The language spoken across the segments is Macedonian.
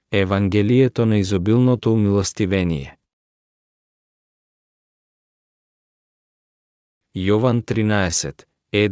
Евангелието на изобилното умилостивение. Јован 13,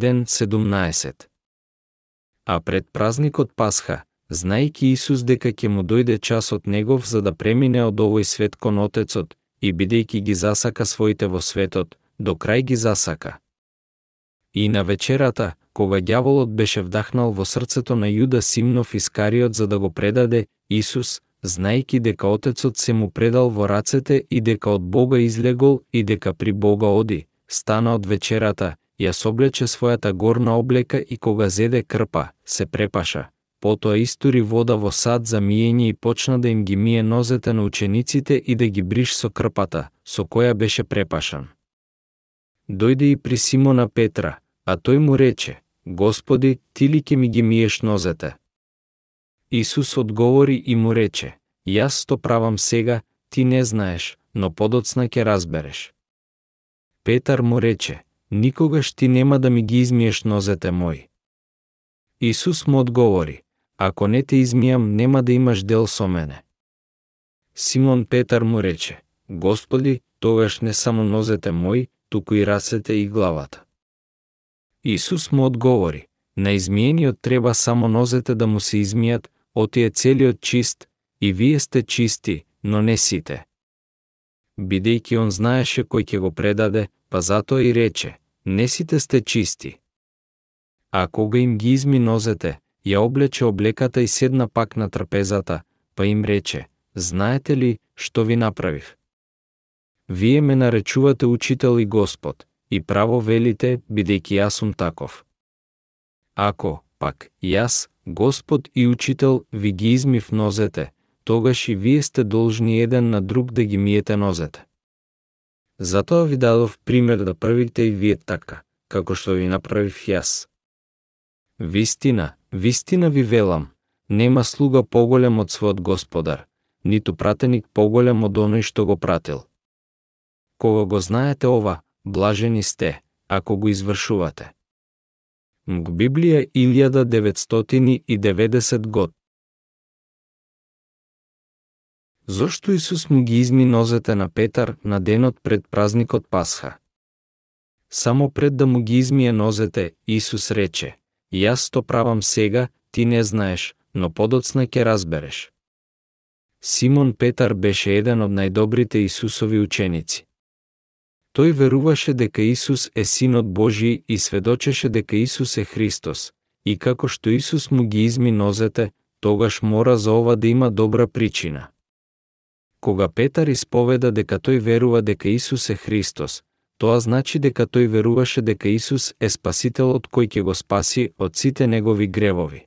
1-17. А пред празникот Пасха, знаејќи Исус дека ќе му дојде часот негов за да премине од овој свет кон Отецот, и бидејќи ги засака своите во светот, до крај ги засака. И на вечерата, кога ѓаволот беше вдахнал во срцето на Јуда Симнов Искариот за да го предаде, Исус, знаејќи дека Отецот се му предал во рацете и дека од Бога излегол и дека при Бога оди, стана од вечерата, ја соблече својата горна облека и кога зеде крпа, се препаша. Потоа истури вода во сад за миење и почна да им ги мие нозете на учениците и да ги бриш со крпата, со која беше препашан. Дојде и при Симона Петра, а тој му рече: Господи, ти ли ќе ми ги миеш нозете? Исус одговори и му рече: Јас то правам сега, ти не знаеш, но подоцна ќе разбереш. Петар му рече: Никогаш ти нема да ми ги измиеш нозете мои. Исус му одговори: Ако не те измијам, нема да имаш дел со мене. Симон Петар му рече: Господи, тогаш не само нозете мои, туку и рацете и главата. Исус му одговори: На измиениот треба само нозете да му се измијат, отие целиот чист, и вие сте чисти, но не сите. Бидејќи он знаеше кој ќе го предаде, па затоа и рече: Не сите сте чисти. А кога им ги изми нозете, ја облече облеката и седна пак на трапезата, па им рече: Знаете ли што ви направив? Вие ме наречувате учител и Господ, и право велите, бидејќи јас сум таков. Ако, пак, јас, Господ и учител, ви ги измив нозете, тогаш и вие сте должни еден на друг да ги миете нозете. Затоа ви дадов пример да правите и вие така, како што ви направив јас. Вистина, вистина ви велам, нема слуга поголем од својот господар, ниту пратеник поголем од оној што го пратил. Кога го знаете ова, блажени сте, ако го извршувате. Библија 1990 год. Зошто Исус му ги изми нозете на Петар на денот пред празникот Пасха? Само пред да му ги измие нозете, Исус рече: Јас то правам сега, ти не знаеш, но подоцна ќе разбереш. Симон Петар беше еден од најдобрите Исусови ученици. Тој веруваше дека Исус е Синот Божји и сведочеше дека Исус е Христос, и како што Исус му ги изми нозете, тогаш мора за ова да има добра причина. Кога Петар исповеда дека тој верува дека Исус е Христос, тоа значи дека тој веруваше дека Исус е Спасителот кој ќе го спаси од сите негови гревови.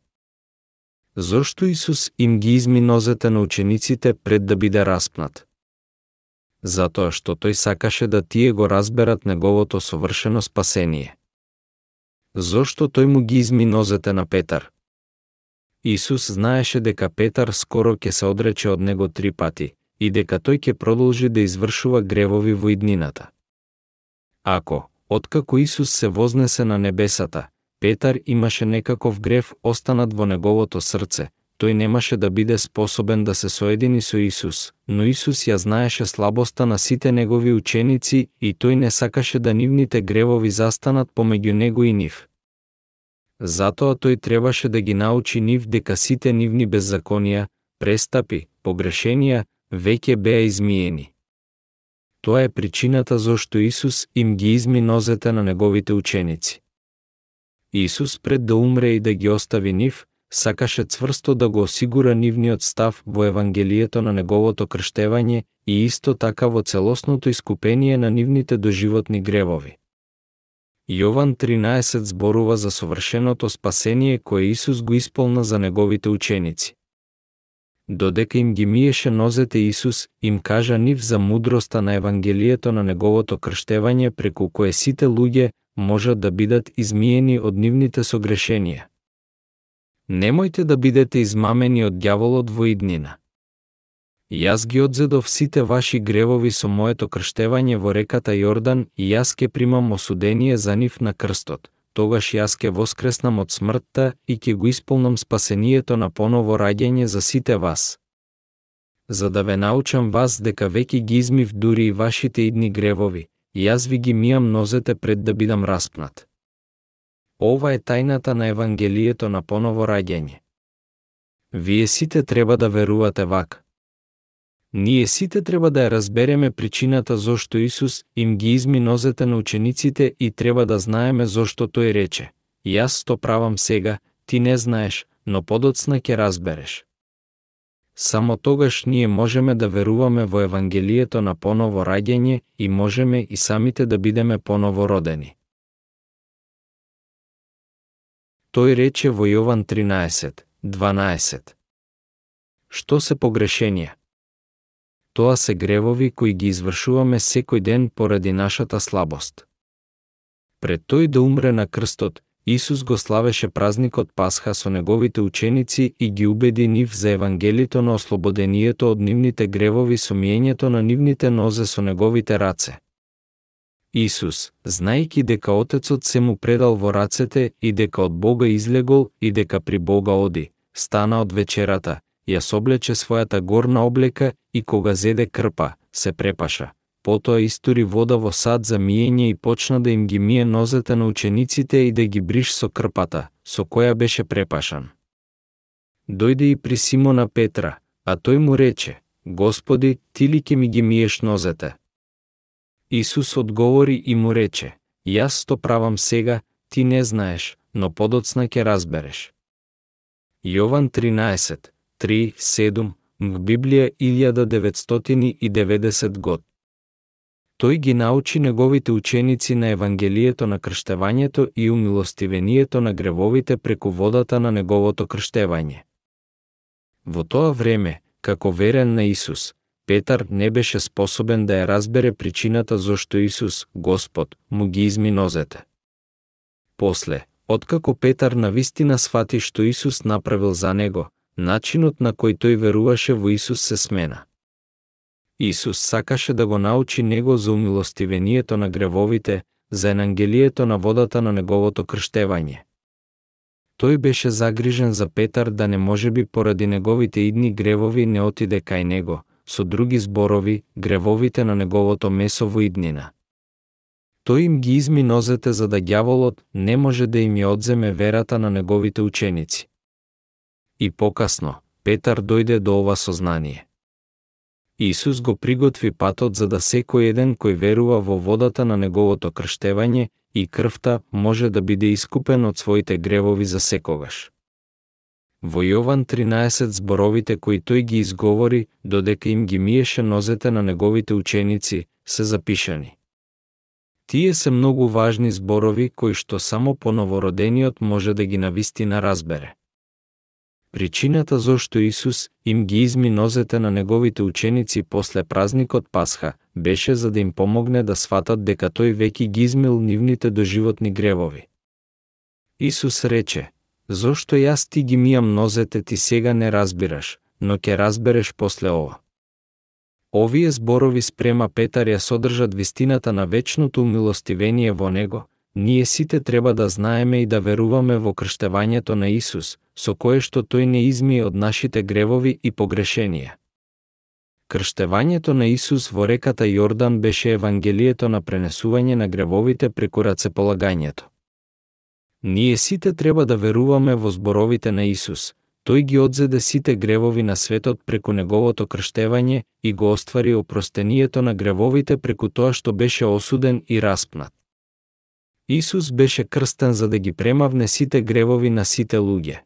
Зошто Исус им ги изми нозете на учениците пред да биде распнат? Затоа што тој сакаше да тие го разберат неговото совршено спасение. Зошто тој му ги изми нозете на Петар? Исус знаеше дека Петар скоро ќе се одрече од него 3 пати и дека тој ќе продолжи да извршува гревови во иднината. Ако, откако Исус се вознесе на небесата, Петар имаше некаков грев останат во неговото срце, тој немаше да биде способен да се соедини со Исус, но Исус ја знаеше слабоста на сите негови ученици и тој не сакаше да нивните гревови застанат помеѓу него и нив. Затоа тој требаше да ги научи нив дека сите нивни беззаконија, престапи, погрешенија, веќе беа измиени. Тоа е причината зошто Исус им ги изми нозете на неговите ученици. Исус пред да умре и да ги остави нив, сакаше цврсто да го осигура нивниот став во Евангелието на неговото крштевање и исто така во целосното искупение на нивните доживотни гревови. Јован 13 зборува за совршеното спасение кое Исус го исполна за неговите ученици. Додека им ги миеше нозете, Исус им кажа нив за мудроста на Евангелието на неговото крштевање преку кое сите луѓе можат да бидат измиени од нивните согрешенија. Немојте да бидете измамени од ѓаволот во иднина. Јас ги одзедов сите ваши гревови со моето крштевање во реката Јордан и јас ке примам осудение за нив на крстот. Тогаш јас ке воскреснам од смртта и ке го исполнам спасението на поново раѓање за сите вас. за да ве научам вас дека веќе ги измив дури и вашите идни гревови, и јас ви ги мијам нозете пред да бидам распнат. Ова е тајната на Евангелието на поново раѓање. Вие сите треба да верувате вака. Ние сите треба да ја разбереме причината зошто Исус им ги изми нозете на учениците и треба да знаеме зошто тој рече: јас то правам сега, ти не знаеш, но подоцна ќе разбереш. Само тогаш ние можеме да веруваме во Евангелието на поново раѓање и можеме и самите да бидеме поново родени. Тој рече во Јован 13:12. Што се погрешенија? Тоа се гревови кои ги извршуваме секој ден поради нашата слабост. Пред тој да умре на крстот, Исус го славеше празникот Пасха со неговите ученици и ги убеди нив за Евангелието на ослободението од нивните гревови со миењето на нивните нозе со неговите раце. Исус, знаејќи дека Отецот се му предал во рацете и дека од Бога излегол и дека при Бога оди, стана од вечерата, ја соблече својата горна облека и кога зеде крпа, се препаша. Потоа истури вода во сад за миење и почна да им ги мие нозете на учениците и да ги бриш со крпата, со која беше препашан. Дојде и при Симона Петра, а тој му рече: Господи, ти ли ќе ми ги миеш нозете? Исус одговори и му рече: јас то правам сега, ти не знаеш, но подоцна ќе разбереш. Јован 13:3-7, в Библија 1990 год. Тој ги научи неговите ученици на Евангелието на крштевањето и умилостивението на гревовите преку водата на неговото крштевање. Во тоа време, како верен на Исус, Петар не беше способен да ја разбере причината зошто Исус, Господ, му ги изми нозете. После, откако Петар навистина сфати што Исус направил за него, начинот на кој тој веруваше во Исус се смена. Исус сакаше да го научи него за умилостивението на гревовите, за Евангелието на водата на неговото крштевање. Тој беше загрижен за Петар да не можеби поради неговите идни гревови не отиде кај него, со други зборови, гревовите на неговото месо во иднина. Тој им ги изми нозете за да ѓаволот не може да им ја одземе верата на неговите ученици. И покасно, Петар дојде до ова сознание. Исус го приготви патот за да секој еден кој верува во водата на неговото крштевање и крвта може да биде искупен од своите гревови за секогаш. Во Јован 13 зборовите кои тој ги изговори, додека им ги миеше нозете на неговите ученици, се запишани. Тие се многу важни зборови кои што само поновородениот може да ги навистина разбере. Причината зошто Исус им ги изми нозете на неговите ученици после празникот Пасха беше за да им помогне да сватат дека тој веќе ги измил нивните доживотни гревови. Исус рече: зошто јас ти ги мијам нозете ти сега не разбираш, но ќе разбереш после ова. Овие зборови спрема Петар ја содржат вистината на вечното умилостивение во него. Ние сите треба да знаеме и да веруваме во крштевањето на Исус, со кое што тој не изми од нашите гревови и погрешенија. Крштевањето на Исус во реката Јордан беше Евангелието на пренесување на гревовите преку рацеполагањето. Ние сите треба да веруваме во зборовите на Исус. Тој ги одзеде сите гревови на светот преку неговото крштевање и го оствари опростението на гревовите преку тоа што беше осуден и распнат. Исус беше крстен за да ги премавне сите гревови на сите луѓе.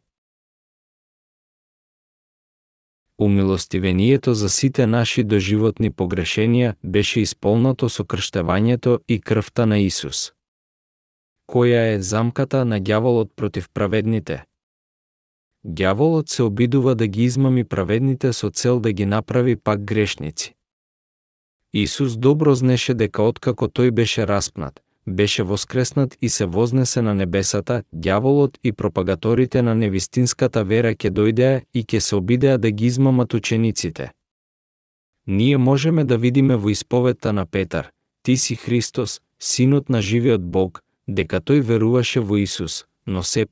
Умилостивението за сите наши доживотни погрешенија беше исполнато со крштевањето и крвта на Исус. Која е замката на ѓаволот против праведните? Ѓаволот се обидува да ги измами праведните со цел да ги направи пак грешници. Исус добро знеше дека откако тој беше распнат, беше воскреснат и се вознесе на небесата, ѓаволот и пропагаторите на невистинската вера ќе дојдеа и ќе се обидеа да ги измамат учениците. Ние можеме да видиме во исповедта на Петар: ти си Христос, Синот на живиот Бог, дека тој веруваше во Исус, но сепак,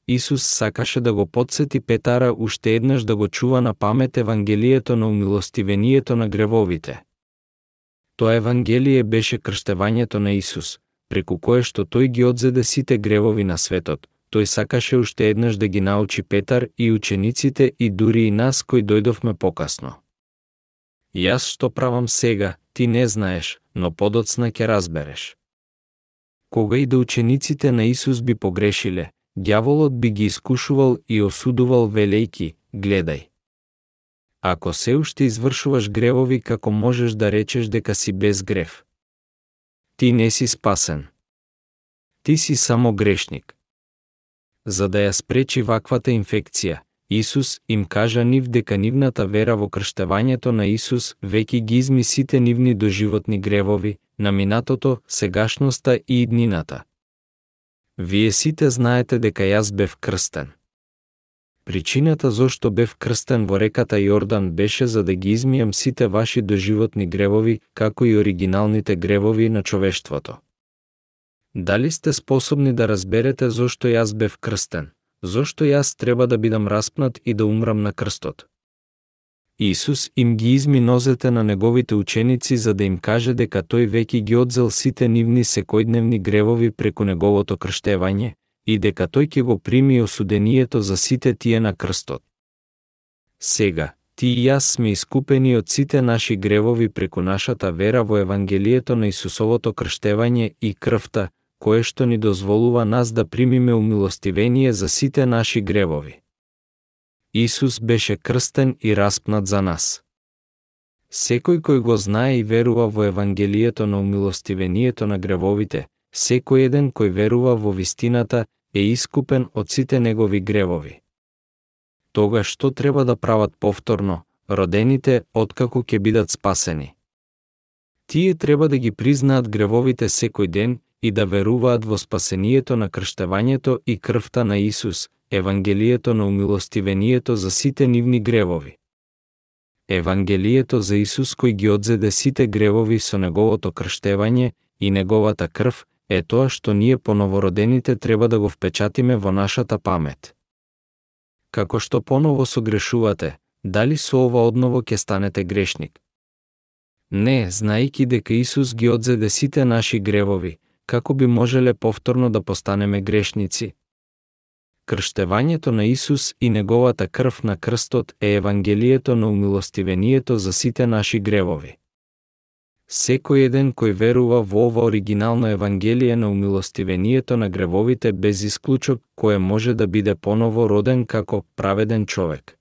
Исус сакаше да го потсети Петара уште еднаш да го чува на памет Евангелието на умилостивението на гревовите. Тоа Евангелие беше крштевањето на Исус, преку кое што тој ги одзеде сите гревови на светот. Тој сакаше уште еднаш да ги научи Петар и учениците и дури и нас кои дојдовме покасно. Јас што правам сега, ти не знаеш, но подоцна ќе разбереш. Кога и да учениците на Исус би погрешиле, ѓаволот би ги искушувал и осудувал велејки: гледај. Ако се уште извршуваш гревови, како можеш да речеш дека си без грев? Ти не си спасен. Ти си само грешник. За да ја спречи ваквата инфекција, Исус им кажа нив дека нивната вера во крштевањето на Исус веќе ги изми сите нивни доживотни гревови, на минатото, сегашноста и иднината. Вие сите знаете дека јас бев крстен. Причината зошто бев крстен во реката Јордан беше за да ги измијам сите ваши доживотни гревови, како и оригиналните гревови на човештвото. Дали сте способни да разберете зошто јас бев крстен? Зошто јас треба да бидам распнат и да умрам на крстот? Исус им ги изми нозете на неговите ученици за да им каже дека тој веќе ги одзел сите нивни секојдневни гревови преку неговото крштевање и дека тој ќе го прими осудението за сите тие на крстот. Сега, ти и јас сме искупени од сите наши гревови преку нашата вера во Евангелието на Исусовото крштевање и крвта, кое што ни дозволува нас да примиме умилостивение за сите наши гревови. Исус беше крстен и распнат за нас. Секој кој го знае и верува во Евангелието на умилостивението на гревовите, секој еден кој верува во вистината е искупен од сите негови гревови. Тога што треба да прават повторно, родените откако ќе бидат спасени? Тие треба да ги признаат гревовите секој ден и да веруваат во спасението на крштевањето и крвта на Исус, Евангелието на умилостивението за сите нивни гревови. Евангелието за Исус кој ги одзеде сите гревови со неговото крштевање и неговата крв е тоа што ние поновородените треба да го впечатиме во нашата памет. Како што поново согрешувате, дали со ова одново ќе станете грешник? Не, знаејќи дека Исус ги одзеде сите наши гревови, како би можеле повторно да постанеме грешници? Крштевањето на Исус и неговата крв на крстот е Евангелието на умилостивението за сите наши гревови. Секој еден кој верува во ова оригинално Евангелие на умилостивението на гревовите без исклучок, кој може да биде поново роден како праведен човек.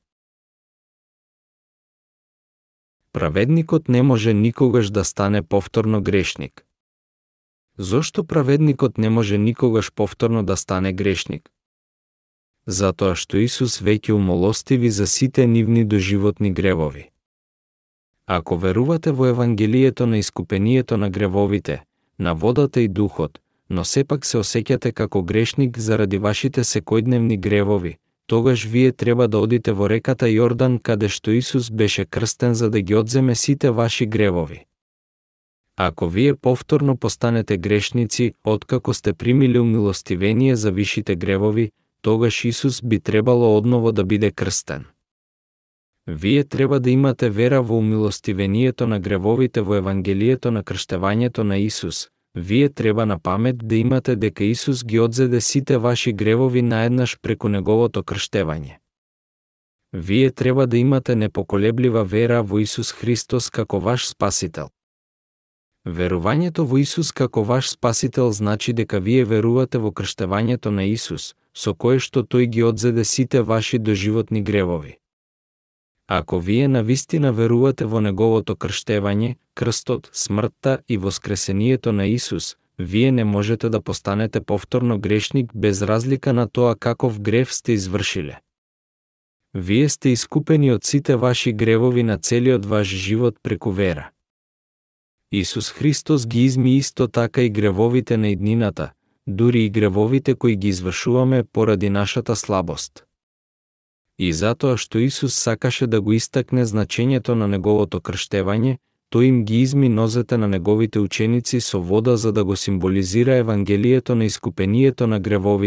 Праведникот не може никогаш да стане повторно грешник. Зошто праведникот не може никогаш повторно да стане грешник? Затоа што Исус веќе умолостиви за сите нивни доживотни гревови. Ако верувате во Евангелието на искупението на гревовите, на водата и духот, но сепак се осеќате како грешник заради вашите секојдневни гревови, тогаш вие треба да одите во реката Јордан каде што Исус беше крстен за да ги одземе сите ваши гревови. Ако вие повторно постанете грешници, откако сте примили умилостивение за вишите гревови, тогаш Исус би требало одново да биде крстен. Вие треба да имате вера во умилостивението на гревовите во Евангелието на крштевањето на Исус. Вие треба на памет да имате дека Исус ги одзеде сите ваши гревови наеднаш преку неговото крштевање. Вие треба да имате непоколеблива вера во Исус Христос како ваш спасител. Верувањето во Исус како ваш спасител значи дека вие верувате во крштевањето на Исус, со кое што тој ги одзеде сите ваши доживотни гревови. Ако вие навистина верувате во неговото крштевање, крстот, смртта и воскресението на Исус, вие не можете да постанете повторно грешник без разлика на тоа каков грев сте извршиле. Вие сте искупени од сите ваши гревови на целиот ваш живот преку вера. Исус Христос ги изми исто така и гревовите на иднината, дури и гревовите кои ги извршуваме поради нашата слабост. И затоа што Исус сакаше да го истакне значењето на неговото крштевање, тој им ги изми нозете на неговите ученици со вода за да го символизира Евангелието на искупението на гревовите,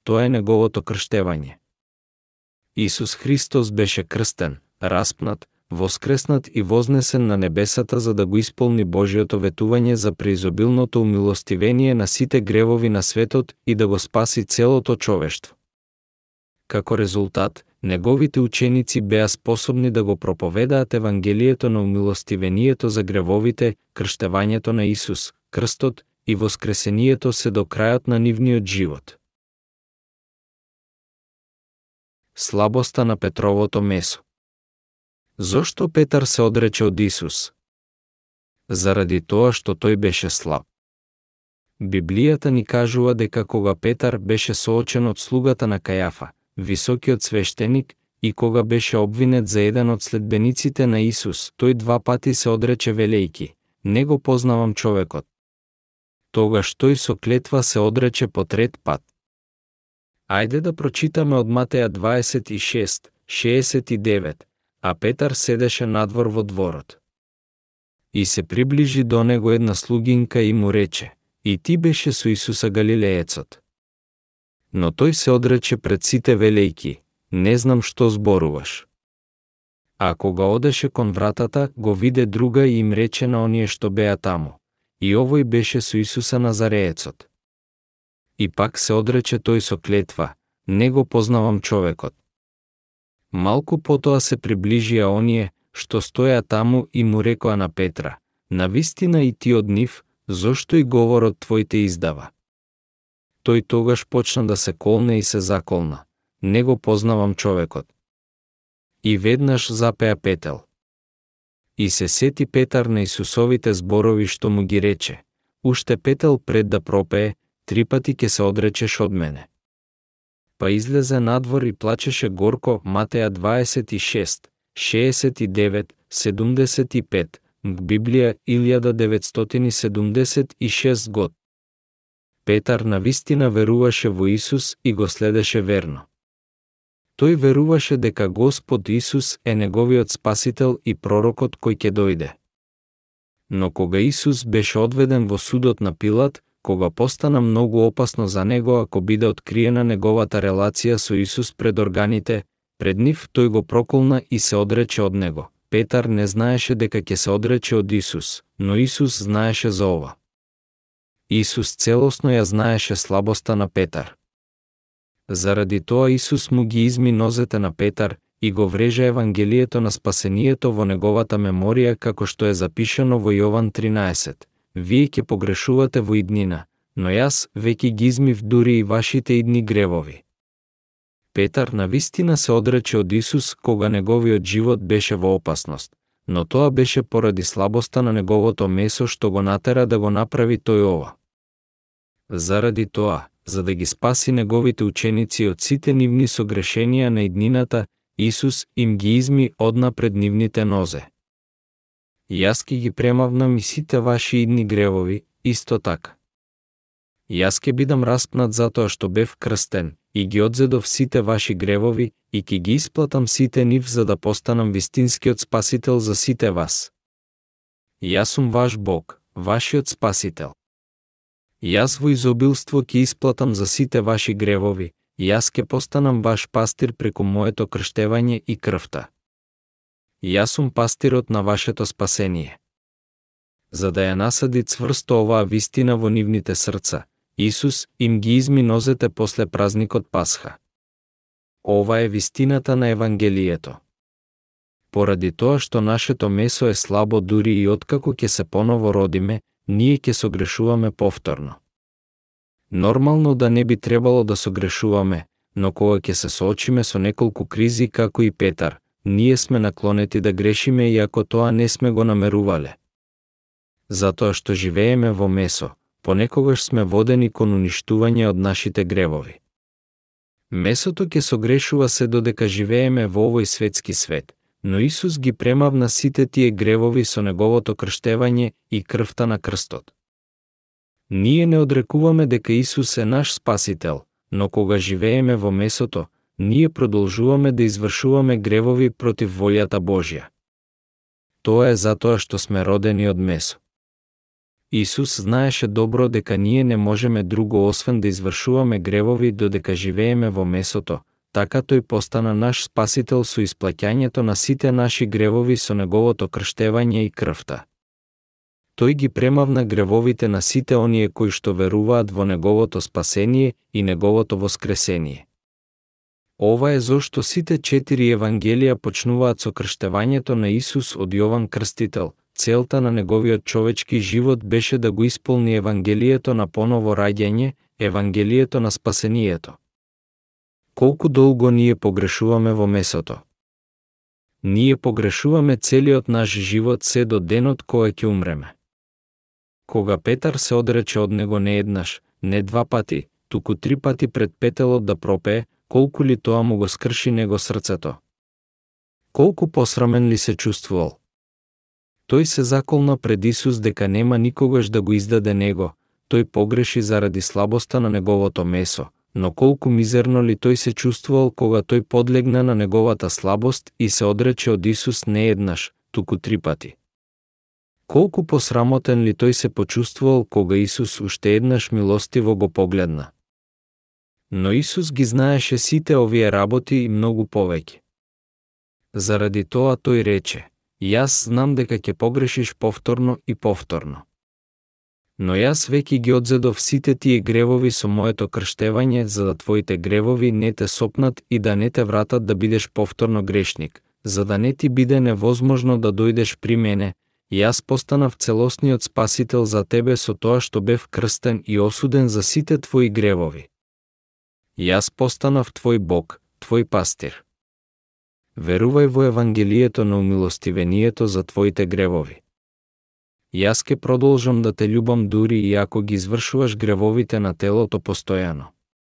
тоа е неговото крштевање. Исус Христос беше крстен, распнат, воскреснат и вознесен на небесата за да го исполни Божиото ветување за преизобилното умилостивение на сите гревови на светот и да го спаси целото човештво. Како резултат, неговите ученици беа способни да го проповедаат Евангелието на умилостивението за гревовите, крштевањето на Исус, крстот и воскресението се до крајот на нивниот живот. Слабоста на Петровото месо. Зошто Петар се одрече од Исус? Заради тоа што тој беше слаб. Библијата ни кажува дека кога Петар беше соочен од слугата на Кајафа, високиот свештеник, и кога беше обвинет за еден од следбениците на Исус, тој 2 пати се одрече велејки: не го познавам човекот. Тогаш тој со клетва се одрече по 3 пат. Ајде да прочитаме од Матеја 26:69, а Петар седеше надвор во дворот. И се приближи до него една слугинка и му рече: и ти беше со Исуса Галилеецот. Но тој се одрече пред сите велејки: не знам што зборуваш. А кога одеше кон вратата, го виде друга и им рече на оние што беа таму: и овој беше со Исуса Назареецот. И пак се одрече тој со клетва: не го познавам човекот. Малку потоа се приближија оние што стоја таму и му рекоа на Петра: навистина и ти од нив, зошто и говорот твој те издава? Тој тогаш почна да се колне и се заколна: не го познавам човекот. И веднаш запеа петел. И се сети Петар на Исусовите зборови што му ги рече: уште петел пред да пропее, 3 пати ќе се одречеш од мене. Па излезе надвор и плачеше горко. Матеја 26:69-75, Библија 1976 год. Петар навистина веруваше во Исус и го следеше верно. Тој веруваше дека Господ Исус е неговиот спасител и пророкот кој ќе дојде. Но кога Исус беше одведен во судот на Пилат, кога постана многу опасно за него ако биде откриена неговата релација со Исус пред органите, пред нив тој го проколна и се одрече од него. Петар не знаеше дека ќе се одрече од Исус, но Исус знаеше за ова. Исус целосно ја знаеше слабоста на Петар. Заради тоа Исус му ги изми нозете на Петар и го врежа Евангелието на спасението во неговата меморија, како што е запишано во Јован 13. Вие ќе погрешувате во иднина, но јас веќе ги измив дури и вашите идни гревови. Петар навистина се одрече од Исус кога неговиот живот беше во опасност, но тоа беше поради слабоста на неговото месо што го натера да го направи тој ова. Заради тоа, за да ги спаси неговите ученици од сите нивни согрешенија на иднината, Исус им ги изми однапред нивните нозе. Јас ќе ги премавнам и сите ваши идни гревови, исто така. Јас ќе бидам распнат затоа што бев крстен, и ги одзедов сите ваши гревови, и ќе ги исплатам сите нив за да постанам вистинскиот спасител за сите вас. Јас сум ваш Бог, вашиот спасител. Јас во изобилство ќе исплатам за сите ваши гревови, јас ќе постанам ваш пастир преку моето крштевање и крвта. Јас сум пастирот на вашето спасение. За да ја насади цврсто оваа вистина во нивните срца, Исус им ги изми нозете после празникот Пасха. Ова е вистината на Евангелието. Поради тоа што нашето месо е слабо дури и откако ќе се поново родиме, ние ќе согрешуваме повторно. Нормално да не би требало да согрешуваме, но кога ќе се соочиме со неколку кризи како и Петар, ние сме наклонети да грешиме иако тоа не сме го намерувале. Затоа што живееме во месо, понекогаш сме водени кон уништување од нашите гревови. Месото ќе согрешува се додека живееме во овој светски свет, но Исус ги премавна сите тие гревови со неговото крштевање и крвта на крстот. Ние не одрекуваме дека Исус е наш спасител, но кога живееме во месото, ние продолжуваме да извршуваме гревови против волјата Божја. Тоа е затоа што сме родени од месо. Исус знаеше добро дека ние не можеме друго освен да извршуваме гревови додека живееме во месото, така тој постана наш спасител со исплаќањето на сите наши гревови со неговото крштевање и крвта. Тој ги премавна гревовите на сите оние кои што веруваат во неговото спасение и неговото воскресение. Ова е зошто сите 4 евангелија почнуваат со крштевањето на Исус од Јован Крстител. Целта на неговиот човечки живот беше да го исполни евангелието на поново раѓање, евангелието на спасението. Колку долго ние погрешуваме во месото? Ние погрешуваме целиот наш живот се до денот кога ќе умреме. Кога Петар се одрече од него не еднаш, не 2 пати, туку 3 пати пред петелот да пропее, колку ли тоа му го скрши него срцето? Колку посрамен ли се чувствувал? Тој се заколна пред Исус дека нема никогаш да го издаде него, тој погреши заради слабоста на неговото месо, но колку мизерно ли тој се чувствувал кога тој подлегна на неговата слабост и се одрече од Исус не еднаш, туку 3 пати. Колку посрамотен ли тој се почувствувал кога Исус уште еднаш милостиво го погледна. Но Исус ги знаеше сите овие работи и многу повеќе. Заради тоа тој рече: Јас знам дека ќе погрешиш повторно и повторно. Но јас веќе ги одзедов сите тие гревови со моето крштевање, за да твоите гревови не те сопнат и да не те вратат да бидеш повторно грешник, за да не ти биде невозможно да дојдеш при мене. Јас постанав целосниот спасител за тебе со тоа што бев крстен и осуден за сите твои гревови. Јас постанав твој Бог, твој пастир. Верувај во евангелието на умилостивението за твоите гревови. Јас ке продолжам да те љубам дури и ако ги извршуваш гревовите на телото постојано.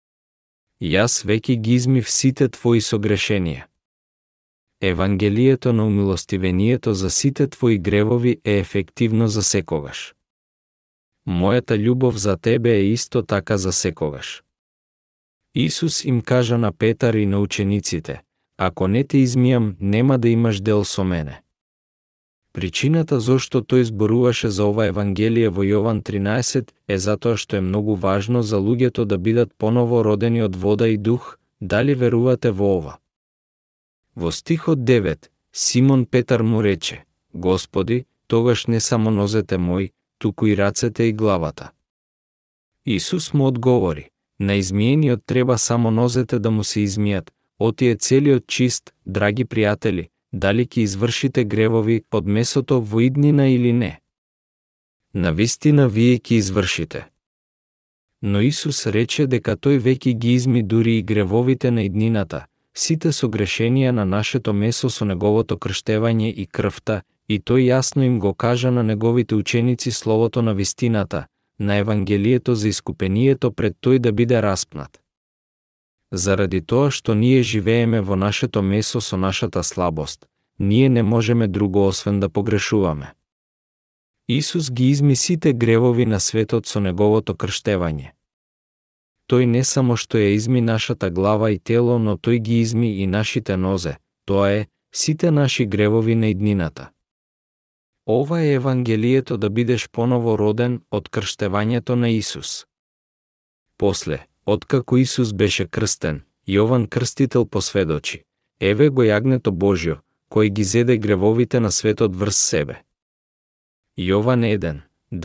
Јас веќе ги измив сите твои согрешенија. Евангелието на умилостивението за сите твои гревови е ефективно за секогаш. Мојата љубов за тебе е исто така за секогаш. Исус им кажа на Петар и на учениците: Ако не те измијам, нема да имаш дел со мене. Причината зошто тој зборуваше за ова евангелие во Јован 13 е затоа што е многу важно за луѓето да бидат поново родени од вода и дух. Дали верувате во ова? Во стихот 9, Симон Петар му рече: Господи, тогаш не само нозете мои, туку и рацете и главата. Исус му одговори: На измиениот треба само нозете да му се измијат, отие целиот чист. Драги пријатели, дали ќе извршите гревови од месото во иднина или не? Навистина вие ќе извршите. Но Исус рече дека тој веќе ги изми дури и гревовите на иднината, сите согрешенија на нашето месо со неговото крштевање и крвта, и тој јасно им го кажа на неговите ученици словото на вистината, на евангелието за искупението пред тој да биде распнат. Заради тоа што ние живееме во нашето месо со нашата слабост, ние не можеме друго освен да погрешуваме. Исус ги изми сите гревови на светот со неговото крштевање. Тој не само што ја изми нашата глава и тело, но тој ги изми и нашите нозе, тоа е, сите наши гревови на иднината. Ова е евангелието да бидеш поново роден од крштевањето на Исус. После, откако Исус беше крстен, Јован Крстител посведочи: Еве го јагнето Божјо, кој ги зеде гревовите на светот врз себе. Јован 1,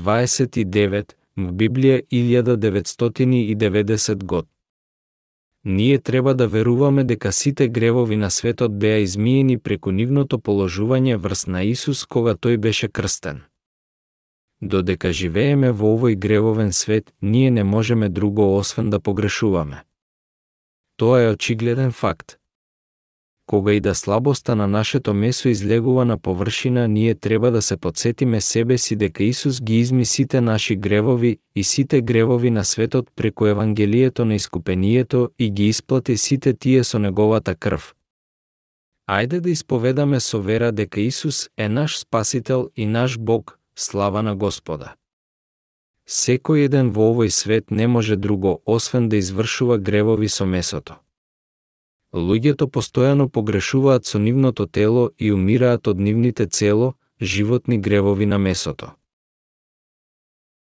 29, в Библија 1990 год. Ние треба да веруваме дека сите гревови на светот беа измиени преку нивното положување врз на Исус кога тој беше крстен. Додека живееме во овој гревовен свет, ние не можеме друго освен да погрешуваме. Тоа е очигледен факт. Кога и да слабоста на нашето месо излегува на површина, ние треба да се потсетиме себе си дека Исус ги изми сите наши гревови и сите гревови на светот преку евангелието на искупението и ги исплати сите тие со неговата крв. Ајде да исповедаме со вера дека Исус е наш спасител и наш Бог, слава на Господа. Секој еден во овој свет не може друго освен да извршува гревови со месото. Луѓето постојано погрешуваат со нивното тело и умираат од нивните животни гревови на месото.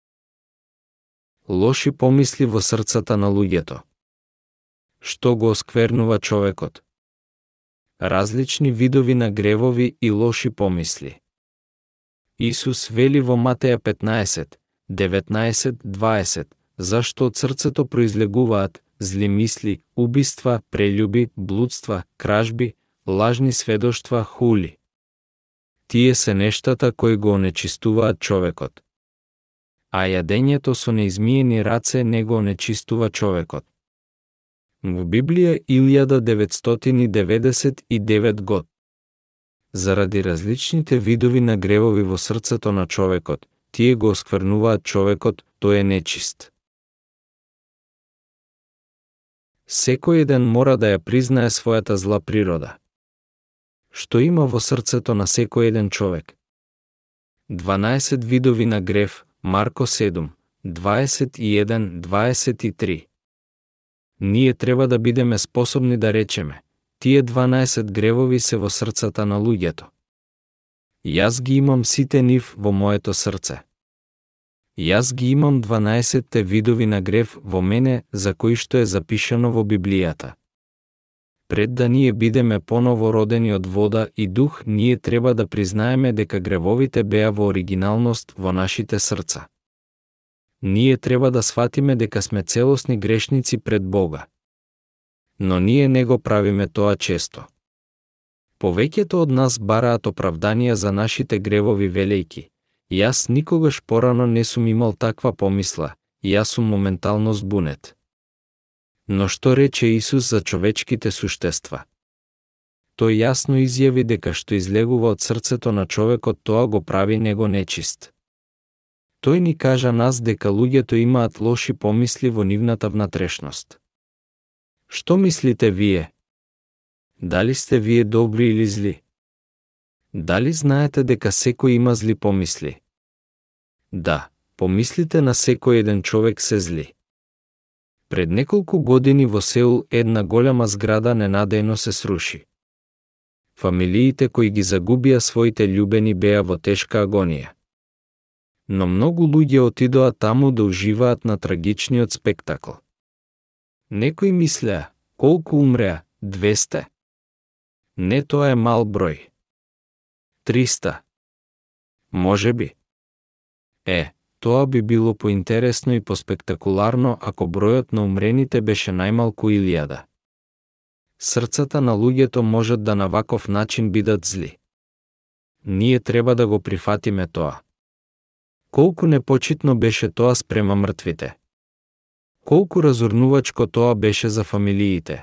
лоши помисли во срцата на луѓето. Што го осквернува човекот? Различни видови на гревови и лоши помисли. Исус вели во Матеја 15, 19, 20, зашто од срцето произлегуваат зли мисли, убиства, прељуби, блудства, кражби, лажни сведоштва, хули. Тие се нештата кои го онечистуваат човекот. А јадењето со неизмиени раце не го онечистува човекот. Во Библија 1999 год. Заради различните видови на гревови во срцето на човекот, тие го осквернуваат човекот, тој е нечист. Секој еден мора да ја признае својата зла природа. Што има во срцето на секој еден човек? 12 видови на грев, Марко 7, 21-23. Ние треба да бидеме способни да речеме, тие 12 гревови се во срцата на луѓето. Јас ги имам сите нив во моето срце. Јас ги имам 12 видови на грев во мене, за кои што е запишано во Библијата. Пред да ние бидеме поново родени од вода и дух, ние треба да признаеме дека гревовите беа во оригиналност во нашите срца. Ние треба да сватиме дека сме целосни грешници пред Бога. Но ние не го правиме тоа често. Повеќето од нас бараат оправданија за нашите гревови велејки. Јас никогаш порано не сум имал таква помисла, јас сум моментално збунет. Но што рече Исус за човечките суштества? Тој јасно изјави дека што излегува од срцето на човекот, тоа го прави него нечист. Тој ни кажа нас дека луѓето имаат лоши помисли во нивната внатрешност. Што мислите вие? Дали сте вие добри или зли? Дали знаете дека секој има зли помисли? Да, помислите на секој еден човек се зли. Пред неколку години во Сеул една голема зграда ненадејно се сруши. Фамилиите кои ги загубија своите љубени беа во тешка агонија. Но многу луѓе отидоа таму да уживаат на трагичниот спектакл. Некои мислеа, колку умреа, 200? Не, тоа е мал број. 300? Можеби. Тоа би било поинтересно и поспектакуларно ако бројот на умрените беше најмалку 1000. Срцата на луѓето можат да на ваков начин бидат зли. Ние треба да го прифатиме тоа. Колку непочитно беше тоа спрема мртвите. Колку разурнувачко тоа беше за фамилиите.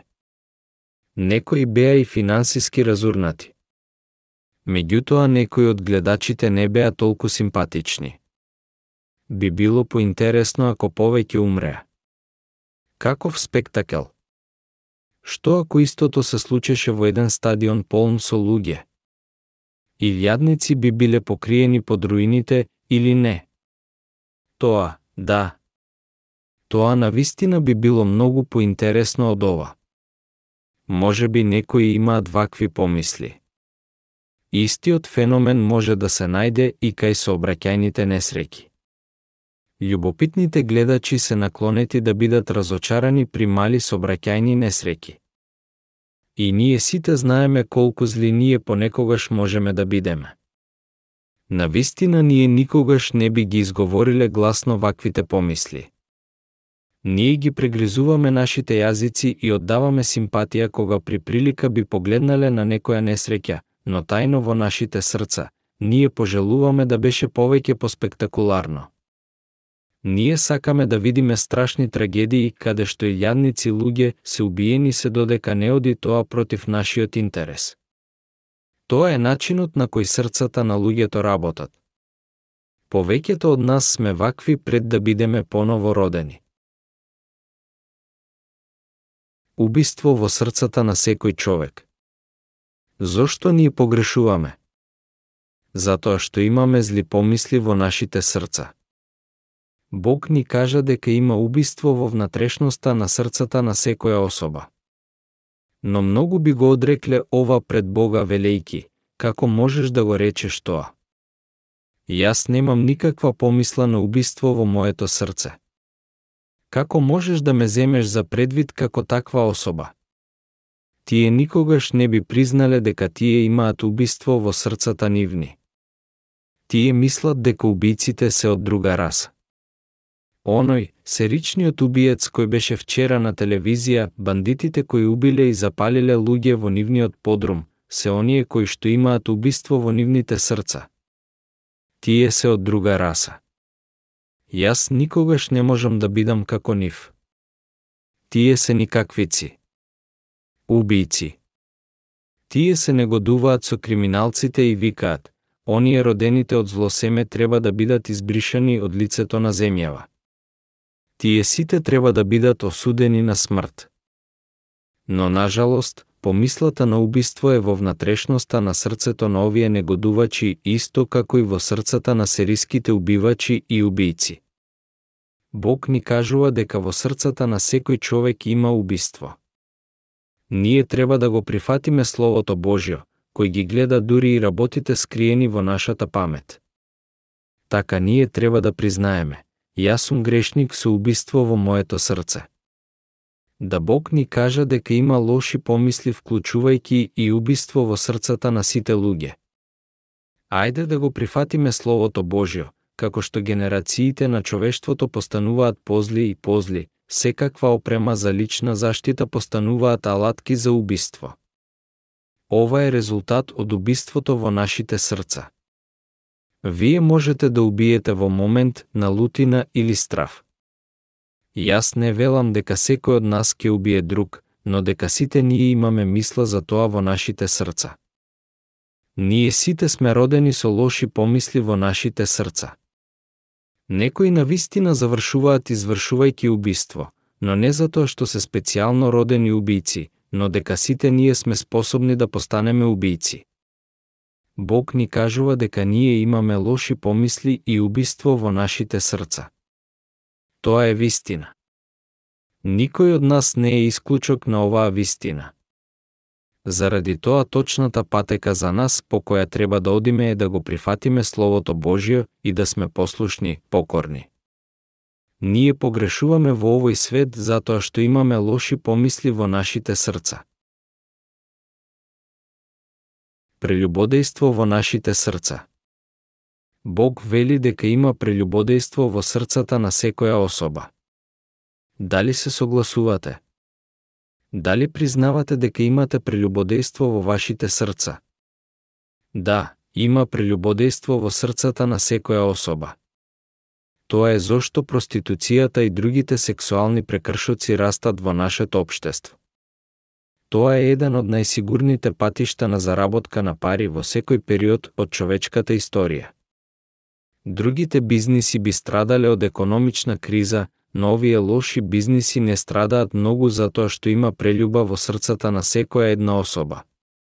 Некои беа и финансиски разурнати. Меѓутоа некои од гледачите не беа толку симпатични. Би било поинтересно ако повеќе умреа. Каков спектакл? Што ако истото се случеше во еден стадион полн со луѓе? Илјадници би биле покриени под руините или не? Тоа, да. Тоа навистина би било многу поинтересно од ова. Можеби некои имаат вакви помисли. Истиот феномен може да се најде и кај сообраќајните несреќи. Љубопитните гледачи се наклонети да бидат разочарани при мали сообраќајни несреќи. И ние сите знаеме колку зли ние понекогаш можеме да бидеме. Навистина ние никогаш не би ги изговориле гласно ваквите помисли. Ние ги прегризуваме нашите јазици и оддаваме симпатија кога при прилика би погледнале на некоја несреќа, но тајно во нашите срца, ние пожелуваме да беше повеќе поспектакуларно. Ние сакаме да видиме страшни трагедии каде што илјадници луѓе се убиени се додека не оди тоа против нашиот интерес. Тоа е начинот на кој срцата на луѓето работат. Повеќето од нас сме вакви пред да бидеме поново родени. Убиство во срцата на секој човек. Зошто ние погрешуваме? Затоа што имаме зли помисли во нашите срца. Бог ни кажа дека има убиство во внатрешноста на срцата на секоја особа. Но многу би го одрекле ова пред Бога велејки, како можеш да го речеш тоа? Јас немам никаква помисла на убиство во моето срце. Како можеш да ме земеш за предвид како таква особа? Тие никогаш не би признале дека тие имаат убиство во срцата нивни. Тие мислат дека убийците се од друга раса. Оној, серичниот убиец кој беше вчера на телевизија, бандитите кои убиле и запалиле луѓе во нивниот подрум, се оние кои што имаат убиство во нивните срца. Тие се од друга раса. Јас никогаш не можам да бидам како нив. Тие се никаквици. Убийци. Тие се негодуваат со криминалците и викаат: оние родените од зло семе треба да бидат избришани од лицето на земјава. Тие сите треба да бидат осудени на смрт. Но нажалост, помислата на убиство е во внатрешноста на срцето на овие негодувачи, исто како и во срцата на сериските убивачи и убийци. Бог ни кажува дека во срцата на секој човек има убиство. Ние треба да го прифатиме Словото Божјо, кој ги гледа дури и работите скриени во нашата памет. Така ние треба да признаеме: јас сум грешник со убиство во моето срце. Да Бог ни кажа дека има лоши помисли, вклучувајќи и убиство во срцата на сите луѓе. Ајде да го прифатиме Словото Божјо, како што генерациите на човештвото постануваат позли и позли, секаква опрема за лична заштита постануваат алатки за убиство. Ова е резултат од убиството во нашите срца. Вие можете да убиете во момент на лутина или страв. Јас не велам дека секој од нас ќе убие друг, но дека сите ние имаме мисла за тоа во нашите срца. Ние сите сме родени со лоши помисли во нашите срца. Некои навистина завршуваат извршувајќи убиство, но не затоа што се специјално родени убийци, но дека сите ние сме способни да постанеме убийци. Бог ни кажува дека ние имаме лоши помисли и убиство во нашите срца. Тоа е вистина. Никој од нас не е исклучок на оваа вистина. Заради тоа точната патека за нас по која треба да одиме е да го прифатиме Словото Божјо и да сме послушни, покорни. Ние погрешуваме во овој свет затоа што имаме лоши помисли во нашите срца. Прелюбодејство во нашите срца. Бог вели дека има прелюбодејство во срцата на секоја особа. Дали се согласувате? Дали признавате дека имате прелюбодејство во вашите срца? Да, има прелюбодејство во срцата на секоја особа. Тоа е зошто проституцијата и другите сексуални прекршоци растат во нашето општество. Тоа е еден од најсигурните патишта на заработка на пари во секој период од човечката историја. Другите бизниси би страдале од економична криза, но овие лоши бизниси не страдаат многу затоа што има прелюба во срцата на секоја една особа.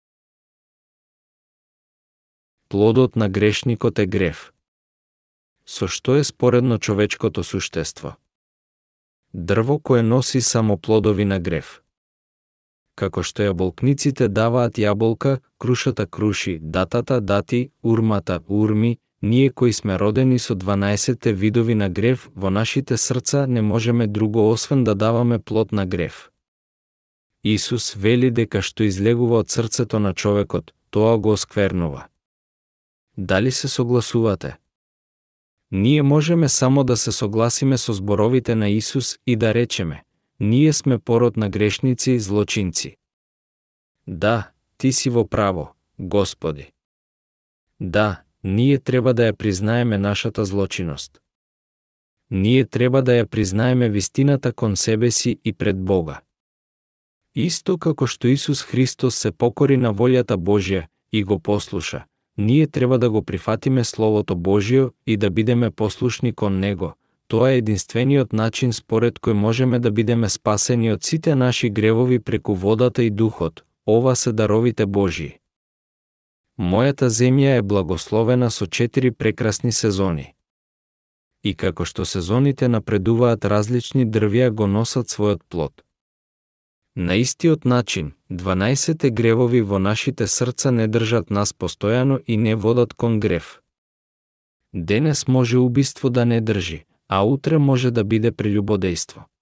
Плодот на грешникот е грев. Со што е споредно човечкото суштество? Дрво кое носи само плодови на грев. Како што јаболкниците даваат јаболка, крушата круши, датата дати, урмата урми, ние кои сме родени со 12 видови на грев во нашите срца не можеме друго освен да даваме плод на грев. Исус вели дека што излегува од срцето на човекот, тоа го осквернува. Дали се согласувате? Ние можеме само да се согласиме со зборовите на Исус и да речеме: ние сме пород на грешници и злочинци. Да, ти си во право, Господи. Да, ние треба да ја признаеме нашата злочиност. Ние треба да ја признаеме вистината кон себе си и пред Бога. Исто како што Исус Христос се покори на волјата Божја и го послуша, ние треба да го прифатиме Словото Божјо и да бидеме послушни кон Него. Тоа е единствениот начин според кој можеме да бидеме спасени од сите наши гревови преку водата и духот. Ова се даровите Божји. Мојата земја е благословена со 4 прекрасни сезони. И како што сезоните напредуваат, различни дрвја го носат својот плод. На истиот начин, 12 гревови во нашите срца не држат нас постојано и не водат кон грев. Денес може убиство да не држи, а утре може да биде прелюбодејство.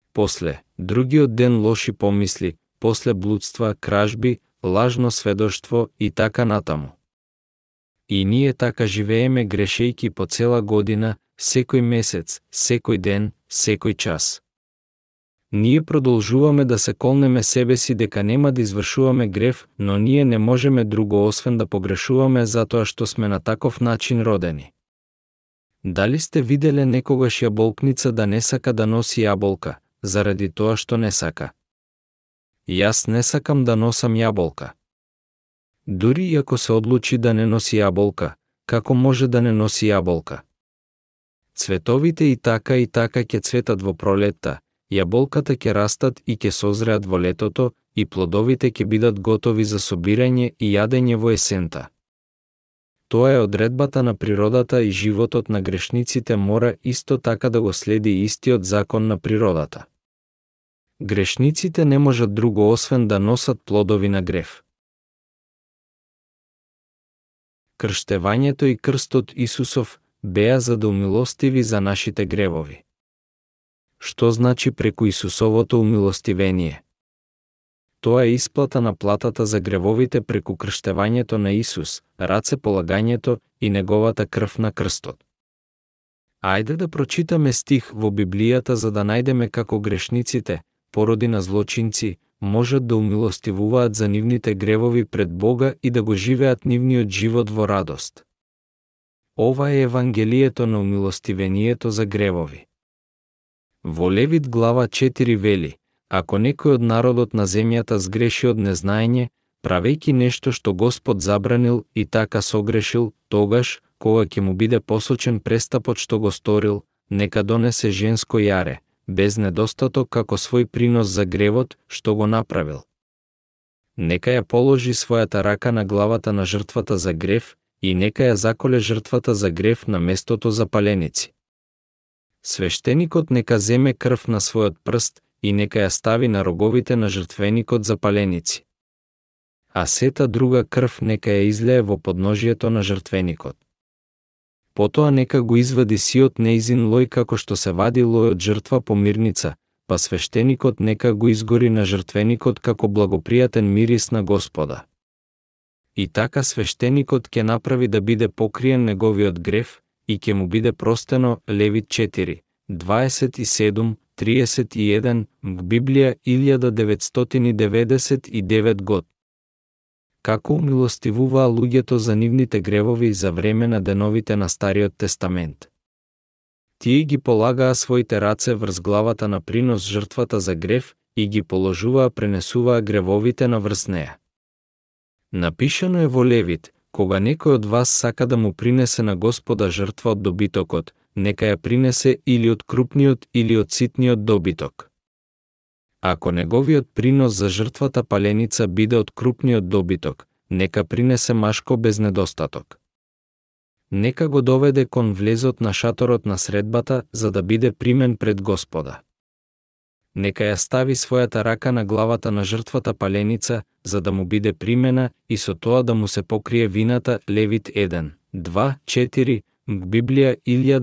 после другиот ден лоши помисли, после блудства, кражби, лажно сведоштво и така натаму. И ние така живееме грешејки по цела година, секој месец, секој ден, секој час. Ние продолжуваме да се колнеме себе си дека нема да извршуваме грев, но ние не можеме друго освен да погрешуваме затоа што сме на таков начин родени. Дали сте виделе некогаш јаболкница да не сака да носи јаболка, заради тоа што не сака? Јас не сакам да носам јаболка. Дури и ако се одлучи да не носи јаболка, како може да не носи јаболка? Цветовите и така ќе цветат во пролетта, јаболката ќе растат и ќе созреат во летото, и плодовите ќе бидат готови за собирање и јадење во есента. Тоа е одредбата на природата и животот на грешниците мора исто така да го следи истиот закон на природата. Грешниците не можат друго освен да носат плодови на грев. Крштевањето и крстот Исусов беа за да умилостиви за нашите гревови. Што значи преку Исусовото умилостивение? Тоа е исплата на платата за гревовите преку крштевањето на Исус, рацеполагањето и неговата крв на крстот. Ајде да прочитаме стих во Библијата за да најдеме како грешниците, породи на злочинци, можат да умилостивуваат за нивните гревови пред Бога и да го живеат нивниот живот во радост. Ова е Евангелието на умилостивението за гревови. Во Левит глава 4 вели: ако некој од народот на земјата сгреши од незнаење, правејќи нешто што Господ забранил и така согрешил, тогаш, кога ќе му биде посочен престапот што го сторил, нека донесе женско јаре, без недостаток како свој принос за гревот што го направил. Нека ја положи својата рака на главата на жртвата за грев и нека ја заколе жртвата за грев на местото за паленици. Свештеникот нека земе крв на својот прст и нека ја стави на роговите на жртвеникот за паленици. А сета друга крв нека ја излее во подножието на жртвеникот. Потоа нека го извади сиот неизин лој како што се вади лој од жртва по мирница, па свештеникот нека го изгори на жртвеникот како благопријатен мирис на Господа. И така свештеникот ќе направи да биде покриен неговиот грев и ќе му биде простено. Левит 4, 27-31, Библија 1999 год. Како умилостивуваа луѓето за нивните гревови за време на деновите на Стариот Тестамент. Тие ги полагаа своите раце врз главата на принос жртвата за грев и ги положуваа пренесуваа гревовите на врз неа. Напишано е во Левит: кога некој од вас сака да му принесе на Господа жртва од добитокот, нека ја принесе или од крупниот или од ситниот добиток. Ако неговиот принос за жртвата паленица биде од крупниот добиток, нека принесе машко без недостаток. Нека го доведе кон влезот на шаторот на средбата, за да биде примен пред Господа. Нека ја стави својата рака на главата на жртвата паленица, за да му биде примена и со тоа да му се покрие вината. Левит 1, 2, 4, Библија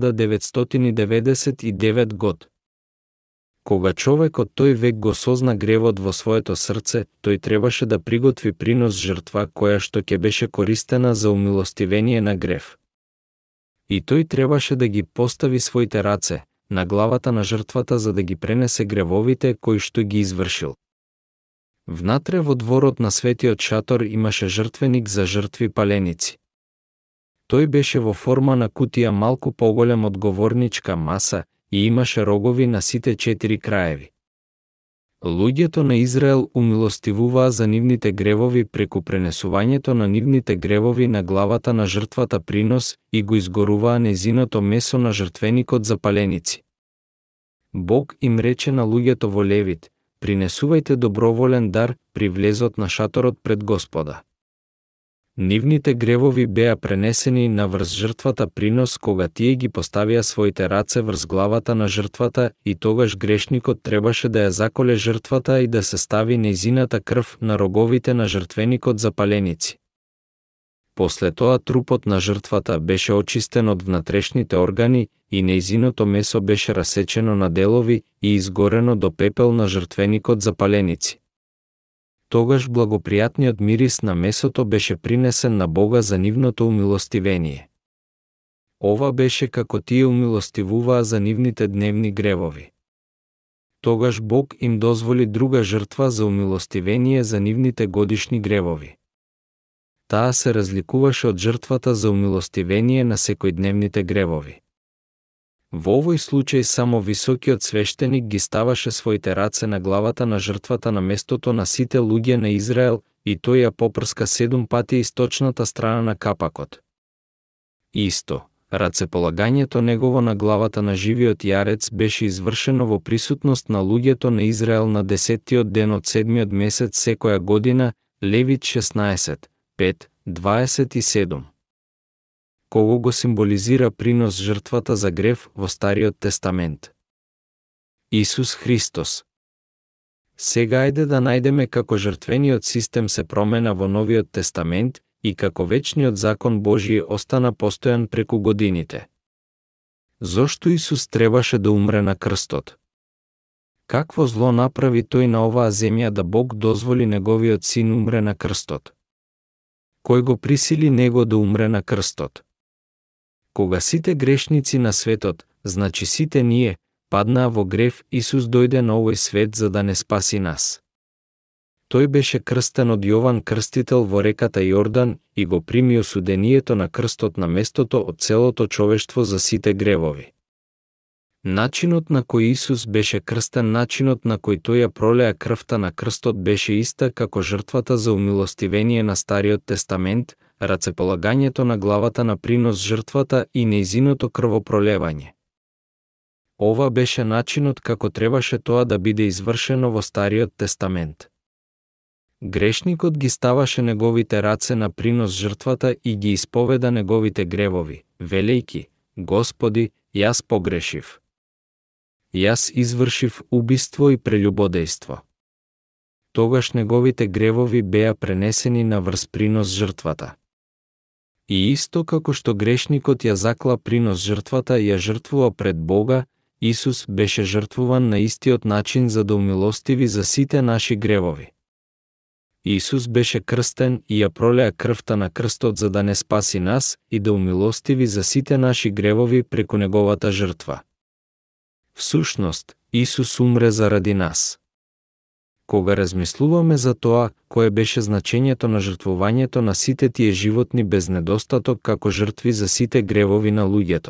1999 год. Кога човекот тој век го созна гревот во своето срце, тој требаше да приготви принос жртва која што ќе беше користена за умилостивение на грев. И тој требаше да ги постави своите раце на главата на жртвата за да ги пренесе гревовите кои што ги извршил. Внатре во дворот на светиот шатор имаше жртвеник за жртви паленици. Тој беше во форма на кутија малку поголем од говорничка маса и имаше рогови на сите 4 краеви. Луѓето на Израел умилостивуваа за нивните гревови преку пренесувањето на нивните гревови на главата на жртвата принос и го изгоруваа незиното месо на жртвеникот за паленици. Бог им рече на луѓето во Левит: принесувајте доброволен дар при влезот на шаторот пред Господа. Нивните гревови беа пренесени на врз жртвата принос кога тие ги поставија своите раце врз главата на жртвата и тогаш грешникот требаше да ја заколе жртвата и да се стави нејзината крв на роговите на жртвеникот за паленици. После тоа трупот на жртвата беше очистен од внатрешните органи и нејзиното месо беше расечено на делови и изгорено до пепел на жртвеникот за паленици. Тогаш благопријатниот мирис на месото беше принесен на Бога за нивното умилостивение. Ова беше како тие умилостивуваа за нивните дневни гревови. Тогаш Бог им дозволи друга жртва за умилостивение за нивните годишни гревови. Таа се разликуваше од жртвата за умилостивение на секојдневните гревови. Во овој случај само високиот свештеник ги ставаше своите раце на главата на жртвата на местото на сите луѓе на Израел и тој ја попрска 7 пати источната страна на капакот. Исто, рацеполагањето негово на главата на живиот јарец беше извршено во присутност на луѓето на Израел на 10-тиот ден од 7-миот месец секоја година, Левит 16, 5, 27. Кого го символизира принос жртвата за грев во Стариот тестамент? Исус Христос. Сега ајде да најдеме како жртвениот систем се промена во Новиот тестамент и како вечниот закон Божји остана постојан преку годините. Зошто Исус требаше да умре на крстот? Какво зло направи тој на оваа земја да Бог дозволи неговиот син умре на крстот? Кој го присили него да умре на крстот? Кога сите грешници на светот, значи сите ние, паднаа во грев, Исус дојде на овој свет за да не спаси нас. Тој беше крстен од Јован Крстител во реката Јордан и го прими осудението на крстот на местото од целото човештво за сите гревови. Начинот на кој Исус беше крстен, начинот на кој тој ја пролеа крвта на крстот беше иста како жртвата за умилостивение на Стариот тестамент, рацеполагањето на главата на принос жртвата и нејзиното крвопролевање. Ова беше начинот како требаше тоа да биде извршено во Стариот тестамент. Грешникот ги ставаше неговите раце на принос жртвата и ги исповеда неговите гревови, велејки: Господи, јас погрешив. Јас извршив убиство и прелюбодејство. Тогаш неговите гревови беа пренесени на врз принос жртвата. И исто како што грешникот ја закла принос жртвата и ја жртвува пред Бога, Исус беше жртвуван на истиот начин за да умилостиви за сите наши гревови. Исус беше крстен и ја пролеа крвта на крстот за да не спаси нас и да умилостиви за сите наши гревови преку неговата жртва. Всушност, Исус умре заради нас. Кога размислуваме за тоа, кое беше значењето на жртвувањето на сите тие животни без недостаток како жртви за сите гревови на луѓето?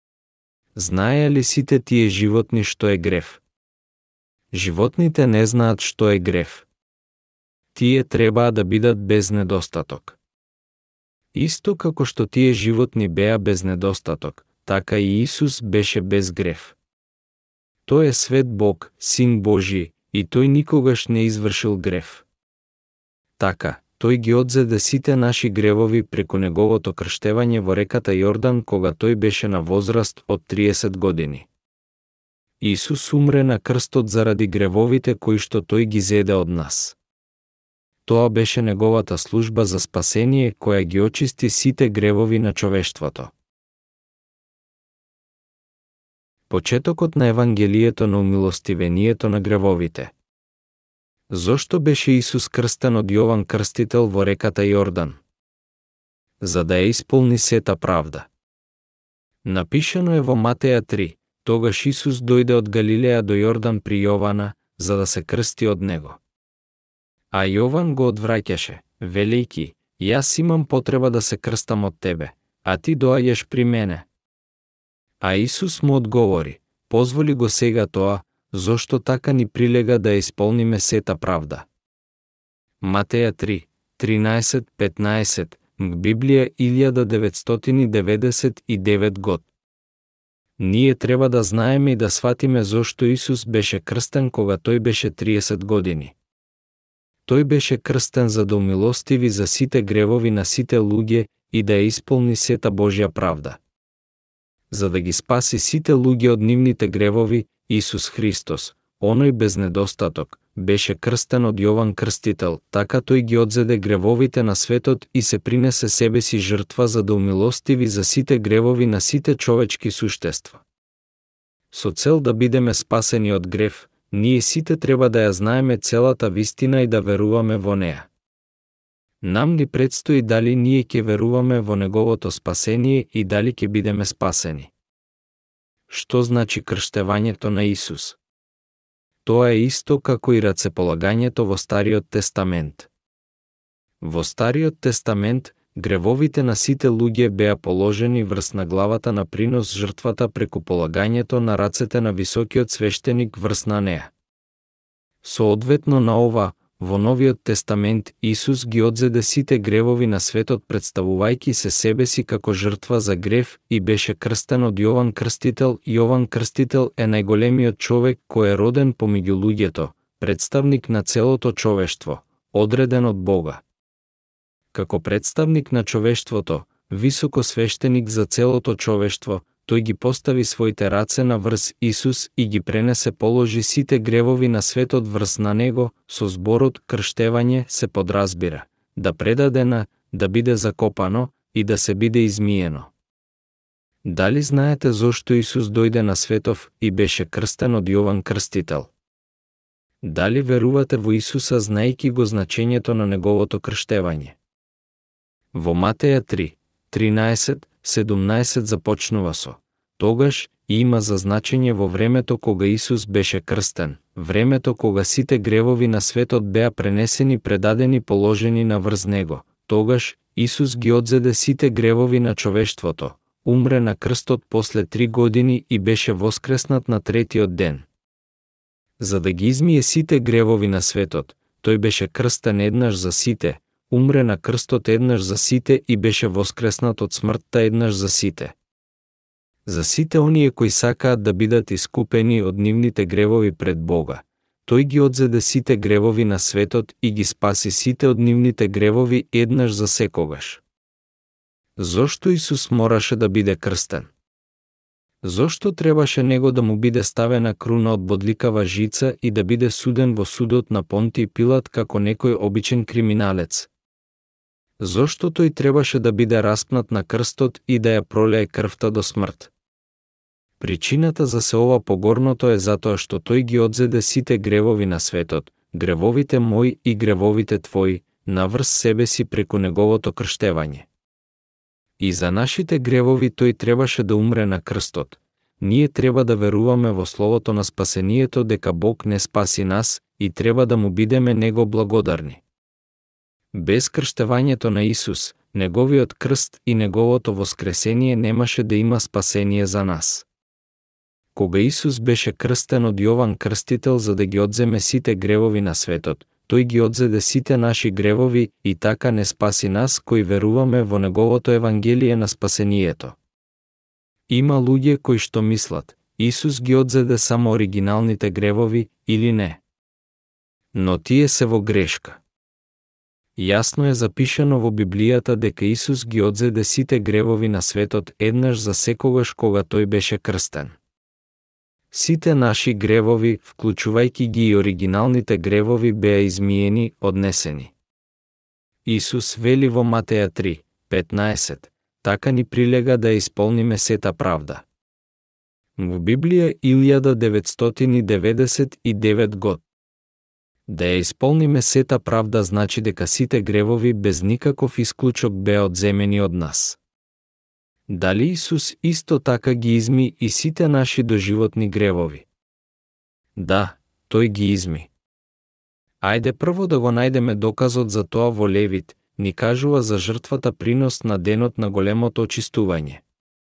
Знаеа ли сите тие животни што е грев? Животните не знаат што е грев. Тие требаа да бидат без недостаток. Исто како што тие животни беа без недостаток, така и Исус беше без грев. Тој е свет Бог, Син Божи, и тој никогаш не извршил грев. Така, тој ги одзеде сите наши гревови преку неговото крштевање во реката Јордан кога тој беше на возраст од 30 години. Исус умре на крстот заради гревовите кои што тој ги зеде од нас. Тоа беше неговата служба за спасение која ги очисти сите гревови на човештвото. Почетокот на Евангелието на умилостивението на гревовите. Зошто беше Исус крстен од Јован Крстител во реката Јордан? За да ја исполни сета правда. Напишано е во Матеја 3, тогаш Исус дојде од Галилеја до Јордан при Јована, за да се крсти од него. А Јован го одвраќаше, велејки: Јас имам потреба да се крстам од тебе, а ти доаѓаш при мене. А Исус му одговори: Позволи го сега тоа, зошто така ни прилега да исполниме сета правда. Матеја 3, 13-15, Библија 1999 год. Ние треба да знаеме и да сватиме зошто Исус беше крстен кога тој беше 30 години. Тој беше крстен за да умилостиви за сите гревови на сите луѓе и да ја исполни сета Божја правда. За да ги спаси сите луѓе од нивните гревови, Исус Христос, оној без недостаток, беше крстен од Јован Крстител, така тој ги одзеде гревовите на светот и се принесе себе си жртва за да умилостиви за сите гревови на сите човечки суштества. Со цел да бидеме спасени од грев, ние сите треба да ја знаеме целата вистина и да веруваме во неа. Нам ни предстои дали ние ќе веруваме во неговото спасение и дали ќе бидеме спасени. Што значи крштевањето на Исус? Тоа е исто како и рацеполагањето во Стариот тестамент. Во Стариот тестамент, гревовите на сите луѓе беа положени врз на главата на принос жртвата преку полагањето на рацете на високиот свештеник врз на неа. Соодветно на ова, во Новиот тестамент Исус ги одзеде сите гревови на светот представувајќи се себе си како жртва за грев и беше крстен од Јован Крстител. Јован Крстител е најголемиот човек кој е роден помеѓу луѓето, представник на целото човештво, одреден од Бога. Како представник на човештвото, високо свештеник за целото човештво, тој ги постави своите раце на врз Исус и ги пренесе положи сите гревови на светот врз на него, со зборот крштевање се подразбира, да предаде да биде закопано и да се биде измиено. Дали знаете зошто Исус дојде на светов и беше крстен од Јован Крстител? Дали верувате во Исуса знаејќи го значењето на неговото крштевање? Во Матеја 3, 13-17 започнува со: тогаш има за значење во времето кога Исус беше крстен, времето кога сите гревови на светот беа пренесени, предадени, положени на врз него. Тогаш Исус ги одзеде сите гревови на човештвото, умре на крстот после 3 години и беше воскреснат на третиот ден. За да ги измие сите гревови на светот, тој беше крстен еднаш за сите, умре на крстот еднаш за сите и беше воскреснат од смртта еднаш за сите. За сите оние кои сакаат да бидат искупени од нивните гревови пред Бога, тој ги одзеде сите гревови на светот и ги спаси сите од нивните гревови еднаш за секогаш. Зошто Исус мораше да биде крстен? Зошто требаше него да му биде ставена круна од бодликава жица и да биде суден во судот на Понтиј Пилат како некој обичен криминалец? Зошто тој требаше да биде распнат на крстот и да ја пролее крвта до смрт? Причината за се ова погорното е затоа што тој ги одзеде сите гревови на светот, гревовите мои и гревовите твои, наврз себе си преку неговото крштевање. И за нашите гревови тој требаше да умре на крстот. Ние треба да веруваме во словото на спасението дека Бог не спаси нас и треба да му бидеме него благодарни. Без крштевањето на Исус, неговиот крст и неговото воскресение немаше да има спасение за нас. Кога Исус беше крстен од Јован Крстител за да ги одземе сите гревови на светот, тој ги одзеде сите наши гревови и така не спаси нас кои веруваме во неговото евангелие на спасението. Има луѓе кои што мислат, Исус ги одзеде само оригиналните гревови или не. Но тие се во грешка. Јасно е запишано во Библијата дека Исус ги одзеде сите гревови на светот еднаш за секогаш кога тој беше крстен. Сите наши гревови, вклучувајќи ги и оригиналните гревови, беа измиени, однесени. Исус вели во Матеја 3, 15, така ни прилега да ја исполниме сета правда. Во Библија 1999 год. Да ја исполниме сета правда значи дека сите гревови без никаков исклучок беа одземени од нас. Дали Исус исто така ги изми и сите наши доживотни гревови? Да, тој ги изми. Ајде прво да го најдеме доказот за тоа во Левит, ни кажува за жртвата принос на денот на големото очистување.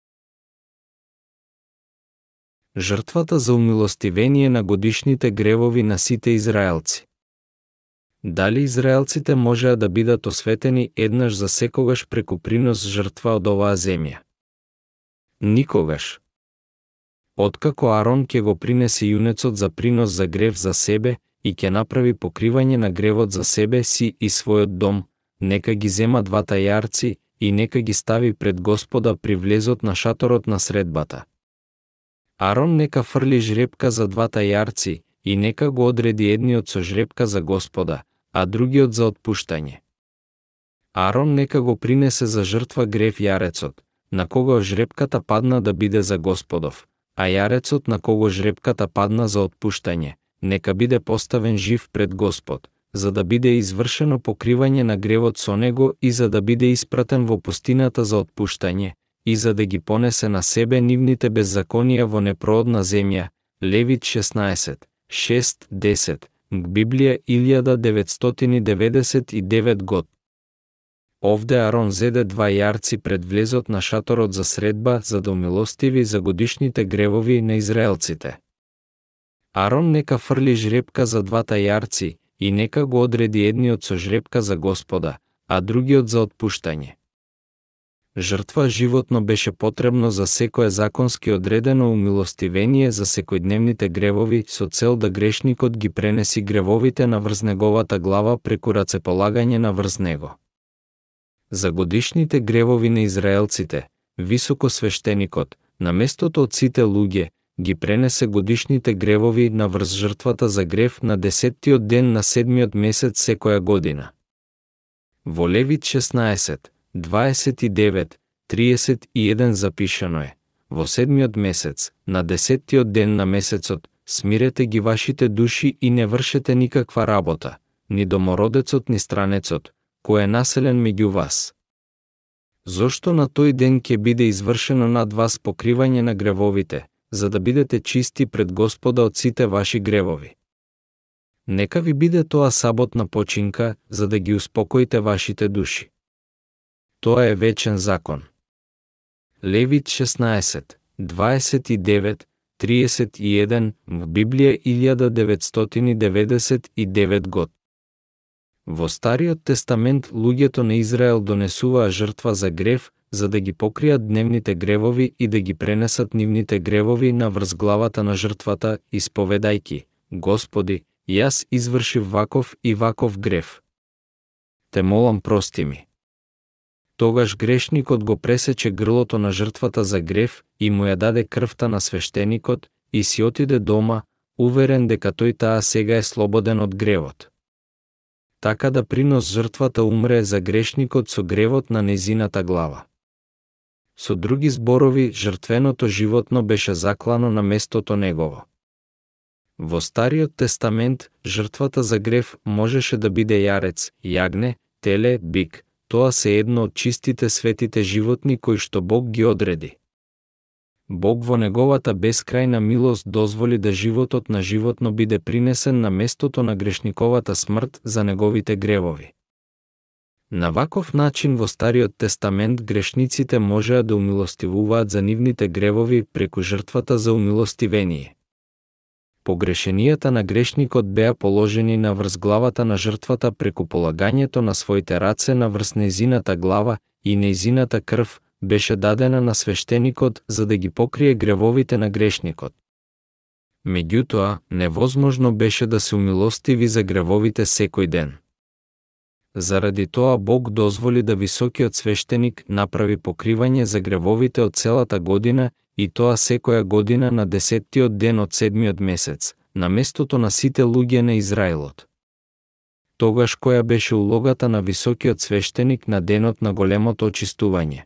Жртвата за умилостивение на годишните гревови на сите израелци. Дали израелците можеа да бидат осветени еднаш за секогаш преку принос жртва од оваа земја? Никогаш. Откако Арон ќе го принесе јунецот за принос за грев за себе и ќе направи покривање на гревот за себе си и својот дом, нека ги зема двата јарци и нека ги стави пред Господа при влезот на шаторот на средбата. Арон нека фрли жребка за двата јарци и нека го одреди едниот со жребка за Господа, а другиот за отпуштање. Арон нека го принесе за жртва грев јарецот, на кого жребката падна да биде за Господов, а јарецот на кого жребката падна за отпуштање, нека биде поставен жив пред Господ, за да биде извршено покривање на гревот со него и за да биде испратен во пустината за отпуштање, и за да ги понесе на себе нивните беззаконија во непроодна земја. Левит 16, 6-10, Библија 1999 год. Овде Арон зеде 2 јарци пред влезот на шаторот за средба за да умилостиви за годишните гревови на израелците. Арон нека фрли жребка за 2 јарци и нека го одреди едниот со жребка за Господа, а другиот за отпуштање. Жртва животно беше потребно за секое законски одредено умилостивение за секојдневните гревови со цел да грешникот ги пренеси гревовите на врз неговата глава преку рацеполагање на врз него. За годишните гревови на израелците, високосвештеникот, на местото од сите луѓе, ги пренесе годишните гревови на врз жртвата за грев на 10-тиот ден на 7-миот месец секоја година. Во Левит 16, 29, 31 запишано е: во 7-миот месец, на 10-тиот ден на месецот, смирете ги вашите души и не вршете никаква работа, ни домородецот ни странецот, кој е населен меѓу вас. Зошто на тој ден ќе биде извршено над вас покривање на гревовите, за да бидете чисти пред Господа од сите ваши гревови. Нека ви биде тоа саботна починка, за да ги успокоите вашите души. Тоа е вечен закон. Левит 16, 29, 31, в Библија 1999 год. Во Стариот тестамент луѓето на Израел донесуваа жртва за грев, за да ги покријат дневните гревови и да ги пренесат нивните гревови на врз главата на жртвата, исповедајки: Господи, јас извршив ваков и ваков грев. Те молам, прости ми. Тогаш грешникот го пресече грлото на жртвата за грев и му ја даде крвта на свештеникот и си отиде дома, уверен дека тој таа сега е слободен од гревот. Така да принос жртвата умре за грешникот со гревот на незината глава. Со други зборови, жртвеното животно беше заклано на местото негово. Во Стариот тестамент, жртвата за грев можеше да биде јарец, јагне, теле, бик. Тоа се едно од чистите светите животни кои што Бог ги одреди. Бог во неговата бескрајна милост дозволи да животот на животно биде принесен на местото на грешниковата смрт за неговите гревови. На ваков начин во Стариот тестамент грешниците можеа да умилостивуваат за нивните гревови преку жртвата за умилостивение. Погрешенијата на грешникот беа положени на врз главата на жртвата преку полагањето на своите раце на врз незината глава и незината крв беше дадена на свештеникот за да ги покрие гревовите на грешникот. Меѓутоа, невозможно беше да се умилостиви за гревовите секој ден. Заради тоа Бог дозволи да високиот свештеник направи покривање за гревовите од целата година и тоа секоја година на 10-тиот ден од 7-миот месец, на местото на сите луѓе на Израилот. Тогаш која беше улогата на високиот свештеник на денот на големото очистување?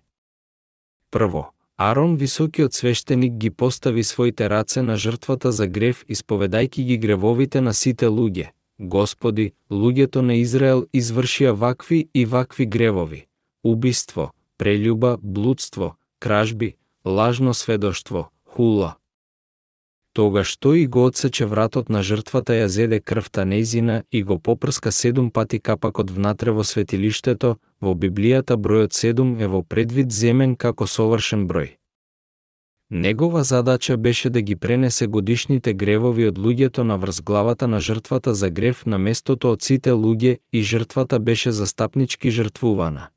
Прво, Арон, високиот свештеник, ги постави своите раце на жртвата за грев, исповедајки ги гревовите на сите луѓе. Господи, луѓето на Израел извршија вакви и вакви гревови: убиство, прељуба, блудство, кражби, лажно сведоштво, хула. Тогаш тој го отсече вратот на жртвата, ја зеде крвта нејзина и го попрска 7 пати капакот внатре во светилиштето. Во Библијата бројот 7 е во предвид земен како совршен број. Негова задача беше да ги пренесе годишните гревови од луѓето на врз главата на жртвата за грев на местото од сите луѓе и жртвата беше застапнички жртвувана.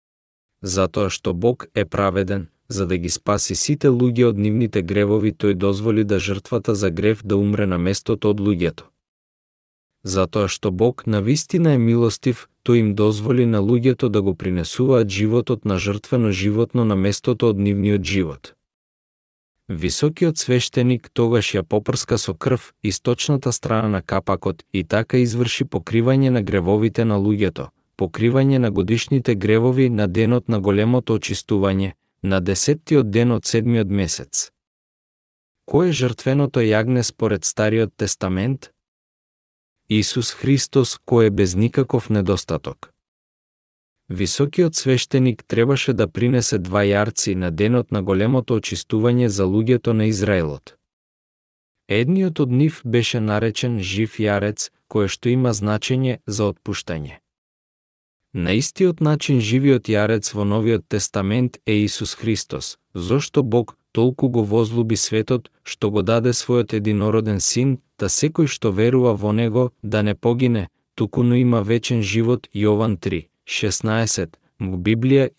Затоа што Бог е праведен, за да ги спаси сите луѓе од нивните гревови, тој дозволи да жртвата за грев да умре на местото од луѓето. Затоа што Бог навистина е милостив, тој им дозволи на луѓето да го принесуваат животот на жртвено животно на местото од нивниот живот. Високиот свештеник тогаш ја попрска со крв источната страна на капакот и така изврши покривање на гревовите на луѓето, покривање на годишните гревови на денот на големото очистување, на 10-тиот ден од 7-миот месец. Кој е жртвеното јагне според Стариот тестамент? Исус Христос, кој е без никаков недостаток. Високиот свештеник требаше да принесе 2 јарци на денот на големото очистување за луѓето на Израелот. Едниот од нив беше наречен жив јарец, кој што има значење за отпуштање. На истиот начин живиот јарец во Новиот тестамент е Исус Христос, зошто Бог толку го возлюби светот, што го даде својот единороден син, да секој што верува во него да не погине, туку но има вечен живот. Јован 3:16, Библија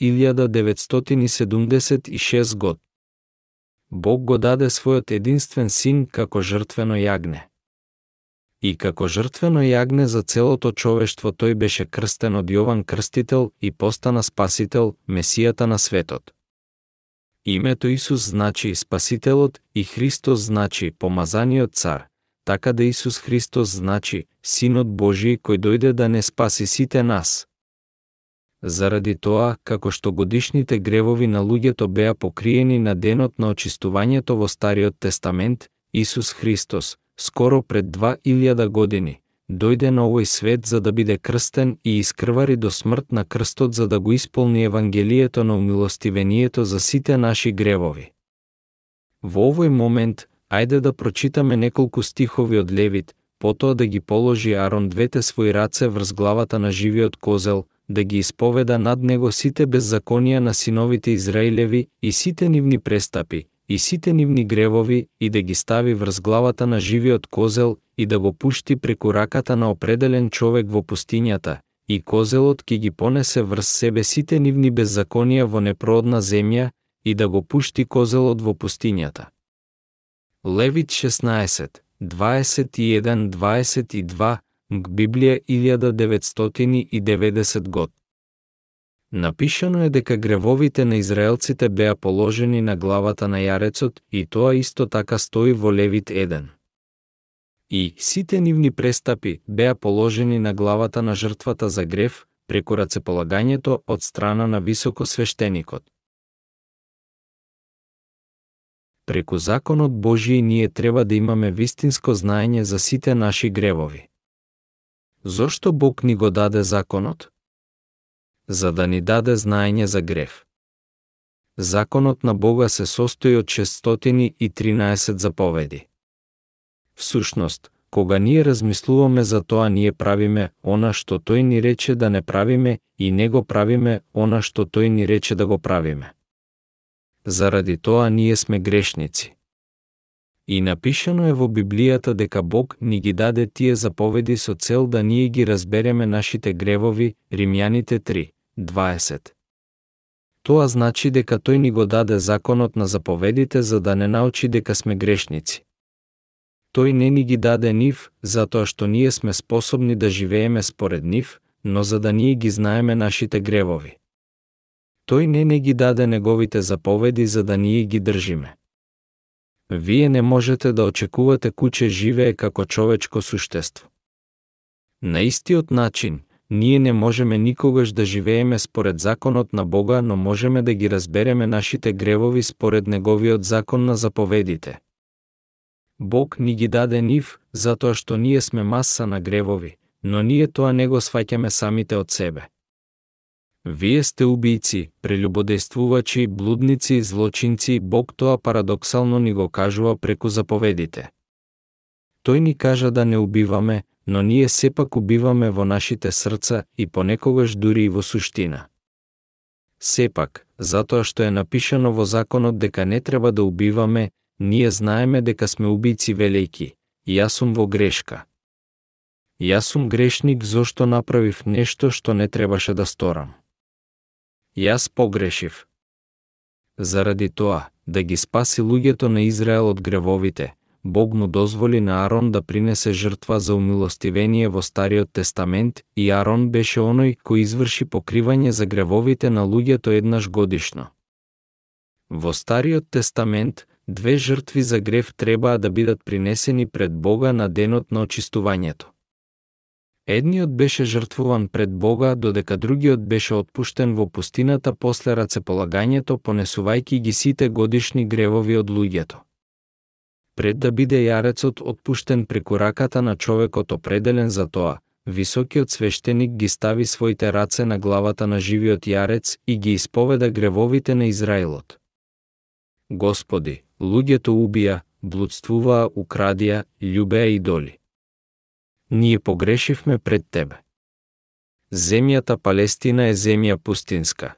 1976 год. Бог го даде својот единствен син како жртвено јагне. И како жртвено јагне за целото човештво тој беше крстен од Јован Крстител и постана спасител, Месијата на светот. Името Исус значи Спасителот и Христос значи Помазаниот цар, така да Исус Христос значи Синот Божји кој дојде да не спаси сите нас. Заради тоа, како што годишните гревови на луѓето беа покриени на денот на очистувањето во Стариот тестамент, Исус Христос, скоро пред 2000 години, дојде на овој свет за да биде крстен и искрвари до смрт на крстот за да го исполни Евангелието на умилостивението за сите наши гревови. Во овој момент, ајде да прочитаме неколку стихови од Левит, потоа да ги положи Арон двете своји раце врз главата на живиот козел, да ги исповеда над него сите беззаконија на синовите Израилеви и сите нивни престапи, и сите нивни гревови, и да ги стави врз главата на живиот козел и да го пушти преку раката на определен човек во пустињата, и козелот ќе ги понесе врз себе сите нивни беззаконија во непроодна земја, и да го пушти козелот во пустињата. Левит 16, 21-22, Библија 1990 год. Напишано е дека гревовите на израелците беа положени на главата на јарецот и тоа исто така стои во Левит 1. И сите нивни престапи беа положени на главата на жртвата за грев преку рацеполагањето од страна на високосвештеникот. Преку законот Божји ние треба да имаме вистинско знаење за сите наши гревови. Зошто Бог ни го даде законот? За да ни даде знаење за грев. Законот на Бога се состои од 613 заповеди. Всушност, кога ние размислуваме за тоа, ние правиме она што тој ни рече да не правиме и не го правиме она што тој ни рече да го правиме. Заради тоа ние сме грешници. И напишано е во Библијата дека Бог ни ги даде тие заповеди со цел да ние ги разбереме нашите гревови, Римјаните 3:20. Тоа значи дека тој ни го даде законот на заповедите за да не научи дека сме грешници. Тој не ни ги даде нив, затоа што ние сме способни да живееме според нив, но за да ние ги знаеме нашите гревови. Тој не ги даде неговите заповеди за да ние ги држиме. Вие не можете да очекувате куче живее како човечко суштество. На истиот начин, ние не можеме никогаш да живееме според законот на Бога, но можеме да ги разбереме нашите гревови според неговиот закон на заповедите. Бог ни ги даде нив, затоа што ние сме маса на гревови, но ние тоа не го сваќаме самите од себе. Вие сте убийци, прелюбодејствувачи, блудници, злочинци, Бог тоа парадоксално ни го кажува преку заповедите. Тој ни кажа да не убиваме, но ние сепак убиваме во нашите срца и понекогаш дури и во суштина. Сепак, затоа што е напишано во законот дека не треба да убиваме, ние знаеме дека сме убийци велејки, јас сум во грешка. Јас сум грешник зошто направив нешто што не требаше да сторам. Јас погрешив. Заради тоа, да ги спаси луѓето на Израел од гревовите, Бог му дозволи на Арон да принесе жртва за умилостивение во Стариот тестамент и Арон беше оној кој изврши покривање за гревовите на луѓето еднаш годишно. Во Стариот тестамент, две жртви за грев требаа да бидат принесени пред Бога на денот на очистувањето. Едниот беше жртвуван пред Бога, додека другиот беше отпуштен во пустината после рацеполагањето, понесувајќи ги сите годишни гревови од луѓето. Пред да биде јарецот отпуштен преку раката на човекот определен за тоа, високиот свештеник ги стави своите раце на главата на живиот јарец и ги исповеда гревовите на Израилот. Господи, луѓето убија, блудствуваа, украдија, љубеа идоли. Ние погрешивме пред Тебе. Земјата Палестина е земја пустинска.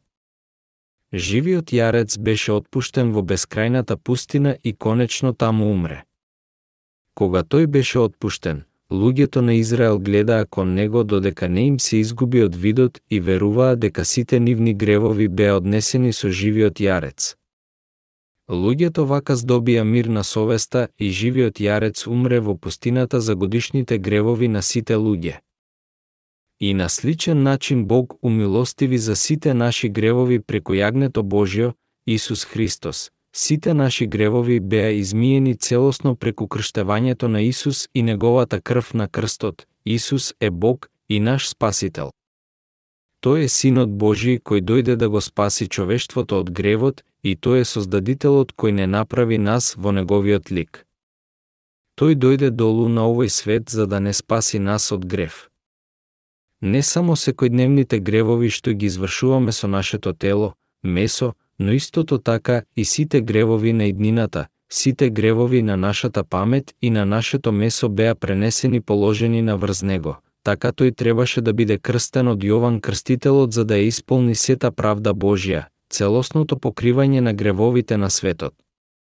Живиот јарец беше отпуштен во бескрајната пустина и конечно таму умре. Кога тој беше отпуштен, луѓето на Израел гледаа кон него додека не им се изгуби од видот и веруваа дека сите нивни гревови беа однесени со живиот јарец. Луѓето вака здобија мир на совеста и живиот јарец умре во пустината за годишните гревови на сите луѓе. И на сличен начин Бог умилостиви за сите наши гревови преку јагнето Божјо, Исус Христос. Сите наши гревови беа измиени целосно преку крштевањето на Исус и неговата крв на крстот. Исус е Бог и наш Спасител. Тој е Синот Божји кој дојде да го спаси човештвото од гревот и тој е Создадителот кој не направи нас во неговиот лик. Тој дојде долу на овој свет за да не спаси нас од грев. Не само секојдневните гревови што ги извршуваме со нашето тело, месо, но истото така и сите гревови на иднината, сите гревови на нашата памет и на нашето месо беа пренесени положени на врз него. Така тој требаше да биде крстен од Јован Крстителот за да ја исполни сета правда Божја, целосното покривање на гревовите на светот.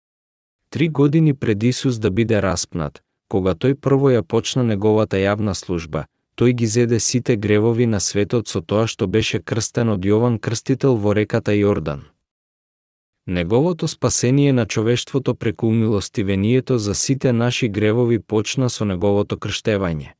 3 години пред Исус да биде распнат, кога тој прво ја почна неговата јавна служба, тој ги зеде сите гревови на светот со тоа што беше крстен од Јован Крстител во реката Јордан. Неговото спасение на човештвото преку умилостивението за сите наши гревови почна со неговото крштевање.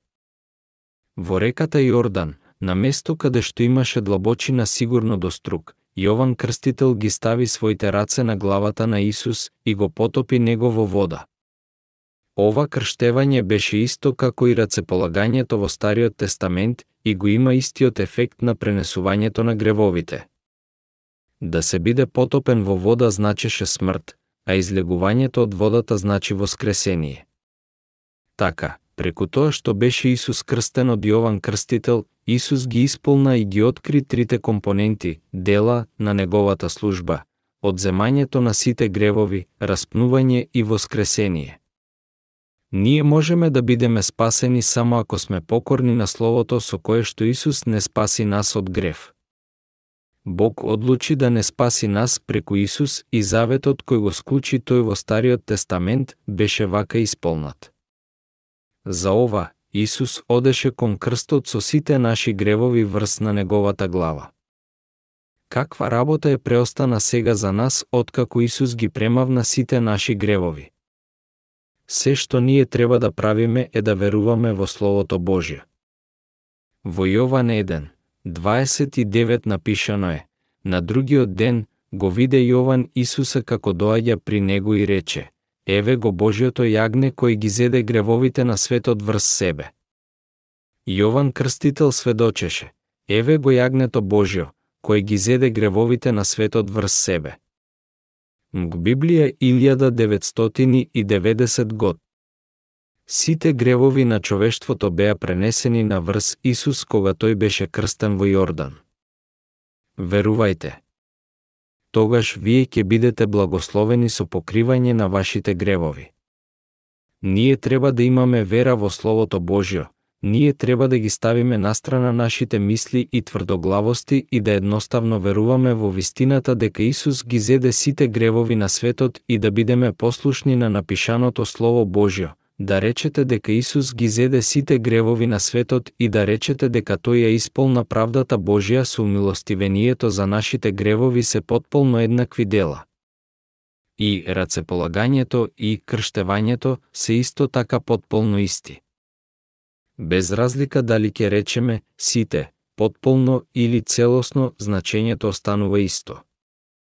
Во реката Јордан, на место каде што имаше длабочина сигурно до струк, Јован Крстител ги стави своите раце на главата на Исус и го потопи него во вода. Ова крштевање беше исто како и рацеполагањето во Стариот тестамент и го има истиот ефект на пренесувањето на гревовите. Да се биде потопен во вода значеше смрт, а излегувањето од водата значи воскресение. Така, преку тоа што беше Исус крстен од Јован Крстител, Исус ги исполна и ги откри трите компоненти, дела на неговата служба, одземањето на сите гревови, распнување и воскресение. Ние можеме да бидеме спасени само ако сме покорни на Словото со кое што Исус не спаси нас од грев. Бог одлучи да не спаси нас преку Исус и заветот кој го склучи тој во Стариот тестамент беше вака исполнат. За ова, Исус одеше кон крстот со сите наши гревови врз на неговата глава. Каква работа е преостана сега за нас откако Исус ги премавна сите наши гревови? Се што ние треба да правиме е да веруваме во Словото Божје. Во Јован 1:29 напишано е: на другиот ден го виде Јован Исуса како доаѓа при него и рече: еве го Божјото јагне кој ги зеде гревовите на светот врз себе. Јован Крстител сведочеше: еве го јагнето Божјо, кој ги зеде гревовите на светот врз себе. Библија 1990 год. Сите гревови на човештвото беа пренесени на врз Исус кога тој беше крстен во Јордан. Верувајте. Тогаш вие ќе бидете благословени со покривање на вашите гревови. Ние треба да имаме вера во Словото Божјо, ние треба да ги ставиме настрана нашите мисли и тврдоглавости и да едноставно веруваме во вистината дека Исус ги зеде сите гревови на светот и да бидеме послушни на напишаното Слово Божјо, да речете дека Исус ги зеде сите гревови на светот и да речете дека тој ја исполна правдата Божја со умилостивението за нашите гревови се потполно еднакви дела. И рацеполагањето и крштевањето се исто така потполно исти. Без разлика дали ќе речеме сите, потполно или целосно, значењето останува исто.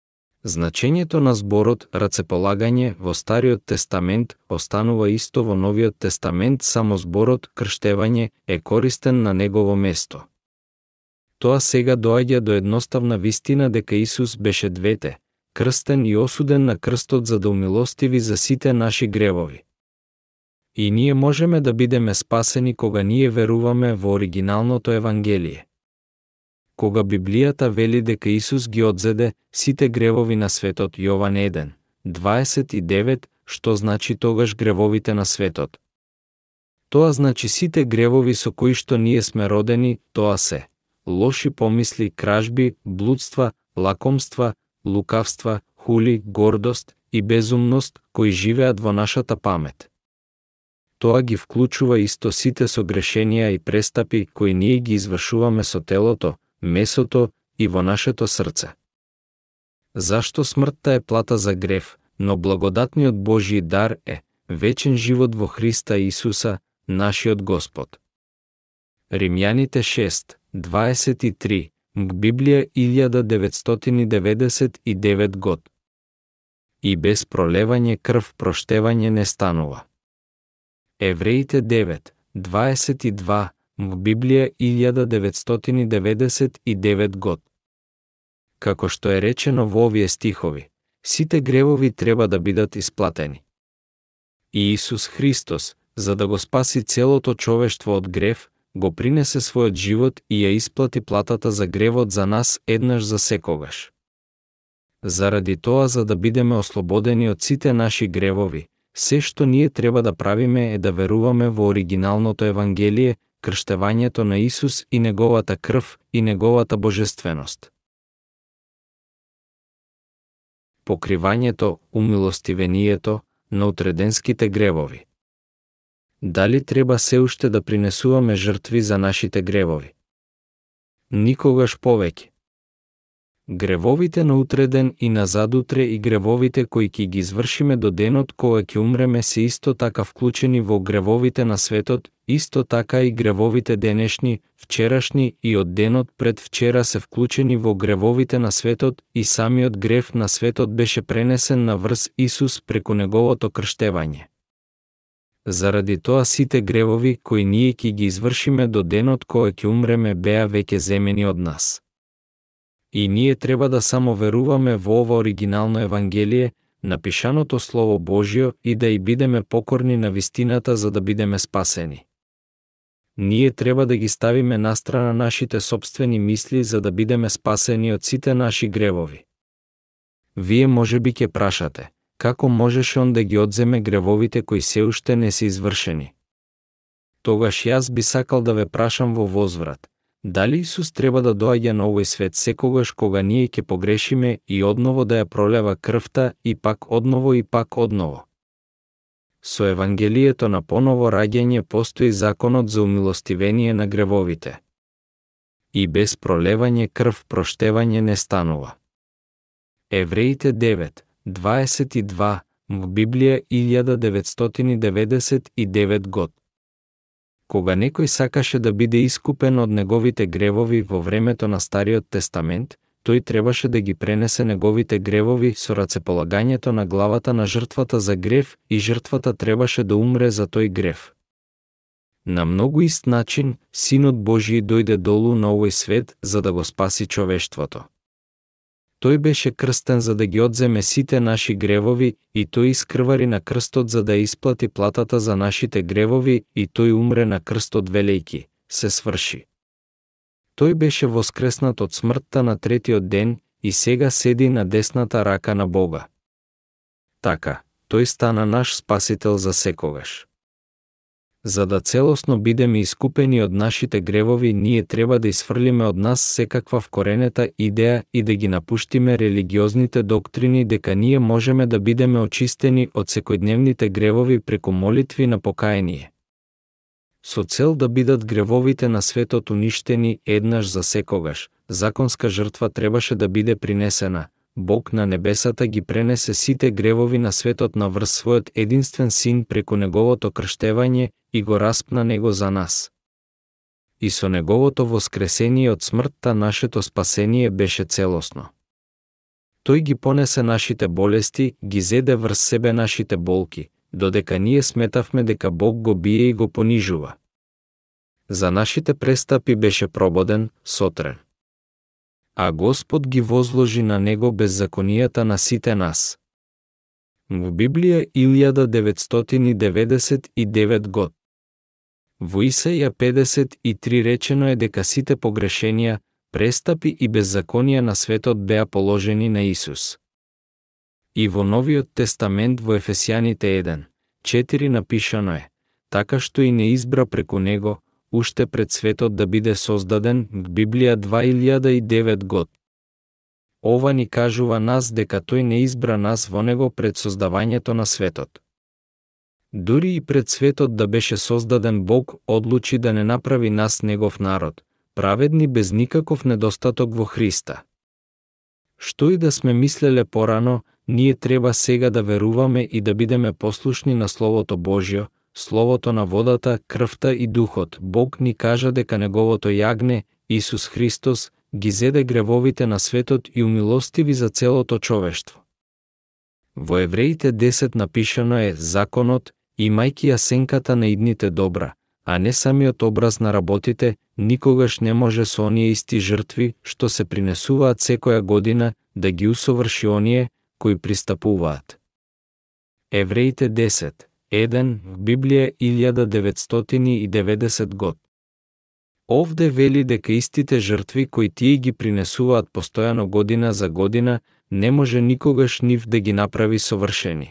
Значењето на зборот рацеполагање во Стариот тестамент останува исто во Новиот тестамент, само зборот крштевање е користен на негово место. Тоа сега доаѓа до едноставна вистина дека Исус беше двете, крстен и осуден на крстот за да умилостиви за сите наши гревови. И ние можеме да бидеме спасени кога ние веруваме во оригиналното Евангелие. Кога Библијата вели дека Исус ги одзеде сите гревови на светот, Јован 1:29, што значи тогаш гревовите на светот? Тоа значи сите гревови со кои што ние сме родени, тоа се лоши помисли, кражби, блудства, лакомства, лукавства, хули, гордост и безумност кои живеат во нашата памет. Тоа ги вклучува исто сите согрешенија и престапи кои ние ги извршуваме со телото, месото и во нашето срце. Зашто смртта е плата за грев, но благодатниот Божји дар е вечен живот во Христа Исуса, нашиот Господ. Римјаните 6:23, Библија 1999 год. И без пролевање крв проштевање не станува. Евреите 9:22, Библија 1999 год. Како што е речено во овие стихови, сите гревови треба да бидат исплатени. И Исус Христос, за да го спаси целото човештво од грев, го принесе својот живот и ја исплати платата за гревот за нас еднаш за секогаш. Заради тоа, за да бидеме ослободени од сите наши гревови, се што ние треба да правиме е да веруваме во оригиналното Евангелие, крштевањето на Исус и неговата крв и неговата божественост. Покривањето, умилостивението на утреденските гревови. Дали треба се уште да принесуваме жртви за нашите гревови? Никогаш повеќе. Гревовите на утреден и назадутре и гревовите кои ќе ги извршиме до денот кога ќе умреме се исто така вклучени во гревовите на светот, исто така и гревовите денешни, вчерашни и од денот пред вчера се вклучени во гревовите на светот и самиот грев на светот беше пренесен на врз Исус преку неговото крштевање. Заради тоа сите гревови кои ние ќе ги извршиме до денот кога ќе умреме беа веќе земени од нас. И ние треба да само веруваме во ова оригинално Евангелие, напишаното Слово Божјо и да и бидеме покорни на вистината за да бидеме спасени. Ние треба да ги ставиме настрана нашите сопствени мисли за да бидеме спасени од сите наши гревови. Вие можеби ќе прашате, како можеше он да ги одземе гревовите кои се уште не се извршени? Тогаш јас би сакал да ве прашам во возврат, дали Исус треба да доаѓа на овој свет секогаш кога ние ќе погрешиме и одново да ја пролева крвта и пак одново? Со Евангелието на поново раѓање постои законот за умилостивение на гревовите. И без пролевање крв проштевање не станува. Евреите 9:22, в Библија 1999 год. Кога некој сакаше да биде искупен од неговите гревови во времето на Стариот тестамент, тој требаше да ги пренесе неговите гревови со рацеполагањето на главата на жртвата за грев и жртвата требаше да умре за тој грев. На многу ист начин, Синот Божји дојде долу на овој свет за да го спаси човештвото. Тој беше крстен за да ги одземе сите наши гревови и тој искрвари на крстот за да исплати платата за нашите гревови и тој умре на крстот велејки, се сврши. Тој беше воскреснат од смртта на третиот ден и сега седи на десната рака на Бога. Така, тој стана наш спасител за секогаш. За да целосно бидеме искупени од нашите гревови, ние треба да исфрлиме од нас секаква вкоренета идеја и да ги напуштиме религиозните доктрини дека ние можеме да бидеме очистени од секојдневните гревови преку молитви на покаяние. Со цел да бидат гревовите на светот уништени еднаш за секогаш, законска жртва требаше да биде принесена. Бог на небесата ги пренесе сите гревови на светот на врз својот единствен син преку неговото крштевање и го распна него за нас. И со неговото воскресение од смртта нашето спасение беше целосно. Тој ги понесе нашите болести, ги зеде врз себе нашите болки, додека ние сметавме дека Бог го бие и го понижува. За нашите престапи беше прободен, сотрен. А Господ ги возложи на него беззаконијата на сите нас. В Библија 1999 год. Во Исаја 53 речено е дека сите погрешенија, престапи и беззаконија на светот беа положени на Исус. И во Новиот тестамент во Ефесјаните 1:4 напишано е: така што и не избра преку него, уште пред светот да биде создаден, в Библија 2009 год. Ова ни кажува нас дека тој не избра нас во него пред создавањето на светот. Дури и пред светот да беше создаден, Бог одлучи да не направи нас негов народ, праведни без никаков недостаток во Христа. Што и да сме мислеле порано, ние треба сега да веруваме и да бидеме послушни на Словото Божјо, Словото на водата, крвта и духот. Бог ни кажа дека неговото јагне, Исус Христос, ги зеде гревовите на светот и умилостиви за целото човештво. Во Евреите 10 напишано е: законот, имајќи ја сенката на идните добра, а не самиот образ на работите, никогаш не може со оние исти жртви, што се принесуваат секоја година, да ги усоврши оние кои пристапуваат. Евреите 10:1 в Библија 1990 год. Овде вели дека истите жртви кои тие ги принесуваат постојано година за година, не може никогаш нив да ги направи совршени.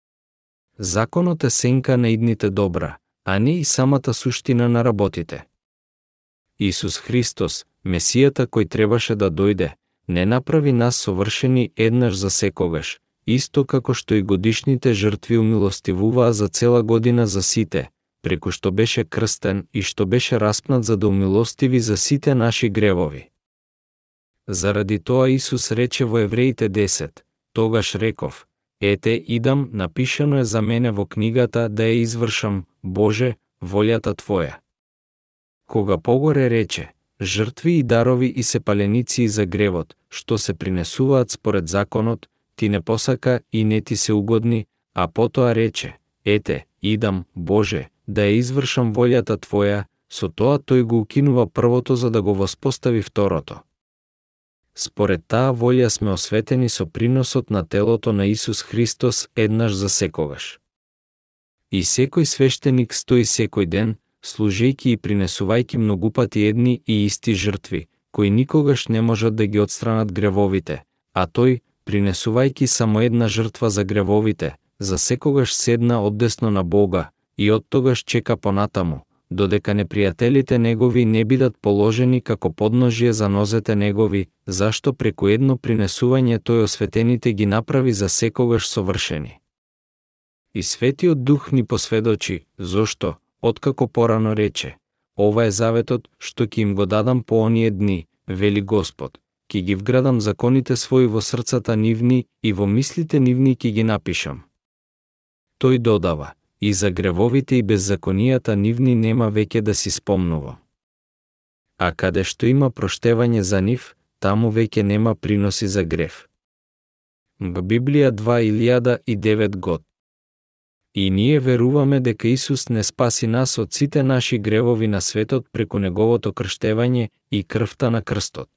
Законот е сенка на идните добра, а не и самата суштина на работите. Исус Христос, Месијата кој требаше да дојде, не направи нас совршени еднаш за секогаш, исто како што и годишните жртви умилостивуваа за цела година за сите, преку што беше крстен и што беше распнат за да умилостиви за сите наши гревови. Заради тоа Исус рече во Евреите 10: тогаш реков: ете, идам, напишано е за мене во книгата да ја извршам, Боже, волјата Твоја. Кога погоре рече: жртви и дарови и сепаленици за гревот, што се принесуваат според законот, ти не посака и не ти се угодни, а потоа рече: ете, идам, Боже, да ја извршам волјата Твоја, со тоа тој го укинува првото за да го воспостави второто. Според таа волја сме осветени со приносот на телото на Исус Христос еднаш за секогаш. И секој свештеник стои секој ден, служејќи и принесувајќи многупати едни и исти жртви, кои никогаш не можат да ги отстранат гревовите, а тој, принесувајќи само една жртва за гревовите, за секогаш седна оддесно на Бога, и оттогаш чека понатаму, додека непријателите негови не бидат положени како подножие за нозете негови, зашто преку едно принесување тој осветените ги направи за секогаш совршени. И Светиот Дух ни посведочи, зошто, откако порано рече: ова е заветот што ќе им го дадам по оние дни, вели Господ, ќе ги вградам законите своји во срцата нивни и во мислите нивни ќе ги напишам. Тој додава: и за гревовите и беззаконијата нивни нема веќе да си спомнувам. А каде што има проштевање за нив, таму веќе нема приноси за грев. Во Библија 2009 год. И ние веруваме дека Исус не спаси нас од сите наши гревови на светот преку неговото крштевање и крвта на крстот.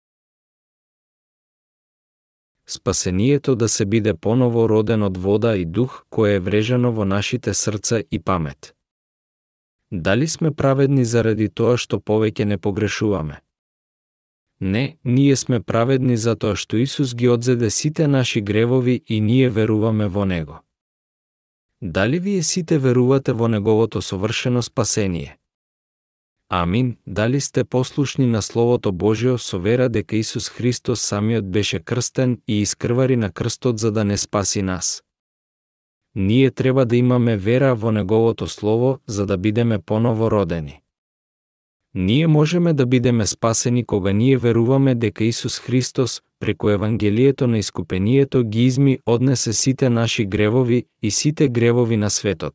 Спасението да се биде поново роден од вода и дух кое е врежено во нашите срца и памет. Дали сме праведни заради тоа што повеќе не погрешуваме? Не, ние сме праведни затоа што Исус ги одзеде сите наши гревови и ние веруваме во Него. Дали вие сите верувате во Неговото совршено спасение? Амин. Дали сте послушни на Словото Божјо со вера дека Исус Христос самиот беше крстен и искрвари на крстот за да не спаси нас? Ние треба да имаме вера во Неговото Слово за да бидеме поново родени. Ние можеме да бидеме спасени кога ние веруваме дека Исус Христос, преку Евангелието на искупението, ги изми однесе сите наши гревови и сите гревови на светот.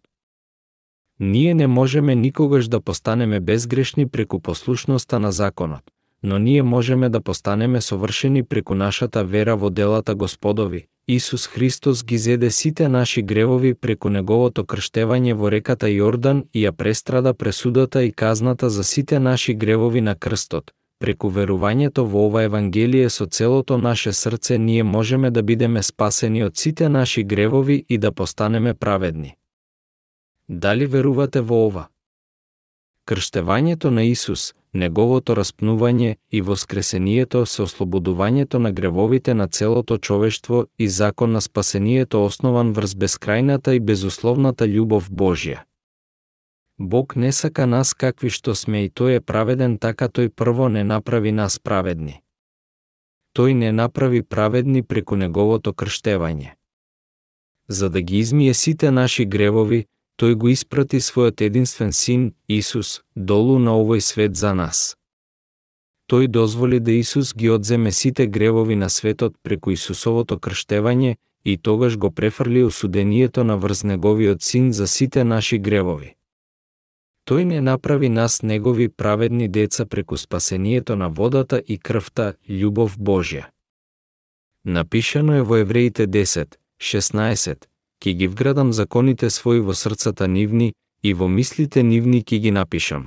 Ние не можеме никогаш да постанеме безгрешни преку послушноста на законот, но ние можеме да постанеме совршени преку нашата вера во делата Господови. Исус Христос ги зеде сите наши гревови преку неговото крштевање во реката Јордан и ја престрада пресудата и казната за сите наши гревови на крстот. Преку верувањето во ова Евангелие со целото наше срце ние можеме да бидеме спасени од сите наши гревови и да постанеме праведни. Дали верувате во ова? Крштевањето на Исус, неговото распнување и воскресението се ослободувањето на гревовите на целото човештво и закон на спасението основан врз бескрајната и безусловната љубов Божја. Бог не сака нас какви што сме и тој е праведен, така тој прво не направи нас праведни. Тој не направи праведни преку неговото крштевање. За да ги измие сите наши гревови, тој го испрати својот единствен син, Исус, долу на овој свет за нас. Тој дозволи да Исус ги одземе сите гревови на светот преку Исусовото крштевање и тогаш го префрли осудението на врз неговиот син за сите наши гревови. Тој не направи нас негови праведни деца преку спасението на водата и крвта, љубов Божја. Напишано е во Евреите 10:16, ки ги вградам законите своји во срцата нивни и во мислите нивни ки ги напишам.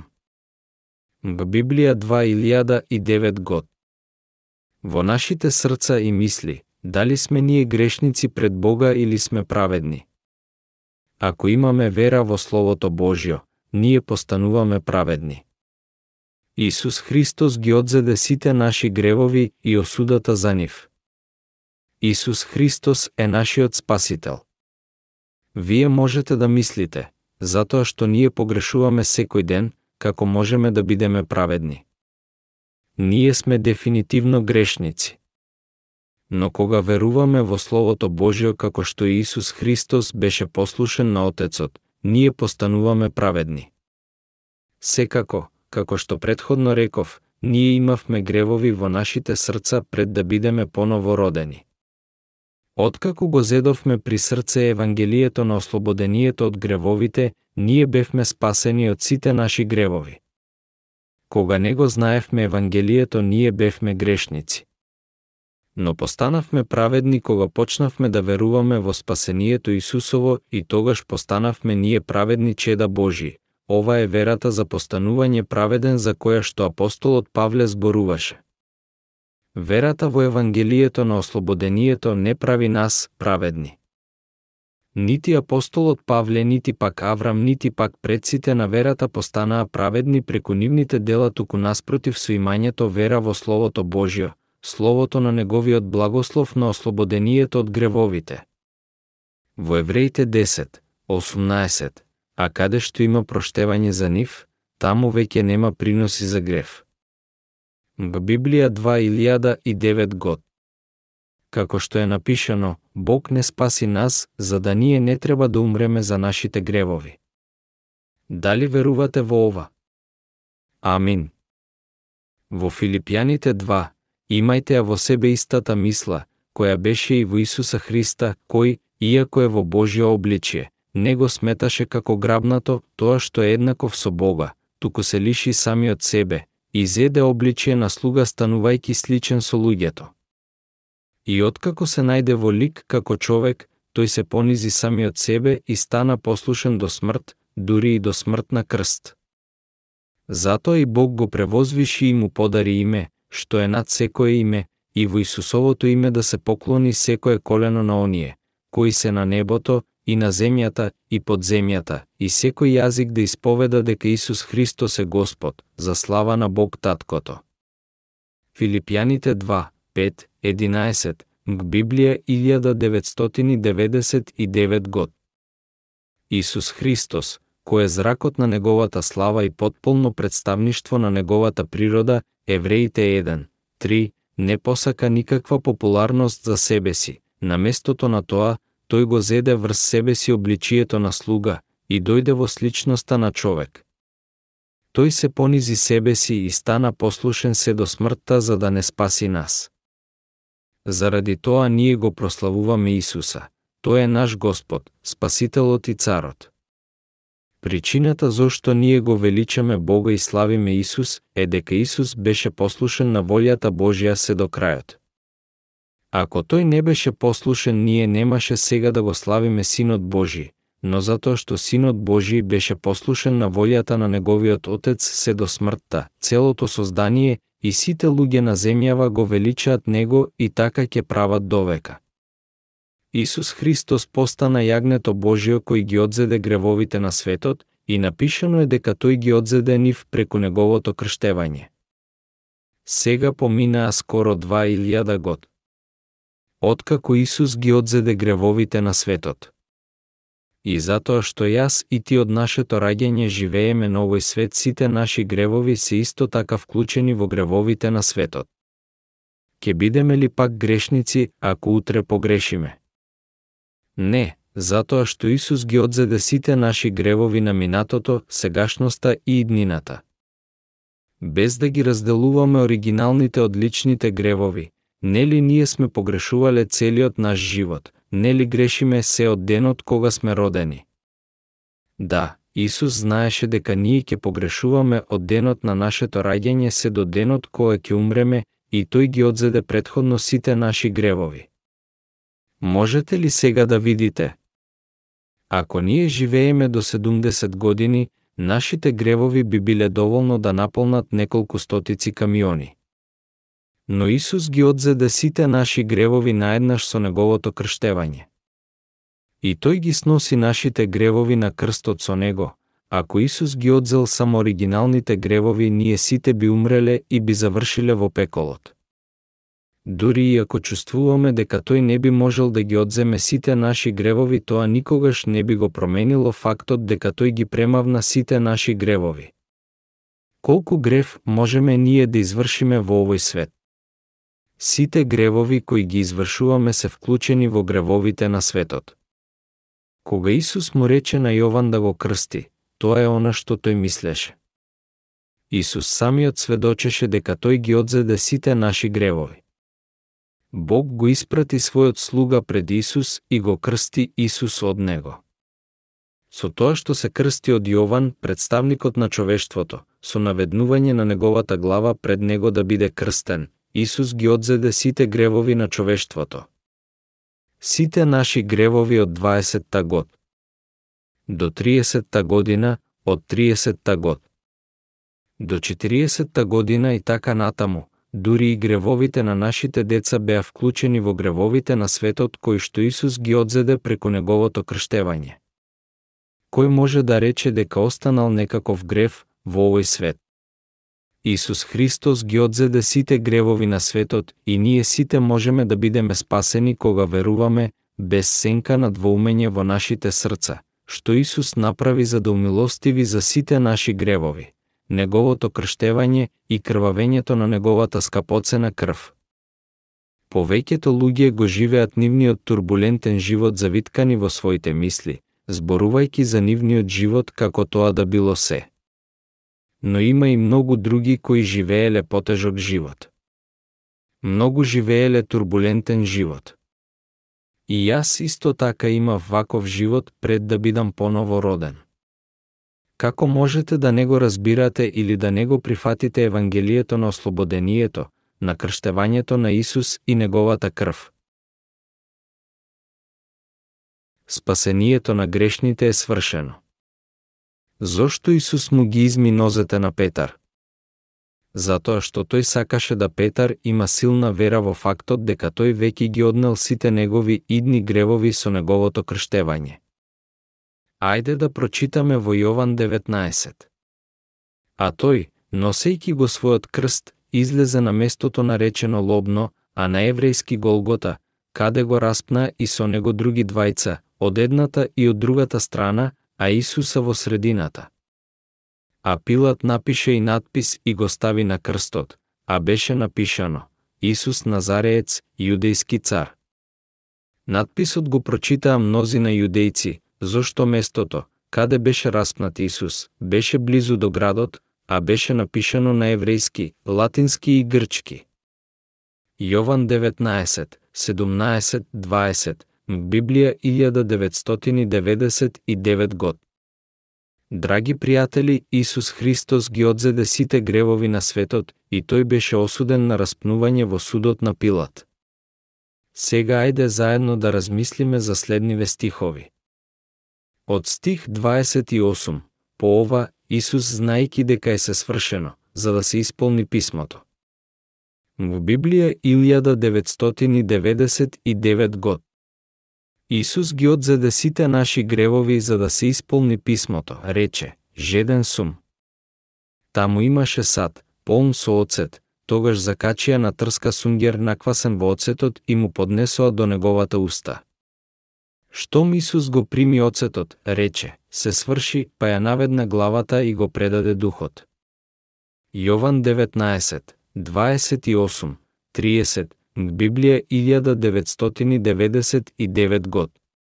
Библија 2009 год. Во нашите срца и мисли, дали сме ние грешници пред Бога или сме праведни? Ако имаме вера во Словото Божјо, ние постануваме праведни. Исус Христос ги одзеде сите наши гревови и осудата за нив. Исус Христос е нашиот Спасител. Вие можете да мислите, затоа што ние погрешуваме секој ден, како можеме да бидеме праведни. Ние сме дефинитивно грешници. Но кога веруваме во Словото Божјо како што Исус Христос беше послушен на Отецот, ние постануваме праведни. Секако, како што претходно реков, ние имавме гревови во нашите срца пред да бидеме поново родени. Откако го зедовме при срце Евангелието на ослободението од гревовите, ние бевме спасени од сите наши гревови. Кога не го знаевме Евангелието, ние бевме грешници. Но постанавме праведни кога почнавме да веруваме во спасението Исусово и тогаш постанавме ние праведни чеда Божји. Ова е верата за постанување праведен за која што апостолот Павле зборуваше. Верата во Евангелието на ослободението не прави нас праведни. Нити апостолот Павле, нити пак Аврам, нити пак предците на верата постанаа праведни преку нивните дела, туку наспротив со имањето вера во Словото Божјо, Словото на неговиот благослов на ослободението од гревовите. Во Евреите 10:18, а каде што има проштевање за нив, таму веќе нема приноси за грев. Библија 2009 год. Како што е напишано, Бог не спаси нас, за да ние не треба да умреме за нашите гревови. Дали верувате во ова? Амин. Во Филипјаните 2, имајте ја во себе истата мисла, која беше и во Исуса Христа, кој, иако е во Божјо обличје, не го сметаше како грабнато тоа што е еднаков со Бога, туку се лиши самиот себе, и зеде обличје на слуга станувајќи сличен со луѓето. И откако се најде во лик како човек, тој се понизи самиот себе и стана послушен до смрт, дури и до смрт на крст. Затоа и Бог го превозвиши и му подари име, што е над секое име, и во Исусовото име да се поклони секое колено на оние, кои се на небото, и на земјата, и под земјата, и секој јазик да исповеда дека Исус Христос е Господ, за слава на Бог Таткото. Филипјаните 2:5-11, Библија 1999 год. Исус Христос, кој е зракот на неговата слава и потполно представништво на неговата природа, Евреите 1:3, не посака никаква популарност за себе си, на местото на тоа, тој го зеде врз себе си обличието на слуга и дојде во сличноста на човек. Тој се понизи себе си и стана послушен се до смртта за да не спаси нас. Заради тоа ние го прославуваме Исуса. Тој е наш Господ, Спасителот и Царот. Причината зошто ние го величаме Бога и славиме Исус е дека Исус беше послушен на волјата Божја се до крајот. Ако тој не беше послушен, ние немаше сега да го славиме Синот Божи, но затоа што Синот Божи беше послушен на волјата на неговиот Отец се до смртта, целото создание и сите луѓе на земјава го величаат Него и така ќе прават довека. Исус Христос постана јагнето Божјо кој ги одзеде гревовите на светот и напишано е дека тој ги одзеде нив преку неговото крштевање. Сега поминаа скоро 2000 год. Откако Исус ги одзеде гревовите на светот. И затоа што јас и ти од нашето раѓање живееме на овој свет, сите наши гревови се исто така вклучени во гревовите на светот. Ке бидеме ли пак грешници ако утре погрешиме? Не, затоа што Исус ги одзеде сите наши гревови на минатото, сегашноста и иднината. Без да ги разделуваме оригиналните од личните гревови, нели ние сме погрешувале целиот наш живот, нели грешиме се од денот кога сме родени? Да, Исус знаеше дека ние ќе погрешуваме од денот на нашето раѓање се до денот кога ќе умреме и тој ги одзеде претходно сите наши гревови. Можете ли сега да видите? Ако ние живееме до 70 години, нашите гревови би биле доволно да наполнат неколку стотици камиони. Но Исус ги одзеде сите наши гревови наеднаш со неговото крштевање. И тој ги сноси нашите гревови на крстот со него. Ако Исус ги одзел само оригиналните гревови, ние сите би умреле и би завршиле во пеколот. Дури и ако чувствуваме дека тој не би можел да ги одземе сите наши гревови, тоа никогаш не би го променило фактот дека тој ги премавна сите наши гревови. Колку грев можеме ние да извршиме во овој свет? Сите гревови кои ги извршуваме се вклучени во гревовите на светот. Кога Исус му рече на Јован да го крсти, тоа е она што тој мислеше. Исус самиот сведочеше дека тој ги одзеде сите наши гревови. Бог го испрати својот слуга пред Исус и го крсти Исус од него. Со тоа што се крсти од Јован, представникот на човештвото, со наведнување на неговата глава пред него да биде крстен, Исус ги одзеде сите гревови на човештвото. Сите наши гревови од 20-та год до 30-та година, од 30-та год до 40-та година и така натаму, дури и гревовите на нашите деца беа вклучени во гревовите на светот кои што Исус ги одзеде преку неговото крштевање. Кој може да рече дека останал некаков грев во овој свет? Исус Христос ги одзеде сите гревови на светот и ние сите можеме да бидеме спасени кога веруваме, без сенка на двоумење во нашите срца, што Исус направи за да умилостиви за сите наши гревови, неговото крштевање и крвавењето на неговата скапоцена крв. Повеќето луѓе го живеат нивниот турбулентен живот завиткани во своите мисли, зборувајќи за нивниот живот како тоа да било се. Но има и многу други кои живееле потежок живот. Многу живееле турбулентен живот. И јас исто така имав ваков живот пред да бидам поново роден. Како можете да не го разбирате или да не го прифатите Евангелието на ослободението, на крштевањето на Исус и неговата крв? Спасението на грешните е свршено. Зошто Исус му ги изми нозете на Петар? Затоа што тој сакаше да Петар има силна вера во фактот дека тој веќе ги однел сите негови идни гревови со неговото крштевање. Ајде да прочитаме во Јован 19. А тој, носејќи го својот крст, излезе на местото наречено Лобно, а на еврејски Голгота, каде го распна и со него други двајца, од едната и од другата страна, а Исуса во средината. А Пилат напише и надпис и го стави на крстот, а беше напишано: Исус Назареец, јудејски цар. Надписот го прочитаа мнозина јудејци, зошто местото, каде беше распнат Исус, беше близу до градот, а беше напишано на еврејски, латински и грчки. Јован 19, 17, 20, Библија 1999 год. Драги пријатели, Исус Христос ги одзеде сите гревови на светот и тој беше осуден на распнување во судот на Пилат. Сега ајде заедно да размислиме за следниве стихови. Од стих 28, по ова, Исус знаејќи дека е се свршено, за да се исполни писмото. Во Библија 1999 год. Исус ги одзеде сите наши гревови за да се исполни писмото, рече, жеден сум. Таму имаше сад, полн со оцет, тогаш закачија на трска сунгер наквасен во оцетот и му поднесоа до неговата уста. Штом Исус го прими оцетот, рече, се сврши, па ја наведна главата и го предаде духот. Јован 19, 28, 30, Библија 1999 год.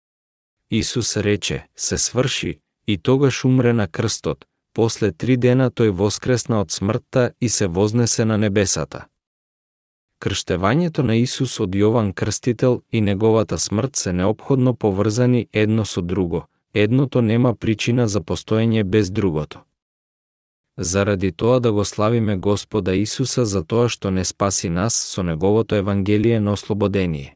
Исус рече, се сврши, и тогаш умре на крстот, после 3 дена тој воскресна од смртта и се вознесе на небесата. Крштевањето на Исус од Јован Крстител и неговата смрт се неопходно поврзани едно со друго, едното нема причина за постоење без другото. Заради тоа да го славиме Господа Исуса за тоа што не спаси нас со неговото евангелие на ослободение.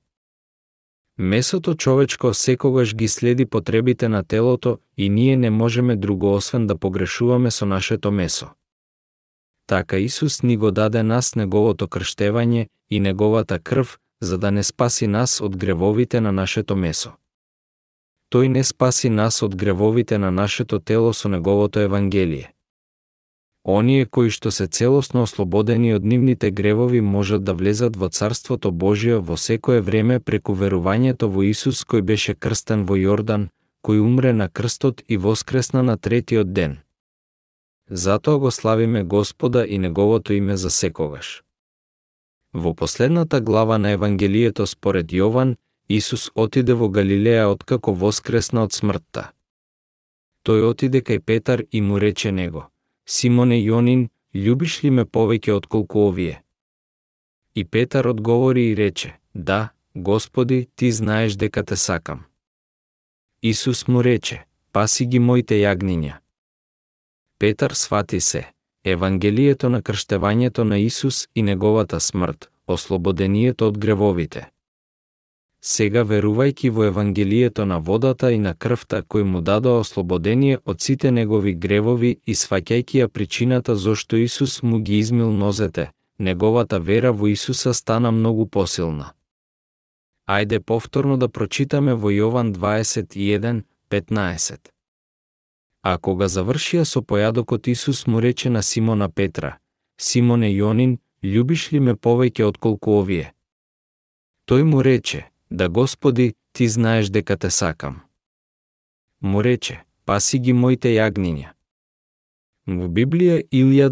Месото човечко секогаш ги следи потребите на телото и ние не можеме друго освен да погрешуваме со нашето месо. Така Исус ни го даде нас неговото крштевање и неговата крв, за да не спаси нас од гревовите на нашето месо. Тој не спаси нас од гревовите на нашето тело со неговото евангелие. Оние кои што се целосно ослободени од нивните гревови можат да влезат во Царството Божие во секое време преку верувањето во Исус кој беше крстен во Јордан, кој умре на крстот и воскресна на третиот ден. Затоа го славиме Господа и неговото име за секогаш. Во последната глава на Евангелието според Јован, Исус отиде во Галилеја откако воскресна од смртта. Тој отиде кај Петар и му рече него: Симоне Јонин, љубиш ли ме повеќе отколку овие? И Петар одговори и рече: Да, Господи, ти знаеш дека те сакам. Исус му рече: Паси ги моите јагниња. Петар свати се. Евангелието на крштевањето на Исус и неговата смрт, ослободението од гревовите. Сега верувајќи во Евангелието на водата и на крвта кој му дадоа ослободение од сите негови гревови и сваќајќи ја причината зошто Исус му ги измил нозете, неговата вера во Исуса стана многу посилна. Ајде повторно да прочитаме во Јован 21:15. А кога завршија со појадокот, Исус му рече на Симона Петра: Симоне Јонин, љубиш ли ме повеќе отколку овие? Тој му рече: Да, Господи, ти знаеш дека те сакам. Му рече: Паси ги моите јагниња. Во Библија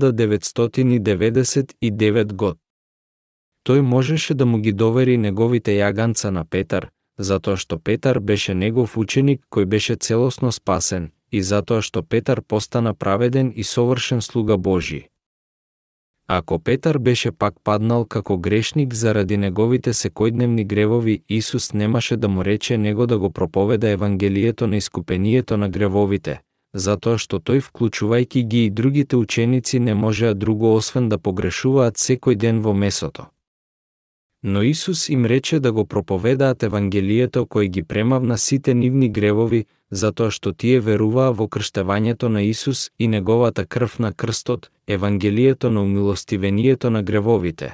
1999 год. Тој можеше да му ги довери неговите јаганца на Петар, затоа што Петар беше негов ученик кој беше целосно спасен, и затоа што Петар постана праведен и совршен слуга Божји. Ако Петар беше пак паднал како грешник заради неговите секојдневни гревови, Исус немаше да му рече него да го проповеда евангелието на искупението на гревовите, затоа што тој, вклучувајќи ги и другите ученици, не можеа друго освен да погрешуваат секој ден во месото. Но Исус им рече да го проповедаат евангелието кој ги премавна сите нивни гревови, затоа што тие веруваа во крштевањето на Исус и неговата крв на крстот, евангелието на умилостивението на гревовите.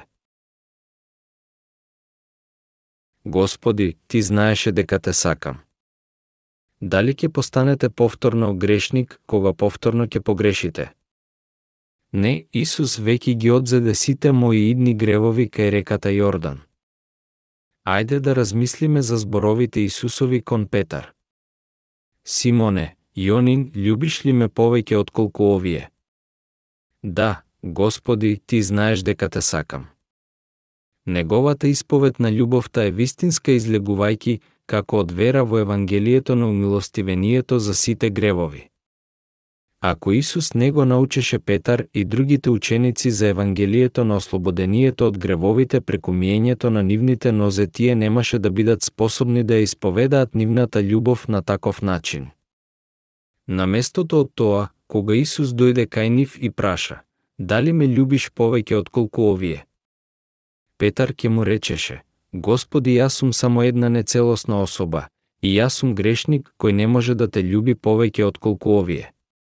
Господи, ти знаеше дека те сакам. Дали ќе постанете повторно грешник кога повторно ќе погрешите? Не, Исус веќе ги одзеде сите мои идни гревови кај реката Јордан. Ајде да размислиме за зборовите Исусови кон Петар. Симоне, Јонин, љубиш ли ме повеќе отколку овие? Да, Господи, ти знаеш дека те сакам. Неговата исповед на љубовта е вистинска, излегувајќи како од вера во евангелието на умилостивението за сите гревови. Ако Исус не го научеше Петар и другите ученици за евангелието на ослободението од гревовите преку миењето на нивните нозе, тие немаше да бидат способни да ја исповедаат нивната љубов на таков начин. Наместото од тоа, кога Исус дојде кај нив и праша: "Дали ме љубиш повеќе отколку овие?" Петар ќе му речеше: "Господи, јас сум само една нецелосна особа, и јас сум грешник кој не може да те љуби повеќе отколку овие.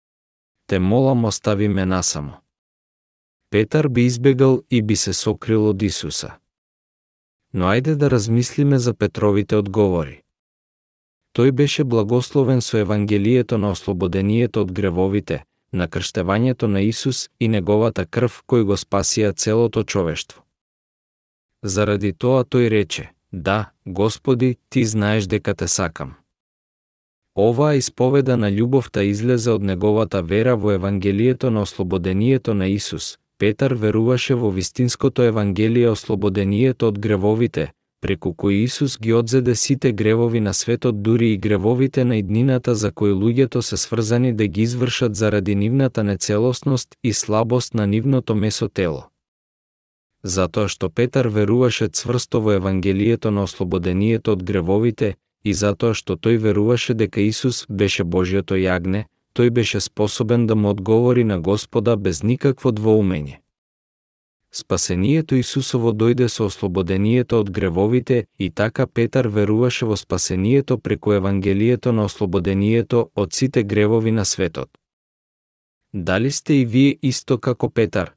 Те молам, остави ме насамо." Петар би избегал и би се сокрил од Исуса. Но ајде да размислиме за Петровите одговори. Тој беше благословен со Евангелието на ослободението од гревовите, на крштевањето на Исус и неговата крв кој го спасија целото човештво. Заради тоа тој рече: "Да, Господи, ти знаеш дека те сакам." Оваа исповеда на љубовта излезе од неговата вера во Евангелието на ослободението на Исус. Петар веруваше во вистинското Евангелие ослободението од гревовите, преку кој Исус ги одзеде сите гревови на светот, дури и гревовите на иднината за кои луѓето се сврзани да ги извршат заради нивната нецелосност и слабост на нивното месо тело. Затоа што Петар веруваше цврсто во Евангелието на ослободението од гревовите и затоа што тој веруваше дека Исус беше Божјото јагне, тој беше способен да му одговори на Господа без никакво двоумење. Спасението Исусово дојде со ослободението од гревовите и така Петар веруваше во спасението преку Евангелието на ослободението од сите гревови на светот. Дали сте и вие исто како Петар?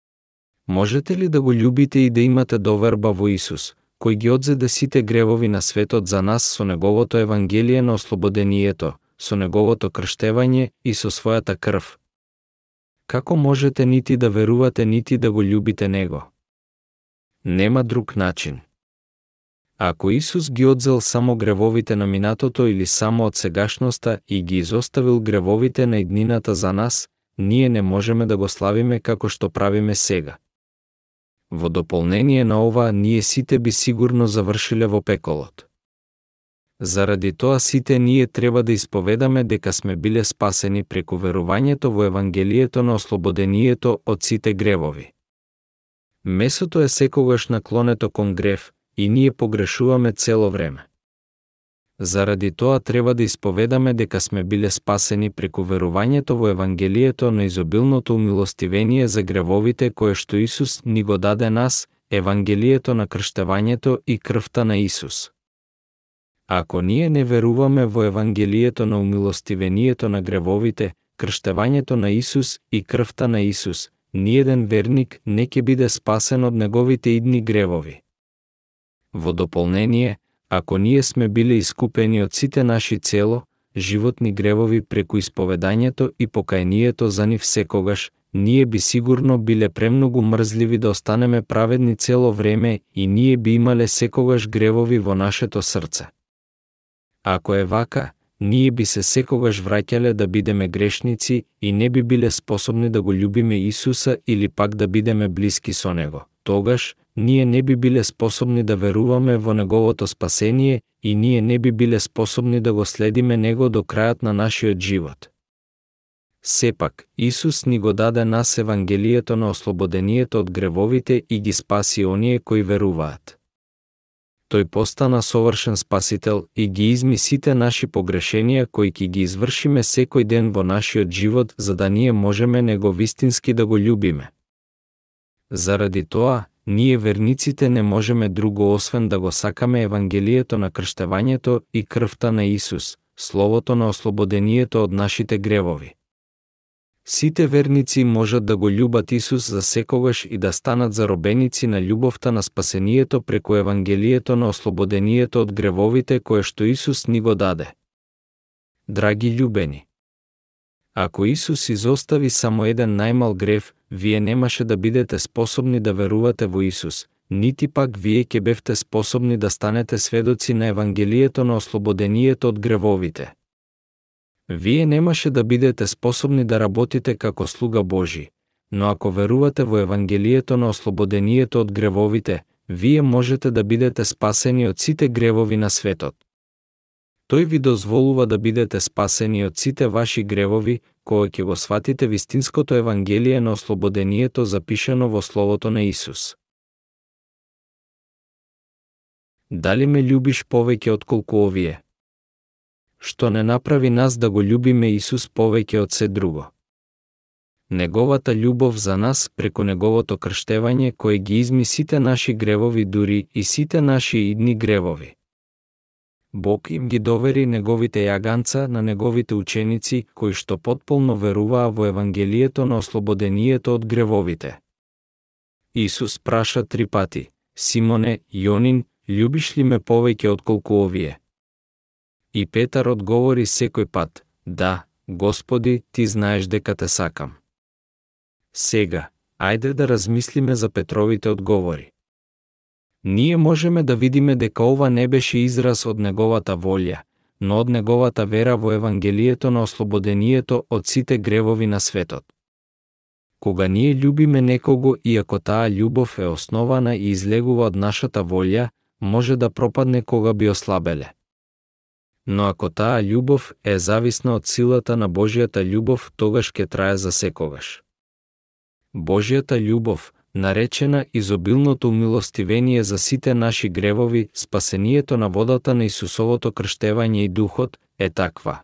Можете ли да го љубите и да имате доверба во Исус, кој ги одзеде сите гревови на светот за нас со неговото Евангелие на ослободението, со неговото крштевање и со својата крв? Како можете нити да верувате, нити да го љубите него? Нема друг начин. Ако Исус ги одзел само гревовите на минатото или само од сегашноста и ги изоставил гревовите на иднината за нас, ние не можеме да го славиме како што правиме сега. Во дополнение на ова, ние сите би сигурно завршиле во пеколот. Заради тоа сите ние треба да исповедаме дека сме биле спасени преку верувањето во Евангелието на ослободението од сите гревови. Месото е секогаш наклонето кон грев и ние погрешуваме цело време. Заради тоа треба да исповедаме дека сме биле спасени преку верувањето во Евангелието на изобилното умилостивение за гревовите кое што Исус ни го даде нас, Евангелието на крштевањето и крвта на Исус. Ако ние не веруваме во Евангелието на умилостивението на гревовите, крштевањето на Исус и крвта на Исус, ниеден верник не ќе биде спасен од неговите идни гревови. Во дополнение, ако ние сме биле искупени од сите наши цело, животни гревови преку исповедањето и покајанието за нив секогаш, ние би сигурно биле премногу мрзливи да останеме праведни цело време и ние би имале секогаш гревови во нашето срце. Ако е вака, ние би се секогаш враќале да бидеме грешници и не би биле способни да го љубиме Исуса или пак да бидеме блиски со Него. Тогаш, ние не би биле способни да веруваме во Неговото спасение и ние не би биле способни да го следиме Него до крајот на нашиот живот. Сепак, Исус ни го даде нас Евангелието на ослободението од гревовите и ги спаси оние кои веруваат. Тој постана совршен спасител и ги изми сите наши погрешенија кои ќе ги извршиме секој ден во нашиот живот за да ние можеме Него вистински да го љубиме. Заради тоа, ние верниците не можеме друго освен да го сакаме Евангелието на крштевањето и крвта на Исус, словото на ослободението од нашите гревови. Сите верници можат да го љубат Исус за секогаш и да станат заробеници на љубовта на спасението преку Евангелието на ослободението од гревовите кое што Исус ни го даде. Драги љубени, ако Исус изостави само еден најмал грев, вие немаше да бидете способни да верувате во Исус, нити пак вие ќе бевте способни да станете сведоци на Евангелието на ослободението од гревовите. Вие немаше да бидете способни да работите како слуга Божи, но ако верувате во Евангелието на ослободението од гревовите, вие можете да бидете спасени од сите гревови на светот. Тој ви дозволува да бидете спасени од сите ваши гревови, кога ќе го сватите вистинското Евангелие на ослободението запишано во Словото на Исус. Дали ме љубиш повеќе отколку овие? што не направи нас да го љубиме Исус повеќе од се друго. Неговата љубов за нас преку Неговото крштевање кој ги изми сите наши гревови, дури и сите наши идни гревови. Бог им ги довери Неговите јаганца на Неговите ученици кои што потполно веруваа во Евангелието на ослободението од гревовите. Исус праша 3 пати: Симоне, Јонин, љубиш ли ме повеќе отколку овие? И Петар одговори секој пат: Да, Господи, ти знаеш дека те сакам. Сега, ајде да размислиме за Петровите одговори. Ние можеме да видиме дека ова не беше израз од неговата волја, но од неговата вера во Евангелието на ослободението од сите гревови на светот. Кога ние љубиме некого и ако таа љубов е основана и излегува од нашата волја, може да пропадне кога би ослабеле. Но ако таа љубов е зависна од силата на Божјата љубов, тогаш ќе трае за секогаш. Божјата љубов, наречена изобилното умилостивение за сите наши гревови, спасението на водата на Исусовото крштевање и Духот, е таква.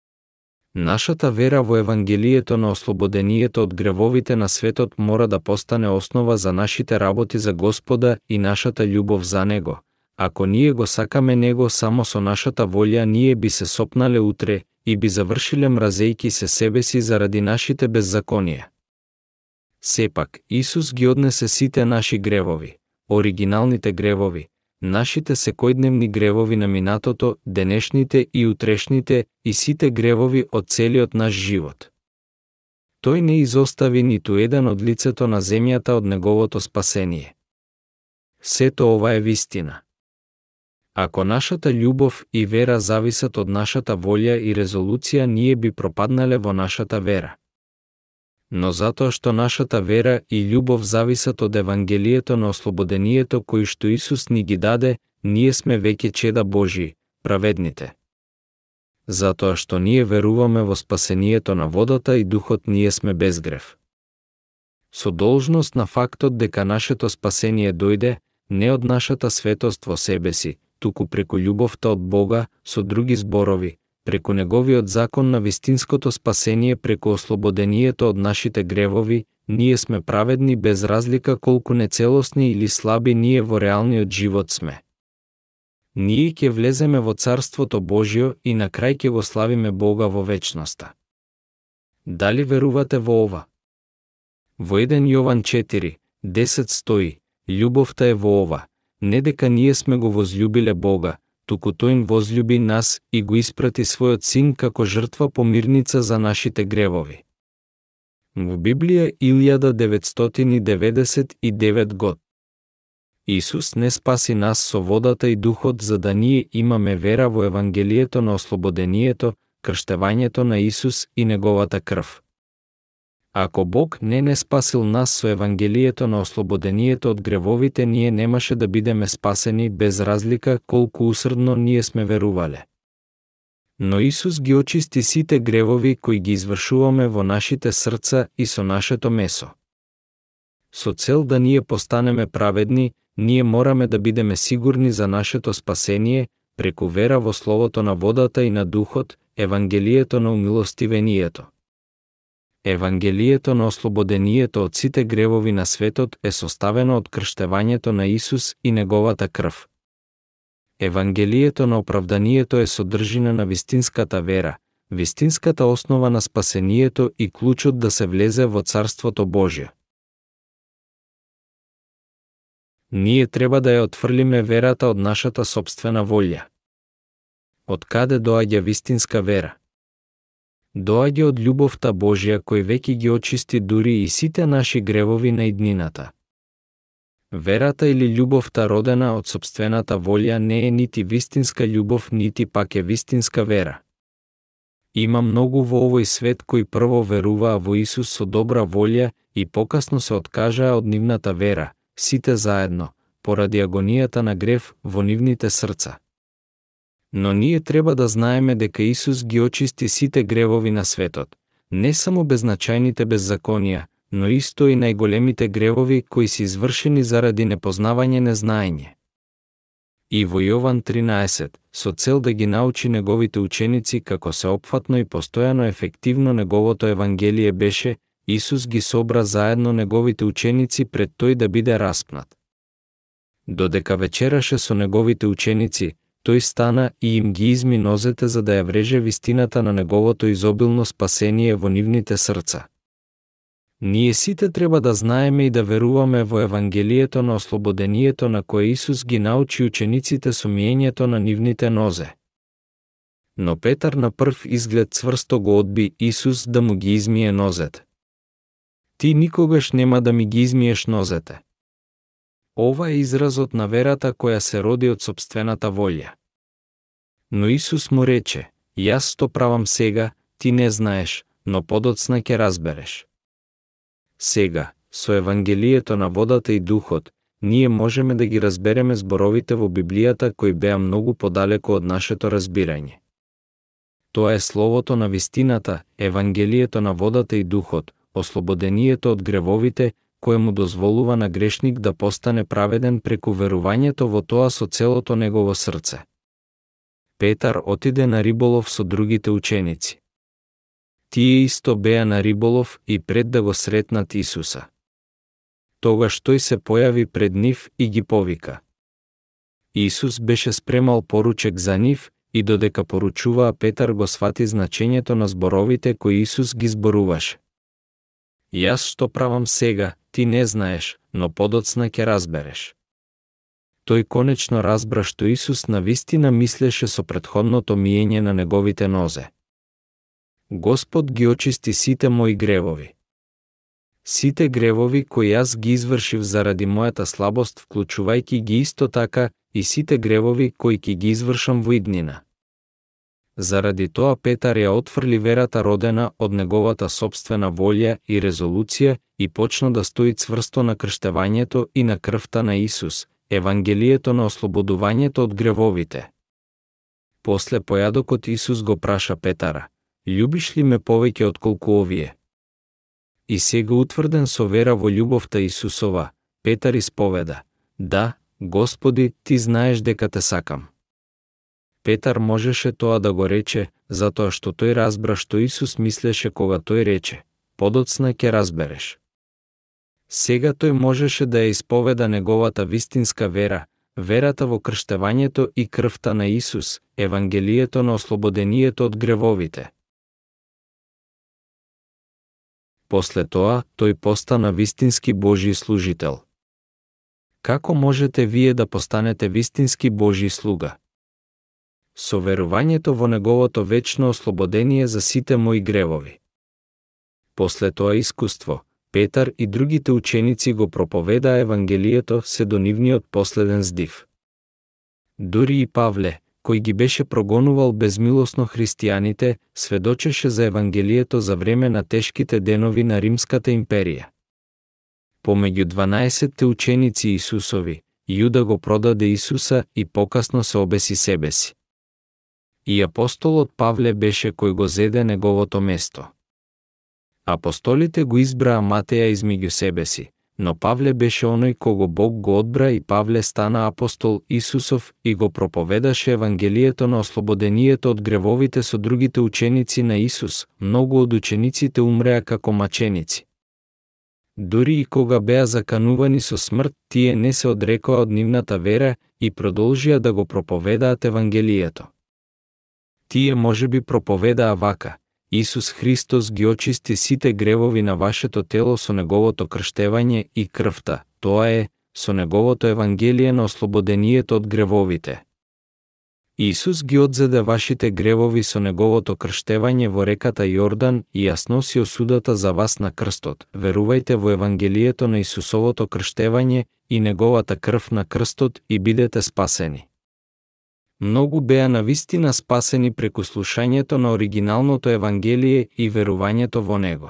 Нашата вера во Евангелието на ослободението од гревовите на светот мора да постане основа за нашите работи за Господа и нашата љубов за Него. Ако ние го сакаме Него само со нашата волја, ние би се сопнале утре и би завршиле мразејки се себе си заради нашите беззаконија. Сепак, Исус ги однесе сите наши гревови, оригиналните гревови, нашите секојдневни гревови на минатото, денешните и утрешните и сите гревови од целиот наш живот. Тој не изостави ниту еден од лицето на земјата од Неговото спасение. Сето ова е вистина. Ако нашата љубов и вера зависат од нашата волја и резолуција, ние би пропаднале во нашата вера. Но затоа што нашата вера и љубов зависат од Евангелието на ослободението кој што Исус ни ги даде, ние сме веќе чеда Божји, праведните. Затоа што ние веруваме во спасението на водата и Духот, ние сме без грев. Со должност на фактот дека нашето спасение дојде не од нашата светост во себе си, туку преку љубовта од Бога, со други зборови, преку Неговиот закон на вистинското спасение, преку ослободението од нашите гревови, ние сме праведни без разлика колку нецелосни или слаби ние во реалниот живот сме. Ние ќе влеземе во Царството Божјо и на крај ќе го славиме Бога во вечноста. Дали верувате во ова? Во 1 Јован 4:10 стои: Љубовта е во ова, не дека ние сме го возљубиле Бога, туку тој возљуби нас и го испрати својот син како жртва помирница за нашите гревови. Во Библија 1999 год. Исус не спаси нас со водата и Духот за да ние имаме вера во Евангелието на ослободението, крштевањето на Исус и Неговата крв. Ако Бог не спасил нас со Евангелието на ослободението од гревовите, ние немаше да бидеме спасени без разлика колку усрдно ние сме верувале. Но Исус ги очисти сите гревови кои ги извршуваме во нашите срца и со нашето месо. Со цел да ние постанеме праведни, ние мораме да бидеме сигурни за нашето спасение преку вера во Словото на водата и на Духот, Евангелието на умилостивението. Евангелието на ослободението од сите гревови на светот е составено од крштевањето на Исус и Неговата крв. Евангелието на оправданието е содржина на вистинската вера, вистинската основа на спасението и клучот да се влезе во Царството Божјо. Ние треба да ја отфрлиме верата од нашата сопствена волја. Од каде доаѓа вистинска вера? Доаѓа од љубовта Божја кој веќе ги очисти дури и сите наши гревови на иднината. Верата или љубовта родена од сопствената волја не е нити вистинска љубов, нити пак е вистинска вера. Има многу во овој свет кои прво веруваа во Исус со добра волја и покасно се откажаа од нивната вера, сите заедно, поради агонијата на грев во нивните срца. Но ние треба да знаеме дека Исус ги очисти сите гревови на светот, не само беззначајните беззаконија, но исто и најголемите гревови кои се извршени заради непознавање, незнаење. И во Јован 13, со цел да ги научи неговите ученици како сеопфатно и постојано ефективно неговото евангелие беше, Исус ги собра заедно неговите ученици пред тој да биде распнат. Додека вечераше со неговите ученици, тој стана и им ги изми нозете за да ја вреже вистината на неговото изобилно спасение во нивните срца. Ние сите треба да знаеме и да веруваме во Евангелието на ослободението на кое Исус ги научи учениците со миењето на нивните нозе. Но Петар на прв изглед цврсто го одби Исус да му ги измие нозете. Ти никогаш нема да ми ги измиеш нозете. Ова е изразот на верата која се роди од сопствената волја. Но Исус му рече, јас то правам сега, ти не знаеш, но подоцна ќе разбереш. Сега, со Евангелието на водата и духот, ние можеме да ги разбереме зборовите во Библијата кои беа многу подалеку од нашето разбирање. Тоа е словото на вистината, Евангелието на водата и духот, ослободението од гревовите, кое му дозволува на грешник да постане праведен преку верувањето во тоа со целото негово срце. Петар отиде на риболов со другите ученици. Тие исто беа на риболов и пред да го сретнат Исуса. Тогаш тој се појави пред нив и ги повика. Исус беше спремал поручек за нив и додека поручуваа, Петар го свати значењето на зборовите кои Исус ги зборуваше. Јас што правам сега, ти не знаеш, но подоцна ќе разбереш. Тој конечно разбра што Исус навистина мислеше со претходното миење на неговите нозе. Господ ги очисти сите мои гревови. Сите гревови кои јас ги извршив заради мојата слабост, вклучувајќи ги исто така и сите гревови кои ќе ги извршам во иднина. Заради тоа Петар ја отфрли верата родена од неговата сопствена волја и резолуција и почна да стои цврсто на крштевањето и на крвта на Исус, Евангелието на ослободувањето од гревовите. После појадокот Исус го праша Петара, љубиш ли ме повеќе отколку овие? И сега утврден со вера во љубовта Исусова, Петар исповеда, да, Господи, ти знаеш дека те сакам. Петар можеше тоа да го рече, затоа што тој разбра што Исус мислеше кога тој рече, подоцна ќе разбереш. Сега тој можеше да ја исповеда неговата вистинска вера, верата во крштевањето и крвта на Исус, Евангелието на ослободението од гревовите. После тоа, тој постана вистински Божји служител. Како можете вие да постанете вистински Божји слуга? Со верувањето во неговото вечно ослободение за сите мои гревови. После тоа искуство, Петар и другите ученици го проповедаа Евангелието се до нивниот последен здив. Дури и Павле, кој ги беше прогонувал безмилосно христијаните, сведочеше за Евангелието за време на тешките денови на Римската империја. Помеѓу 12 ученици Исусови, Јуда го продаде Исуса и покасно се обеси себе си. И апостолот Павле беше кој го зеде неговото место. Апостолите го избраа Матеја измеѓу себе си, но Павле беше оној кого Бог го одбра и Павле стана апостол Исусов и го проповедаше Евангелието на ослободението од гревовите со другите ученици на Исус. Многу од учениците умреа како маченици. Дури и кога беа заканувани со смрт, тие не се одрекоа од нивната вера и продолжија да го проповедаат Евангелието. Тие можеби проповедаа вака: Исус Христос ги очисти сите гревови на вашето тело со неговото крштевање и крвта, тоа е, со неговото Евангелие на ослободението од гревовите. Исус ги одзеде вашите гревови со неговото крштевање во реката Јордан и ја сноси осудата за вас на крстот. Верувајте во Евангелието на Исусовото крштевање и неговата крв на крстот и бидете спасени. Многу беа навистина спасени преку слушањето на оригиналното Евангелие и верувањето во него.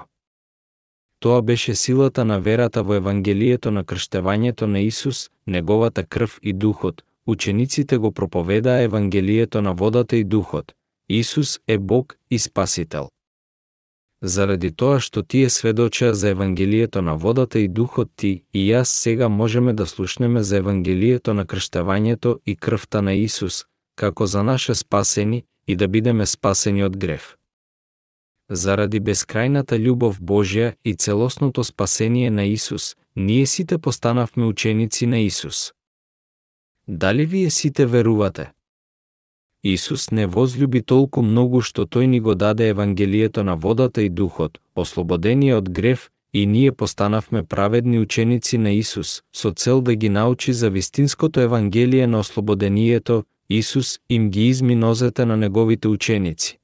Тоа беше силата на верата во Евангелието на крштевањето на Исус, неговата крв и духот. Учениците го проповедаа Евангелието на водата и духот. Исус е Бог и Спасител. Заради тоа што тие сведочеа за Евангелието на водата и духот, ти и јас сега можеме да слушнеме за Евангелието на крштевањето и крвта на Исус, како за наше спасени и да бидеме спасени од грев. Заради безкрајната љубов Божја и целосното спасение на Исус, ние сите постанавме ученици на Исус. Дали вие сите верувате? Исус не возлюби толку многу што тој ни го даде Евангелието на водата и духот, ослободение од грев, и ние постанавме праведни ученици на Исус, со цел да ги научи за вистинското Евангелие на ослободението. Исус им ги изми нозете на неговите ученици.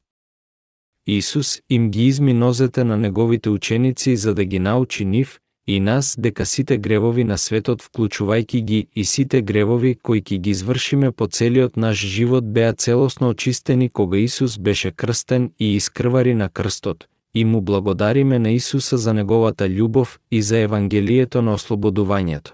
Исус им ги изми нозете на неговите ученици за да ги научи нив и нас дека сите гревови на светот, вклучувајќи ги и сите гревови кои ќе ги извршиме по целиот наш живот, беа целосно очистени кога Исус беше крстен и искрвари на крстот, и му благодариме на Исуса за неговата љубов и за Евангелието на ослободувањето.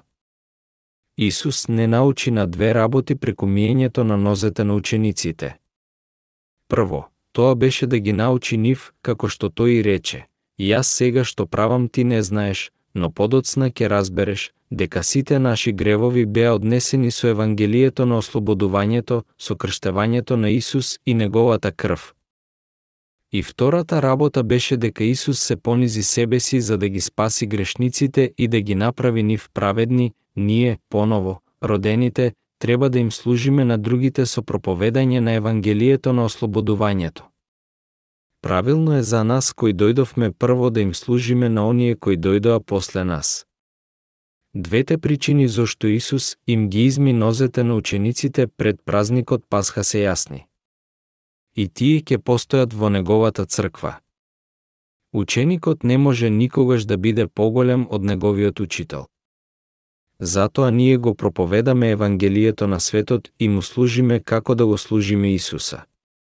Исус не научи на две работи преку миењето на нозете на учениците. Прво, тоа беше да ги научи нив, како што тој и рече: „Јас сега што правам ти не знаеш, но подоцна ќе разбереш дека сите наши гревови беа однесени со Евангелието на ослободувањето, со крштевањето на Исус и неговата крв.“ И втората работа беше дека Исус се понизи себе си за да ги спаси грешниците и да ги направи нив праведни. Ние, поново, родените, треба да им служиме на другите со проповедање на Евангелието на ослободувањето. Правилно е за нас кои дојдовме прво да им служиме на оние кои дојдоа после нас. Двете причини зошто Исус им ги изми нозете на учениците пред празникот Пасха се јасни. И тие ќе постојат во неговата црква. Ученикот не може никогаш да биде поголем од неговиот учител. Затоа ние го проповедаме Евангелието на светот и му служиме како да го служиме Исуса.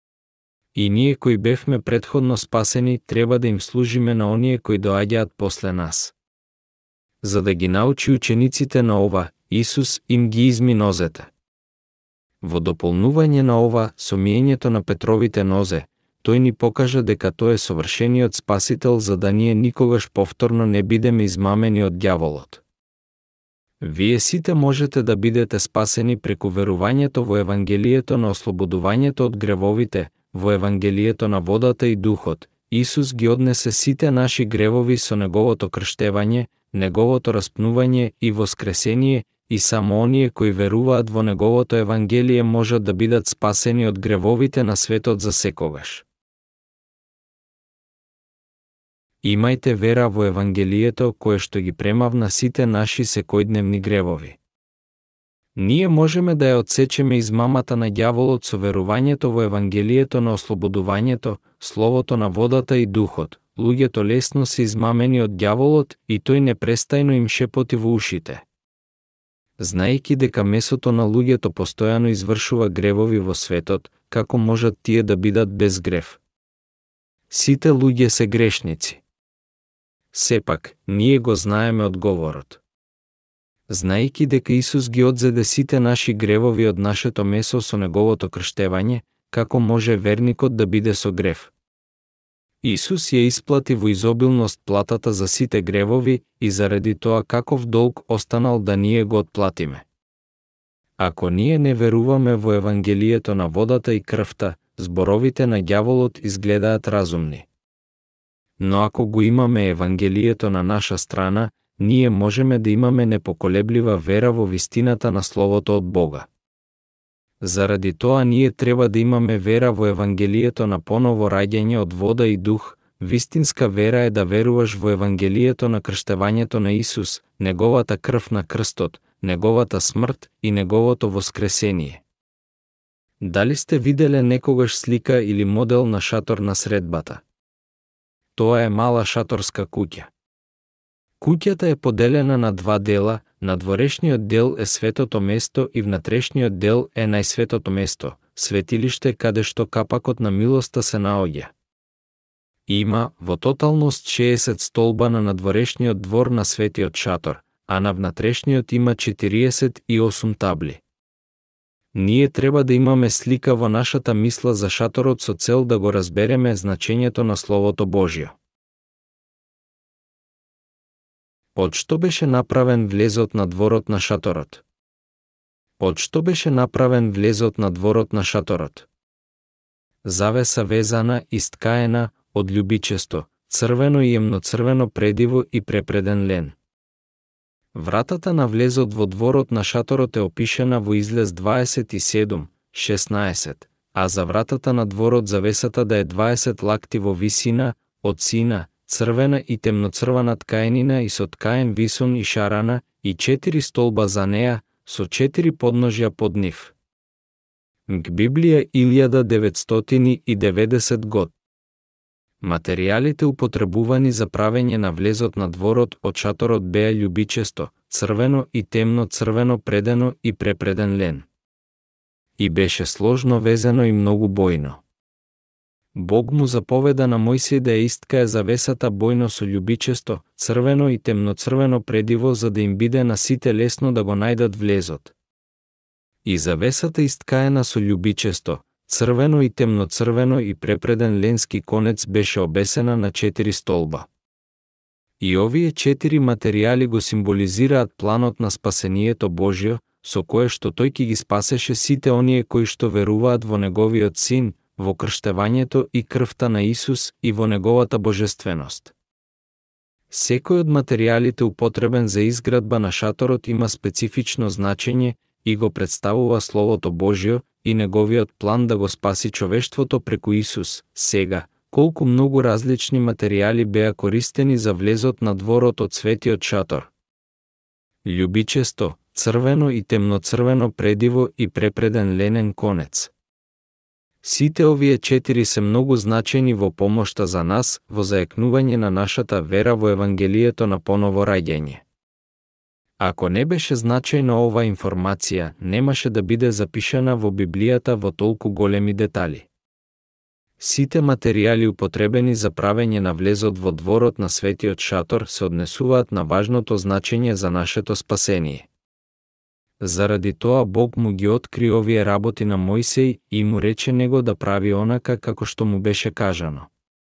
И ние кои бевме претходно спасени треба да им служиме на оние кои доаѓаат после нас. За да ги научи учениците на ова, Исус им ги изми нозете. Во дополнување на ова, со миењето на Петровите нозе, тој ни покажа дека тој е совршениот спасител за да ние никогаш повторно не бидеме измамени од ѓаволот. Вие сите можете да бидете спасени преку верувањето во Евангелието на ослободувањето од гревовите, во Евангелието на водата и духот. Исус ги однесе сите наши гревови со неговото крштевање, неговото распнување и воскресение, и само оние кои веруваат во неговото Евангелие можат да бидат спасени од гревовите на светот за секогаш. Имајте вера во Евангелието кое што ги премавна сите наши секојдневни гревови. Ние можеме да ја отсечеме измамата на ѓаволот со верувањето во Евангелието на ослободувањето, словото на водата и духот. Луѓето лесно се измамени од ѓаволот и тој непрестајно им шепоти во ушите. Знаејќи дека месото на луѓето постојано извршува гревови во светот, како можат тие да бидат без грев? Сите луѓе се грешници. Сепак, ние го знаеме одговорот. Знаејќи дека Исус ги одзеде сите наши гревови од нашето месо со неговото крштевање, како може верникот да биде со грев? Исус ја исплати во изобилност платата за сите гревови и заради тоа каков долг останал да ние го отплатиме. Ако ние не веруваме во Евангелието на водата и крвта, зборовите на ѓаволот изгледаат разумни. Но ако го имаме Евангелието на наша страна, ние можеме да имаме непоколеблива вера во вистината на Словото од Бога. Заради тоа ние треба да имаме вера во Евангелието на поново раѓање од вода и дух. Вистинска вера е да веруваш во Евангелието на крштевањето на Исус, неговата крв на крстот, неговата смрт и неговото воскресение. Дали сте виделе некогаш слика или модел на шатор на средбата? Тоа е мала шаторска куќа. Куќата е поделена на два дела, надворешниот дел е светото место и внатрешниот дел е најсветото место, светилиште каде што капакот на милоста се наоѓа. Има во тоталност 60 столба на надворешниот двор на светиот шатор, а на внатрешниот има 48 табли. Ние треба да имаме слика во нашата мисла за шаторот со цел да го разбереме значењето на Словото Божјо. Од што беше направен влезот на дворот на шаторот? Од што беше направен влезот на дворот на шаторот? Завеса везана и сткаена од љубичесто, црвено и јемноцрвено предиво и препреден лен. Вратата на влезот во дворот на шаторот е опишена во Излез 27:16, а за вратата на дворот завесата да е 20 лакти во висина, од сина, црвена и темноцрвена ткаенина и со ткаен висун и шарана, и 4 столба за неа, со 4 подножја под нив. Библија 1990 год. Материјалите употребувани за правење на влезот на дворот од шаторот беа љубичесто, црвено и темно црвено предено и препреден лен. И беше сложно везено и многу бојно. Бог му заповеда на Мојсија да ја исткае завесата бојно со љубичесто, црвено и темноцрвено предиво за да им биде на сите лесно да го најдат влезот. И завесата исткаена со љубичесто, црвено и темноцрвено и препреден ленски конец беше обесена на 4 столба. И овие 4 материјали го символизираат планот на спасението Божјо, со кое што тој ќе ги спасеше сите оние кои што веруваат во неговиот син, во крштевањето и крвта на Исус и во неговата божественост. Секој од материјалите употребен за изградба на шаторот има специфично значење и го представува Словото Божјо и неговиот план да го спаси човештвото преку Исус. Сега, колку многу различни материјали беа користени за влезот на дворот од светиот шатор. Љубичесто, црвено и темноцрвено предиво и препреден ленен конец. Сите овие 4 се многу значени во помошта за нас во заекнување на нашата вера во Евангелието на поново раѓање. Ако не беше значајна ова информација, немаше да биде запишана во Библијата во толку големи детали. Сите материјали употребени за правење на влезот во дворот на светиот шатор се однесуваат на важното значење за нашето спасение. Заради тоа Бог му ги откри овие работи на Мојсеј и му рече него да прави онака како што му беше кажано.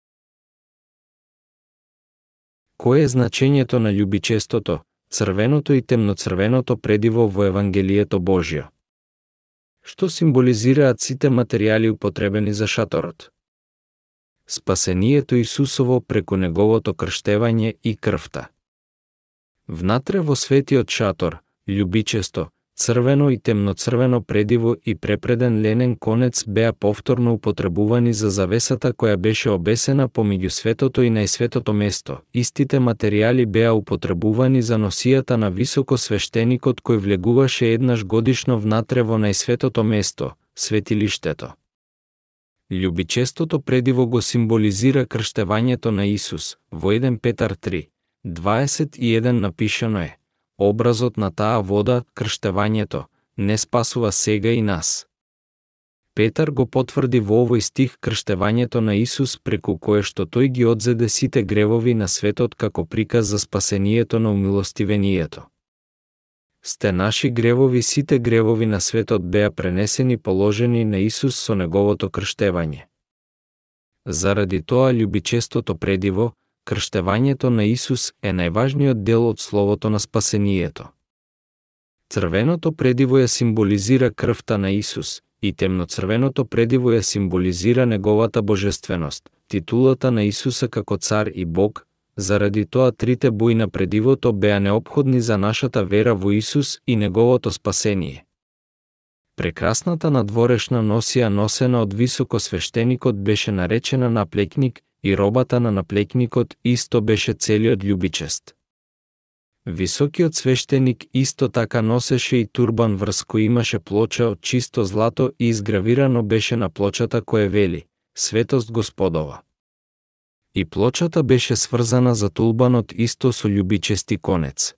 Кое е значењето на љубичестото, црвеното и темноцрвеното предиво во Евангелието Божјо? Што символизираат сите материјали употребени за шаторот? Спасението Исусово преку неговото крштевање и крвта. Внатре во светиот шатор, љубичесто, црвено и темноцрвено предиво и препреден ленен конец беа повторно употребувани за завесата која беше обесена помеѓу светото и најсветото место. Истите материјали беа употребувани за носијата на високосвештеникот кој влегуваше еднаш годишно внатре во најсветото место, светилиштето. Љубичестото предиво го символизира крштевањето на Исус. Во 1 Петар 3:21 напишано е: образот на таа вода, крштевањето, не спасува сега и нас. Петар го потврди во овој стих крштевањето на Исус преку кое што тој ги одзеде сите гревови на светот како приказ за спасението на умилостивението. Сте наши гревови, сите гревови на светот беа пренесени положени на Исус со неговото крштевање. Заради тоа љубичестото предиво, крштевањето на Исус е најважниот дел од словото на спасението. Црвеното предиво ја символизира крвта на Исус и темноцрвеното предиво ја символизира неговата божественост, титулата на Исуса како цар и Бог. Заради тоа трите бои на предивото беа неопходни за нашата вера во Исус и неговото спасение. Прекрасната надворешна носија носена од високосвештеникот беше наречена наплекник и робата на наплекникот исто беше целиот љубичест. Високиот свештеник исто така носеше и турбан врз кој имаше плоча од чисто злато и изгравирано беше на плочата која вели: Светост Господова. И плочата беше сврзана за тулбанот исто со љубичести конец.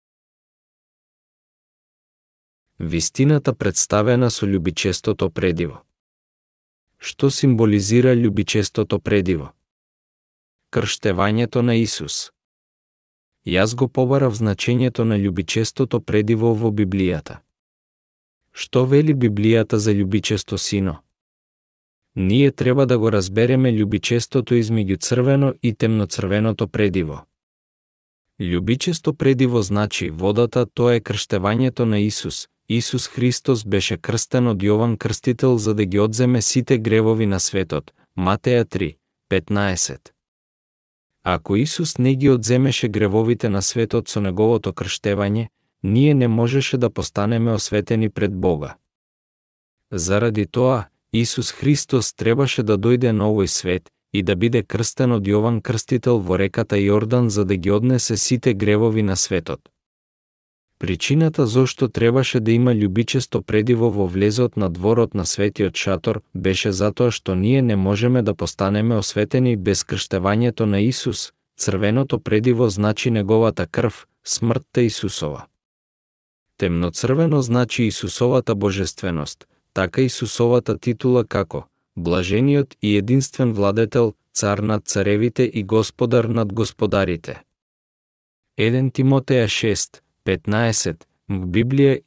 Вистината представена со љубичестото предиво. Што символизира љубичестото предиво? Крштевањето на Исус. Јас го побарав значењето на љубичестото предиво во Библијата. Што вели Библијата за љубичесто сино? Ние треба да го разбереме љубичестото измеѓу црвено и темноцрвеното предиво. Љубичесто предиво значи водата, тоа е крштевањето на Исус, Исус Христос беше крстен од Јован Крстител за да ги одземе сите гревови на светот. Матеја 3:15. Ако Исус не ги одземеше гревовите на светот со неговото крштевање, ние не можеше да постанеме осветени пред Бога. Заради тоа, Исус Христос требаше да дојде на овој свет и да биде крстен од Јован Крстител во реката Јордан за да ги однесе сите гревови на светот. Причината зошто требаше да има љубичесто предиво во влезот на дворот на светиот шатор беше затоа што ние не можеме да постанеме осветени без крштевањето на Исус. Црвеното предиво значи неговата крв, смртта Исусова. Темноцрвено значи Исусовата божественост, така Исусовата титула како блажениот и единствен владетел, цар над царевите и господар над господарите. 1 Тимотеја 6:15, в Библија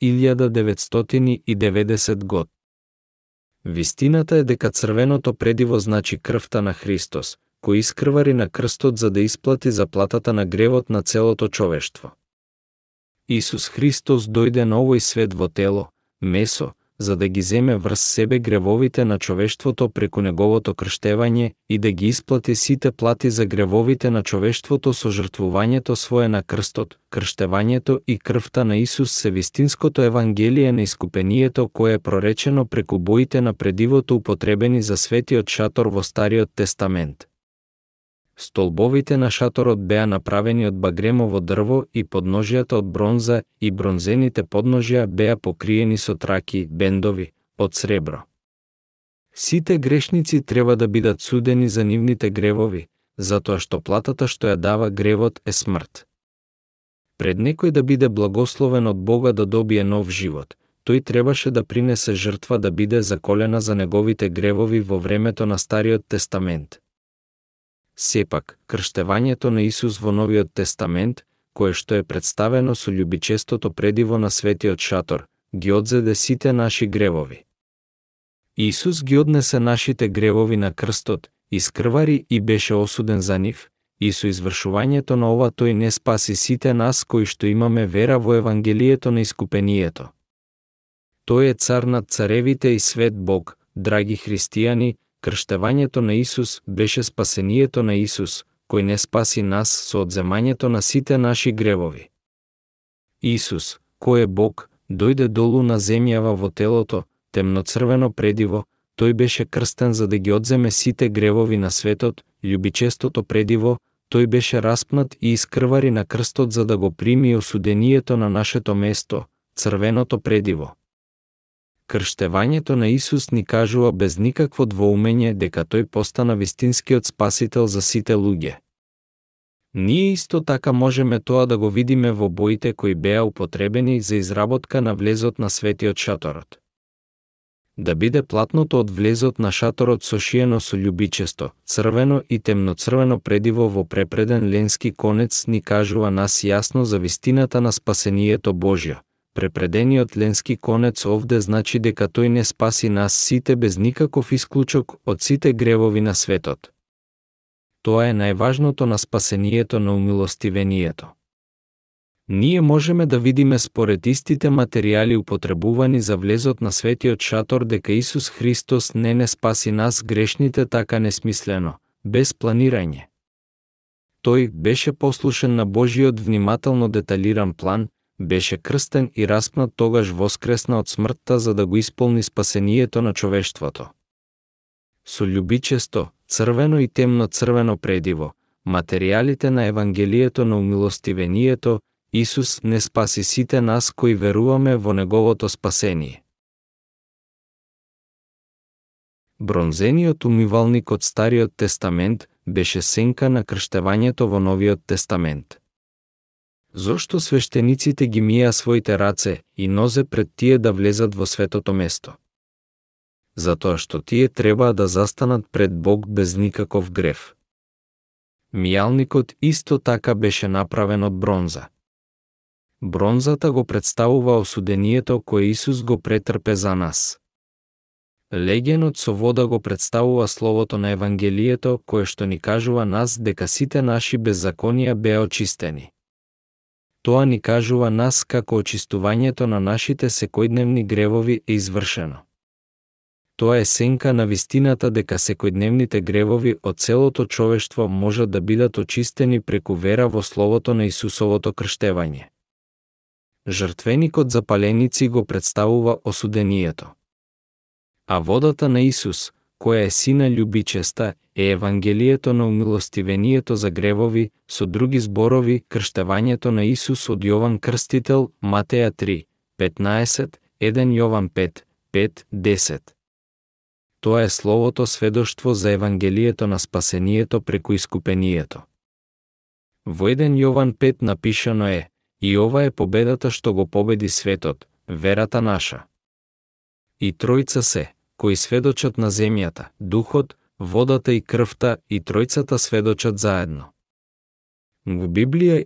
1990 год. Вистината е дека црвеното предиво значи крвта на Христос, кој искрвари на крстот за да исплати заплатата на гревот на целото човештво. Исус Христос дојде на овој свет во тело, месо, за да ги земе врз себе гревовите на човештвото преку неговото крштевање и да ги исплати сите плати за гревовите на човештвото со жртвувањето свое на крстот. Крштевањето и крвта на Исус се вистинското евангелие на искупението кое е проречено преку боите на предивото употребени за светиот шатор во Стариот тестамент. Столбовите на шаторот беа направени од багремово дрво и подножјата од бронза и бронзените подножја беа покриени со траки, бендови, од сребро. Сите грешници треба да бидат судени за нивните гревови, затоа што платата што ја дава гревот е смрт. Пред некој да биде благословен од Бога да добие нов живот, тој требаше да принесе жртва да биде заколена за неговите гревови во времето на Стариот тестамент. Сепак, крштевањето на Исус во Новиот тестамент, кое што е представено со љубичестото предиво на светиот шатор, ги одзеде сите наши гревови. Исус ги однесе нашите гревови на крстот, искрвари и беше осуден за нив, и со извршувањето на ова тој не спаси сите нас кои што имаме вера во евангелието на искупението. Тој е цар над царевите и свет Бог, драги христијани. Крштевањето на Исус беше спасението на Исус, кој не спаси нас со одземањето на сите наши гревови. Исус, кој е Бог, дојде долу на земјава во телото, темноцрвено предиво, тој беше крстен за да ги одземе сите гревови на светот, љубичестото предиво, тој беше распнат и искрвари на крстот за да го прими осудението на нашето место, црвеното предиво. Крштевањето на Исус ни кажува без никакво двоумење дека тој постана вистинскиот спасител за сите луѓе. Ние исто така можеме тоа да го видиме во боите кои беа употребени за изработка на влезот на светиот шаторот. Да биде платното од влезот на шаторот сошиено со љубичесто, црвено и темноцрвено предиво во препреден ленски конец ни кажува нас јасно за вистината на спасението Божјо. Препредениот ленски конец овде значи дека тој не спаси нас сите без никаков исклучок од сите гревови на светот. Тоа е најважното на спасението на умилостивението. Ние можеме да видиме според истите материјали употребувани за влезот на светиот шатор дека Исус Христос не спаси нас грешните така несмислено, без планирање. Тој беше послушен на Божиот внимателно деталиран план, беше крстен и распнат, тогаш воскресна од смртта за да го исполни спасението на човештвото. Со љубичесто, црвено и темно црвено предиво, материјалите на евангелието на умилостивението, Исус не спаси сите нас кои веруваме во неговото спасение. Бронзениот умивалник од Стариот тестамент беше сенка на крштевањето во Новиот тестамент. Зошто свештениците ги мија своите раце и нозе пред тие да влезат во светото место? Затоа што тие требаа да застанат пред Бог без никаков грев. Мијалникот исто така беше направен од бронза. Бронзата го представува осудението кое Исус го претрпе за нас. Легенот со вода го представува словото на евангелието кое што ни кажува нас дека сите наши беззаконија беа очистени. Тоа ни кажува нас како очистувањето на нашите секојдневни гревови е извршено. Тоа е сенка на вистината дека секојдневните гревови од целото човештво можат да бидат очистени преку вера во словото на Исусовото крштевање. Жртвеникот за паленици го представува осудението. А водата на Исус, која е сина љубичеста, е евангелието на умилостивението за гревови, со други зборови, крштевањето на Исус од Јован Крстител, Матеја 3, 15, 1 Јован 5, 5, 10. Тоа е словото сведоштво за евангелието на спасението преку искупението. Во 1 Јован 5 напишано е: и ова е победата што го победи светот, верата наша. И тројца се, кои сведочат на земјата, духот, водата и крвта, и тројцата сведочат заедно. Во Библија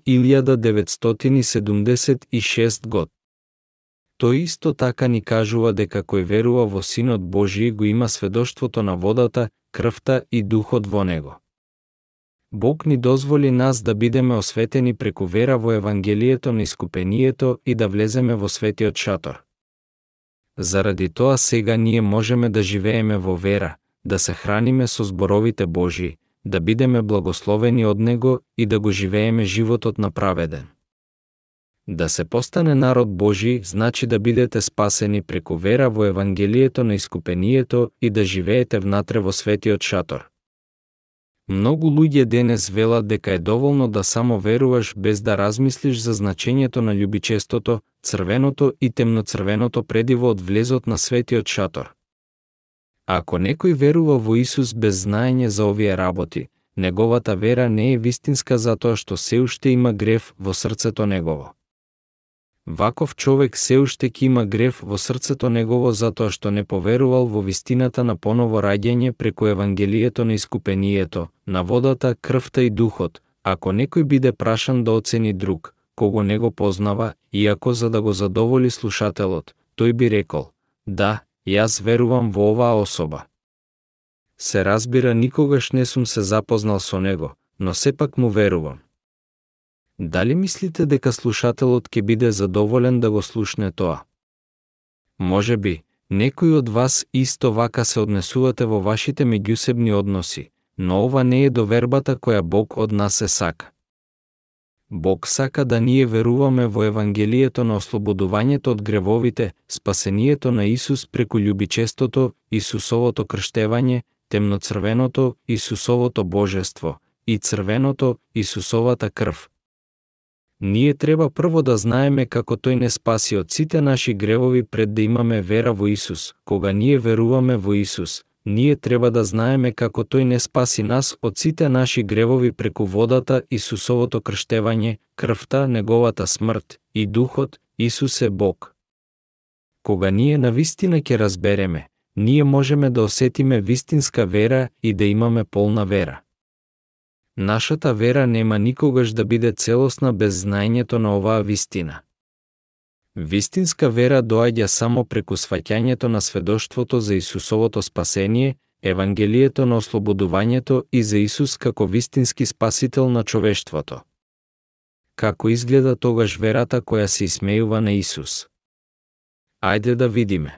1976 год. Тој исто така ни кажува дека кој верува во Синот Божји го има сведоштвото на водата, крвта и духот во него. Бог ни дозволи нас да бидеме осветени преку вера во евангелието на искупението и да влеземе во светиот шатор. Заради тоа сега ние можеме да живееме во вера, да се храниме со зборовите Божји, да бидеме благословени од Него и да го живееме животот на праведен. Да се постане народ Божји значи да бидете спасени преку вера во евангелието на искупението и да живеете внатре во светиот шатор. Многу луѓе денес велат дека е доволно да само веруваш без да размислиш за значењето на љубичестото, црвеното и темноцрвеното предиво од влезот на светиот шатор. Ако некој верува во Исус без знаење за овие работи, неговата вера не е вистинска затоа што се уште има грев во срцето негово. Ваков човек се уште ќе има грев во срцето негово затоа што не поверувал во вистината на поново раѓање преку евангелието на искупението, на водата, крвта и духот, ако некој биде прашан да оцени друг, кого не го познава, иако за да го задоволи слушателот, тој би рекол: да, јас верувам во оваа особа. Се разбира, никогаш не сум се запознал со него, но сепак му верувам. Дали мислите дека слушателот ќе биде задоволен да го слушне тоа? Може би, некој од вас исто вака се однесувате во вашите меѓусебни односи, но ова не е довербата која Бог од нас се сака. Бог сака да ние веруваме во евангелието на ослободувањето од гревовите, спасението на Исус преку љубичестото, Исусовото крштевање, темноцрвеното, Исусовото божество, и црвеното, Исусовата крв. Ние треба прво да знаеме како тој не спаси од сите наши гревови пред да имаме вера во Исус. Кога ние веруваме во Исус, ние треба да знаеме како тој не спаси нас од сите наши гревови преку водата, Исусовото крштевање, крвта, неговата смрт и духот. Исус е Бог. Кога ние навистина ќе разбереме, ние можеме да осетиме вистинска вера и да имаме полна вера. Нашата вера нема никогаш да биде целосна без знаењето на оваа вистина. Вистинска вера доаѓа само преку сваќањето на сведоштвото за Исусовото спасение, евангелието на ослободувањето и за Исус како вистински спасител на човештвото. Како изгледа тогаш верата која се исмејува на Исус? Ајде да видиме.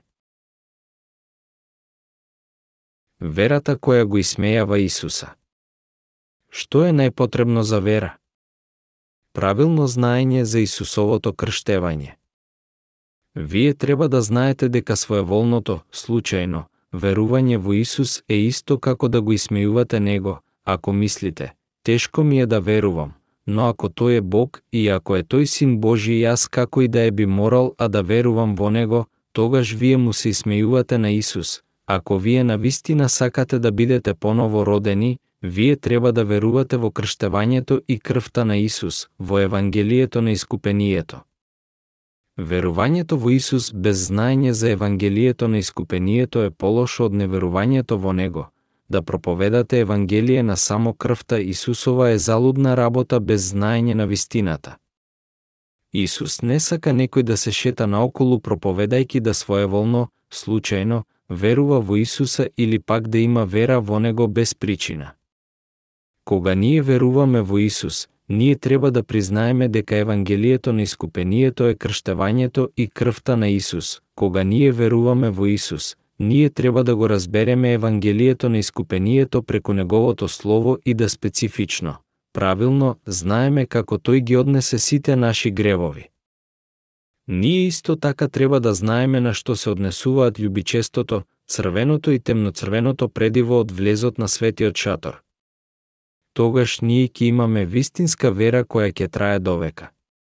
Верата која го исмејава Исуса. Што е најпотребно за вера? Правилно знаење за Исусовото крштевање. Вие треба да знаете дека своеволното, случајно, верување во Исус е исто како да го исмејувате Него. Ако мислите: тешко ми е да верувам, но ако тој е Бог и ако е тој Син Божи, јас како и да е би морал да верувам во Него, тогаш вие му се исмејувате на Исус. Ако вие навистина сакате да бидете поново родени, вие треба да верувате во крштевањето и крвта на Исус, во евангелието на искупението. Верувањето во Исус без знаење за евангелието на искупението е полошо од неверувањето во Него. Да проповедате евангелие на само крвта Исусова е залудна работа без знаење на вистината. Исус не сака некој да се шета наоколу проповедајки да своеволно, случајно, верува во Исуса или пак да има вера во Него без причина. Кога ние веруваме во Исус, ние треба да признаеме дека евангелието на искупението е крштевањето и крвта на Исус. Кога ние веруваме во Исус, ние треба да го разбереме евангелието на искупението преку неговото слово и да специфично, правилно, знаеме како тој ги однесе сите наши гревови. Ние исто така треба да знаеме на што се однесуваат љубичестото, црвеното и темноцрвеното предиво од влезот на светиот шатор. Тогаш ние ќе имаме вистинска вера која ќе трае довека.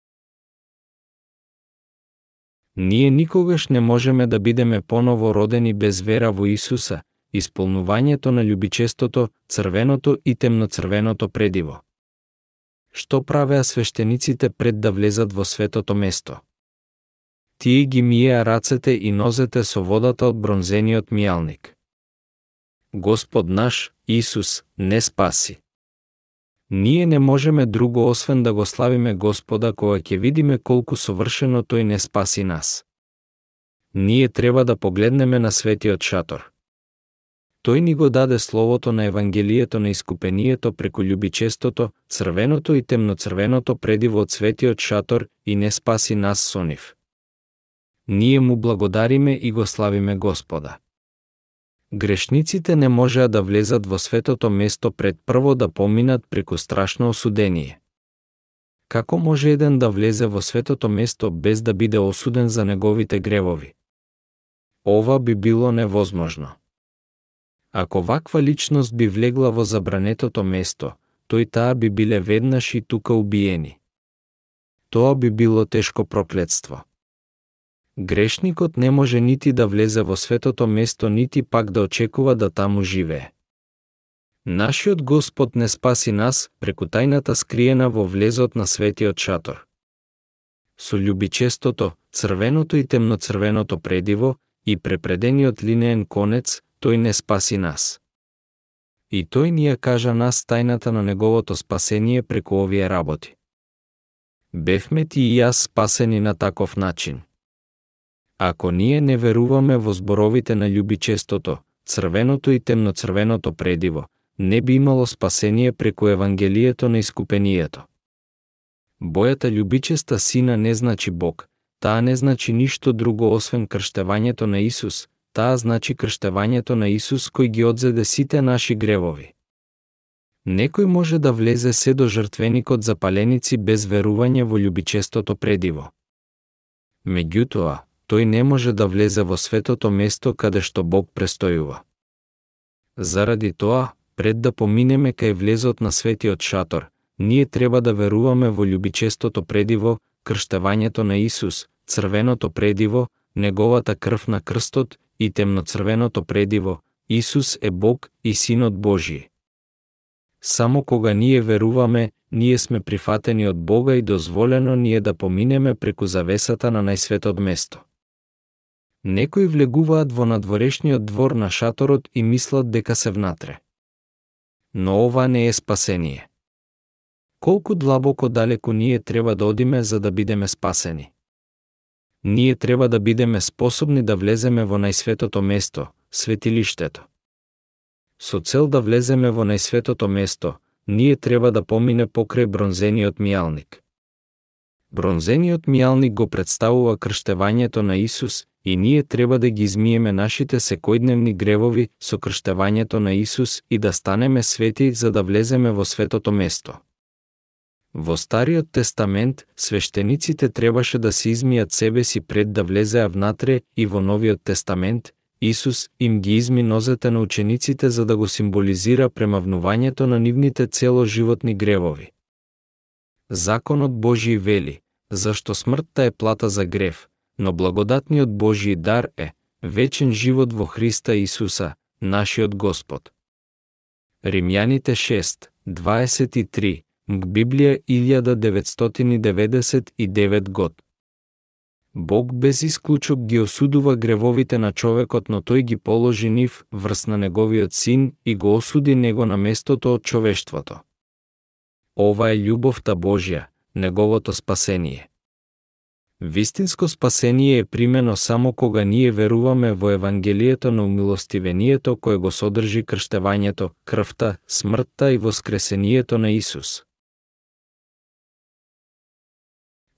Ние никогаш не можеме да бидеме поново родени без вера во Исуса, исполнувањето на љубичестото, црвеното и темноцрвеното предиво. Што правеа свештениците пред да влезат во светото место? Тие ги миеа рацете и нозете со водата од бронзениот мијалник. Господ наш, Исус, не спаси. Ние не можеме друго освен да го славиме Господа кога ќе видиме колку совршено тој не спаси нас. Ние треба да погледнеме на светиот шатор. Тој ни го даде словото на евангелието на искупението преку љубичестото, црвеното и темноцрвеното предиво од светиот шатор и не спаси нас со нив. Ние му благодариме и го славиме Господа. Грешниците не можеа да влезат во светото место пред прво да поминат преку страшно осудение. Како може еден да влезе во светото место без да биде осуден за неговите гревови? Ова би било невозможно. Ако ваква личност би влегла во забранетото место, тој таа би биле веднаш и тука убиени. Тоа би било тешко проклетство. Грешникот не може нити да влезе во светото место, нити пак да очекува да таму живее. Нашиот Господ не спаси нас преку тајната скриена во влезот на светиот шатор. Со љубичестото, црвеното и темноцрвеното предиво и препредениот линеен конец, тој не спаси нас. И тој ни ја кажа нас тајната на неговото спасение преку овие работи. Бевме ти и јас спасени на таков начин. Ако ние не веруваме во зборовите на љубичестото, црвеното и темноцрвеното предиво, не би имало спасение преку евангелието на искупението. Бојата љубичеста сина не значи Бог, таа не значи ништо друго освен крштевањето на Исус, таа значи крштевањето на Исус кој ги одзеде сите наши гревови. Некој може да влезе се до жртвеникот за паленици без верување во љубичестото предиво. Меѓутоа, тој не може да влезе во светото место каде што Бог престојува. Заради тоа, пред да поминеме кај влезот на светиот шатор, ние треба да веруваме во љубичестото предиво, крштевањето на Исус, црвеното предиво, неговата крв на крстот и темноцрвеното предиво, Исус е Бог и Синот Божји. Само кога ние веруваме, ние сме прифатени од Бога и дозволено ни е да поминеме преку завесата на најсветот место. Некои влегуваат во надворешниот двор на шаторот и мислат дека се внатре. Но ова не е спасение. Колку длабоко далеку ние треба да одиме за да бидеме спасени? Ние треба да бидеме способни да влеземе во најсветото место, светилиштето. Со цел да влеземе во најсветото место, ние треба да помине покрај бронзениот мијалник. Бронзениот мијалник го представува крштевањето на Исус и ние треба да ги измиеме нашите секојдневни гревови со крштевањето на Исус и да станеме свети за да влеземе во светото место. Во Стариот тестамент, свештениците требаше да се измијат себе си пред да влезеа внатре и во Новиот тестамент, Исус им ги изми нозете на учениците за да го символизира премавнувањето на нивните целоживотни гревови. Законот Божји вели, зашто смртта е плата за грев, но благодатниот Божји дар е вечен живот во Христа Исуса, нашиот Господ. Римјаните 6:23, Библија 1999 год. Бог без исклучок ги осудува гревовите на човекот, но тој ги положи нив врз на неговиот син и го осуди него на местото од човештвото. Ова е љубовта Божја, неговото спасение. Вистинско спасение е примено само кога ние веруваме во евангелието на умилостивението кое го содржи крштевањето, крвта, смртта и воскресението на Исус.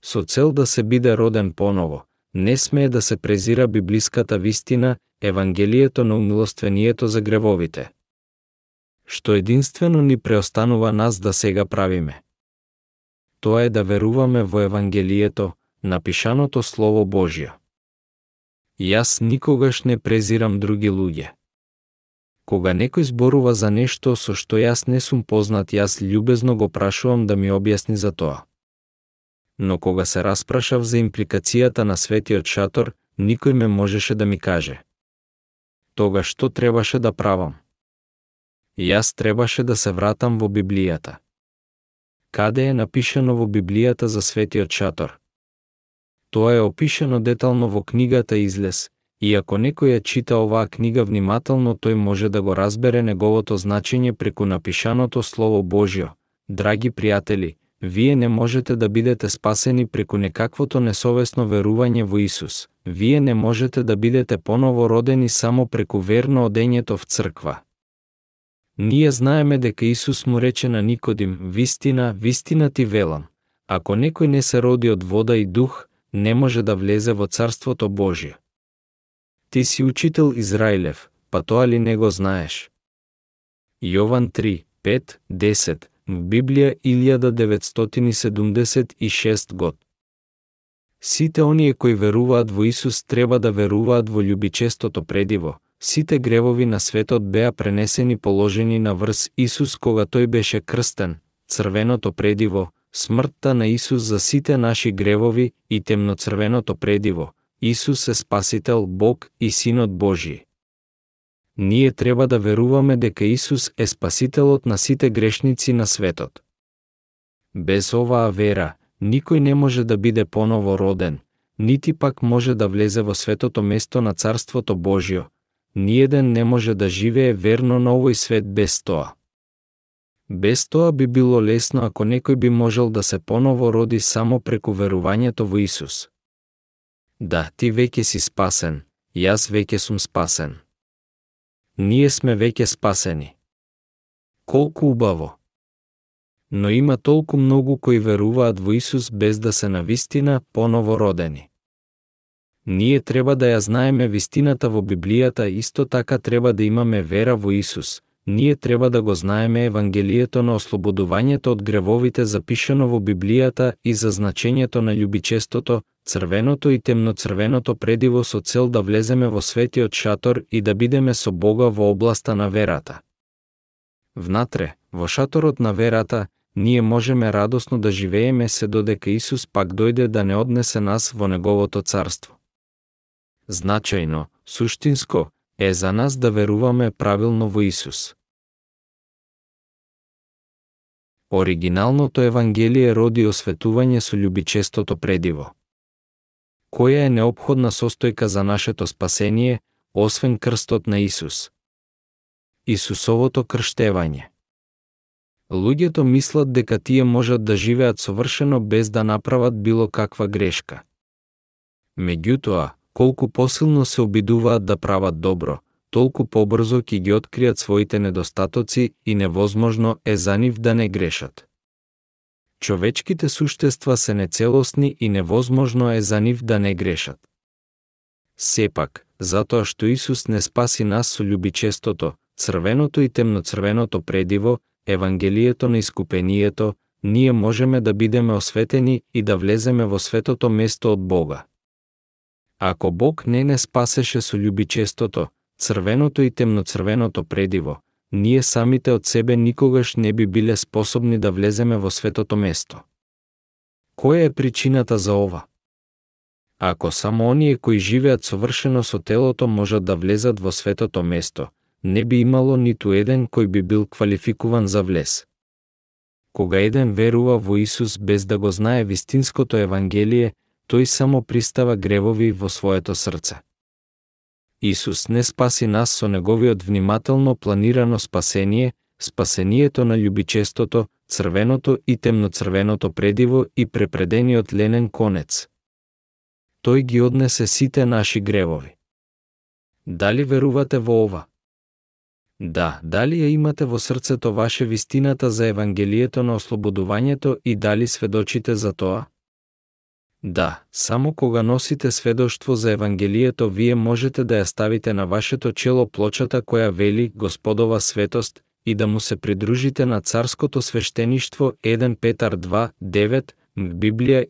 со цел да се биде роден поново, не смее да се презира библиската вистина, Евангелието на умилоствението за гревовите. Што единствено ни преостанува нас да сега правиме? Тоа е да веруваме во Евангелието, напишаното Слово Божјо. Јас никогаш не презирам други луѓе. Кога некој зборува за нешто со што јас не сум познат, јас љубезно го прашувам да ми објасни за тоа. Но кога се распрашав за импликацијата на светиот шатор, никој ме можеше да ми каже. Тогаш што требаше да правам? Јас требаше да се вратам во Библијата. Каде е напишано во Библијата за светиот шатор? Тоа е опишано детално во книгата Излез, и ако некој ја чита оваа книга внимателно, тој може да го разбере неговото значење преку напишаното Слово Божјо. Драги пријатели, вие не можете да бидете спасени преку некаквото несовесно верување во Исус. Вие не можете да бидете поново родени само преку верно одењето в црква. Ние знаеме дека Исус му рече на Никодим: "Вистина, вистина ти велам, ако некој не се роди од вода и дух, не може да влезе во Царството Божје." Ти си учител Израилев, па тоа ли не го знаеш? Јован 3, 5, 10, в Библија 1976 год. Сите оние кои веруваат во Исус треба да веруваат во љубичестото предиво. Сите гревови на светот беа пренесени положени на врз Исус кога тој беше крстен, црвеното предиво, смртта на Исус за сите наши гревови и темноцрвеното предиво. Исус е Спасител, Бог и Синот Божји. Ние треба да веруваме дека Исус е Спасителот на сите грешници на светот. Без оваа вера, никој не може да биде поново роден, нити пак може да влезе во светото место на Царството Божјо. Ниеден не може да живее верно на овој свет без тоа. Без тоа би било лесно ако некој би можел да се поново роди само преку верувањето во Исус. Да, ти веќе си спасен, јас веќе сум спасен. Ние сме веќе спасени. Колку убаво! Но има толку многу кои веруваат во Исус без да се навистина поново родени. Ние треба да ја знаеме вистината во Библијата, исто така треба да имаме вера во Исус. Ние треба да го знаеме Евангелието на ослободувањето од гревовите запишано во Библијата и за значењето на љубичестото, црвеното и темноцрвеното предиво со цел да влеземе во светиот шатор и да бидеме со Бога во областа на верата. Внатре, во шаторот на верата, ние можеме радосно да живееме се додека Исус пак дојде да не однесе нас во Неговото царство. Значајно, суштинско, е за нас да веруваме правилно во Исус. Оригиналното Евангелие роди осветување со љубичестото предиво. Која е неопходна состојка за нашето спасение, освен крстот на Исус? Исусовото крштевање. Луѓето мислат дека тие можат да живеат совршено без да направат било каква грешка. Меѓутоа, колку посилно се обидуваат да прават добро, толку побрзо ќе ги откријат своите недостатоци и невозможно е за нив да не грешат. Човечките суштества се нецелосни и невозможно е за нив да не грешат. Сепак, затоа што Исус не спаси нас со љубичестото, црвеното и темноцрвеното предиво, Евангелието на искупението, ние можеме да бидеме осветени и да влеземе во светото место од Бога. Ако Бог не спасеше со љубичестото, црвеното и темноцрвеното предиво, ние самите од себе никогаш не би биле способни да влеземе во светото место. Која е причината за ова? Ако само оние кои живеат совршено со телото можат да влезат во светото место, не би имало ниту еден кој би бил квалификуван за влез. Кога еден верува во Исус без да го знае вистинското Евангелие, тој само пристава гревови во своето срце. Исус не спаси нас со неговиот внимателно планирано спасение, спасението на љубичестото, црвеното и темноцрвеното предиво и препредениот ленен конец. Тој ги однесе сите наши гревови. Дали верувате во ова? Да, дали ја имате во срцето ваше вистината за Евангелието на ослободувањето и дали сведочите за тоа? Да, само кога носите сведоштво за Евангелието, вие можете да ја ставите на вашето чело плочата која вели Господова светост и да му се придружите на царското свештеништво 1 Петар 2:9, Библија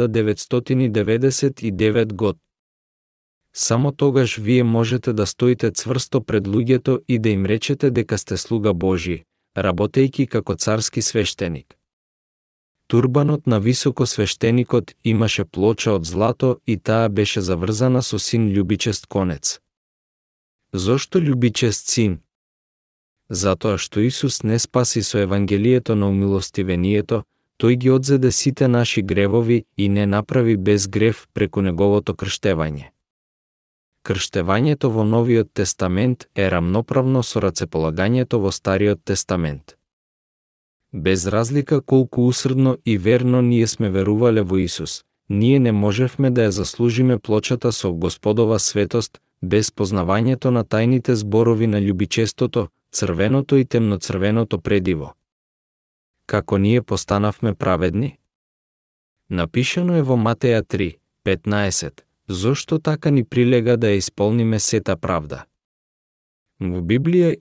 1999 год. Само тогаш вие можете да стоите цврсто пред луѓето и да им речете дека сте слуга Божи, работејќи како царски свештеник. Турбанот на високосвештеникот имаше плоча од злато и таа беше заврзана со син љубичест конец. Зошто љубичест син? Затоа што Исус не спаси со Евангелието на умилостивението, тој ги одзеде сите наши гревови и не направи без грев преку неговото крштевање. Крштевањето во Новиот тестамент е рамноправно со рацеполагањето во Стариот тестамент. Без разлика колку усрдно и верно ние сме верувале во Исус, ние не можевме да ја заслужиме плочата со Господова светост без познавањето на тајните зборови на љубичестото, црвеното и темноцрвеното предиво. Како ние постанавме праведни? Напишано е во Матеја 3:15, зошто така ни прилега да ја исполниме сета правда. Во Библија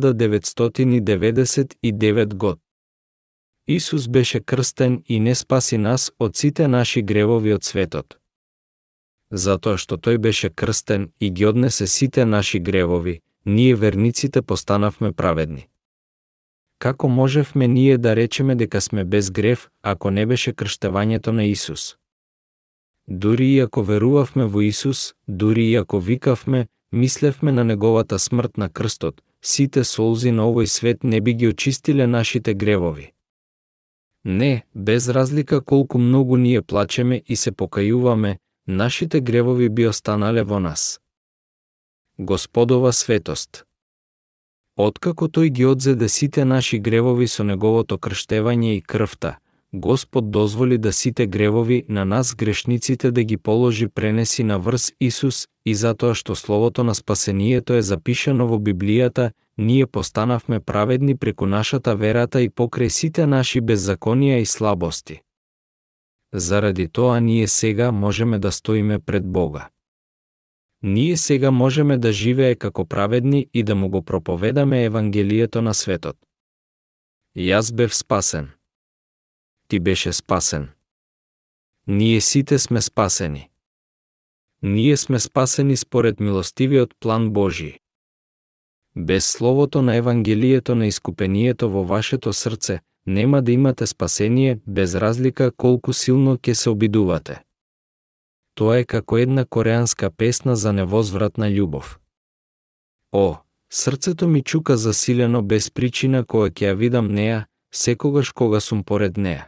1999 год. Исус беше крстен и не спаси нас од сите наши гревови од светот. Затоа што тој беше крстен и ги однесе сите наши гревови, ние верниците постанавме праведни. Како можевме ние да речеме дека сме без грев, ако не беше крштевањето на Исус? Дури и ако верувавме во Исус, дури и ако викавме, мислевме на неговата смрт на крстот, сите солзи на овој свет не би ги очистиле нашите гревови. Не, без разлика колку многу ние плачеме и се покајуваме, нашите гревови би останале во нас. Господова светост. Откако тој ги одзеде сите наши гревови со неговото крштевање и крвта, Господ дозволи да сите гревови на нас грешниците да ги положи пренеси на врз Исус и затоа што словото на спасението е запишано во Библијата, ние постанавме праведни преку нашата верата и покрај сите наши беззаконија и слабости. Заради тоа ние сега можеме да стоиме пред Бога. Ние сега можеме да живее како праведни и да му го проповедаме Евангелието на светот. Јас бев спасен. Ти беше спасен. Ние сите сме спасени. Ние сме спасени според милостивиот план Божи. Без словото на Евангелието на искупението во вашето срце, нема да имате спасение без разлика колку силно ќе се обидувате. Тоа е како една кореанска песна за невозвратна љубов. О, срцето ми чука засилено без причина кога ќе ја видам неа, секогаш кога сум поред неа.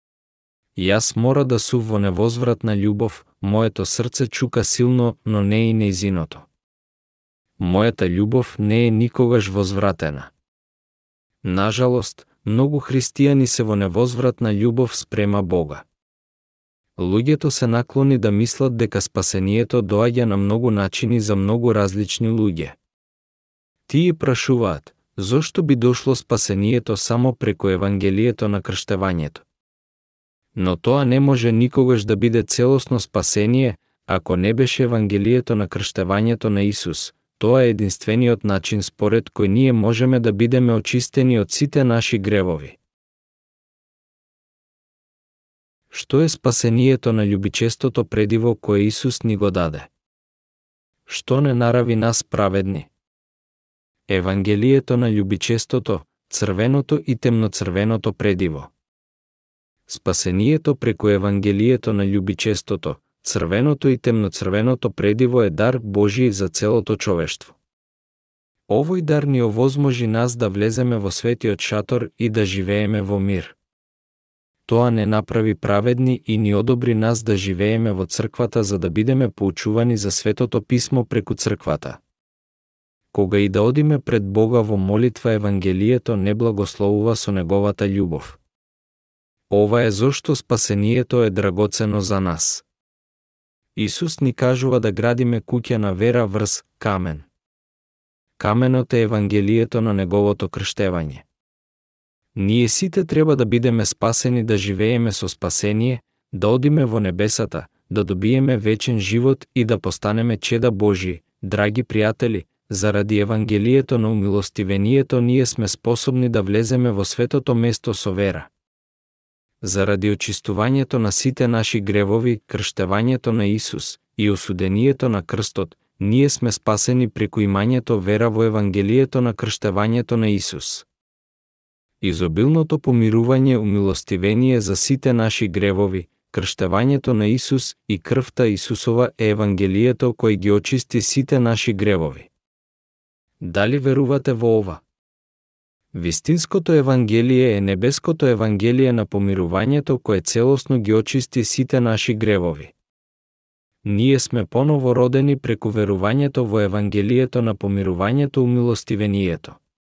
Јас мора да сум во невозвратна љубов, моето срце чука силно, но не и нејзиното. Мојата љубов не е никогаш возвратена. Нажалост, многу христијани се во невозвратна љубов спрема Бога. Луѓето се наклони да мислат дека спасението доаѓа на многу начини за многу различни луѓе. Тие прашуваат, зошто би дошло спасението само преку Евангелието на крштевањето? Но тоа не може никогаш да биде целосно спасение, ако не беше Евангелието на крштевањето на Исус. Тоа е единствениот начин според кој ние можеме да бидеме очистени од сите наши гревови. Што е спасението на љубичестото предиво кое Исус ни го даде? Што не нарави нас праведни? Евангелието на љубичестото, црвеното и темноцрвеното предиво. Спасението преку Евангелието на љубичестото, црвеното и темноцрвеното предиво е дар Божи за целото човештво. Овој дар ни овозможи нас да влеземе во светиот шатор и да живееме во мир. Тоа не направи праведни и ни одобри нас да живееме во црквата за да бидеме поучувани за Светото Писмо преку црквата. Кога и да одиме пред Бога во молитва, Евангелието не благословува со неговата љубов. Ова е зошто спасението е драгоцено за нас. Исус ни кажува да градиме куќа на вера врз камен. Каменот е Евангелието на неговото крштевање. Ние сите треба да бидеме спасени да живееме со спасение, да одиме во небесата, да добиеме вечен живот и да постанеме чеда Божји. Драги пријатели, заради Евангелието на умилостивението ние сме способни да влеземе во светото место со вера. Заради очистувањето на сите наши гревови, крштевањето на Исус и осудението на крстот, ние сме спасени преку имањето вера во Евангелието на крштевањето на Исус. Изобилното помирување, умилостивение за сите наши гревови, крштевањето на Исус и крвта Исусова е Евангелието кој ги очисти сите наши гревови. Дали верувате во ова? Вистинското Евангелие е небеското Евангелие на помирувањето кое целосно ги очисти сите наши гревови. Ние сме поново родени преку верувањето во Евангелието на помирувањето, умилостивението.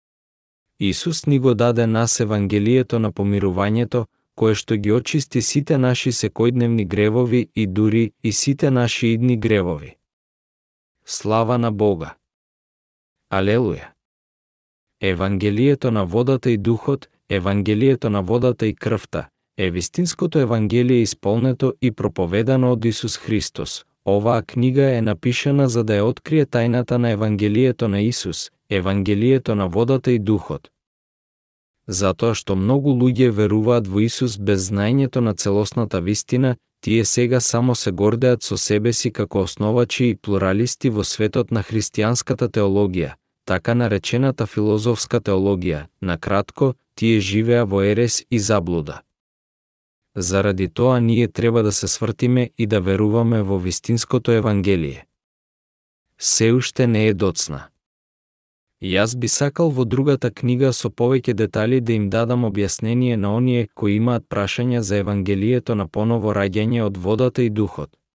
Исус ни го даде нас Евангелието на помирувањето, кое што ги очисти сите наши секојдневни гревови и дури и сите наши идни гревови. Слава на Бога! Алелуја! Евангелието на водата и духот, Евангелието на водата и крвта, е вистинското Евангелие исполнето и проповедано од Исус Христос. Оваа книга е напишана за да ја открие тајната на Евангелието на Исус, Евангелието на водата и духот. Затоа што многу луѓе веруваат во Исус без знаењето на целосната вистина, тие сега само се гордеат со себе си како основачи и плуралисти во светот на христијанската теологија, така наречената филозофска теологија. Накратко, тие живеа во ерес и заблуда. Заради тоа ние треба да се свртиме и да веруваме во вистинското Евангелие. Се уште не е доцна. Јас би сакал во другата книга со повеќе детали да им дадам објаснение на оние кои имаат прашања за Евангелието на поново раѓање од водата и духот.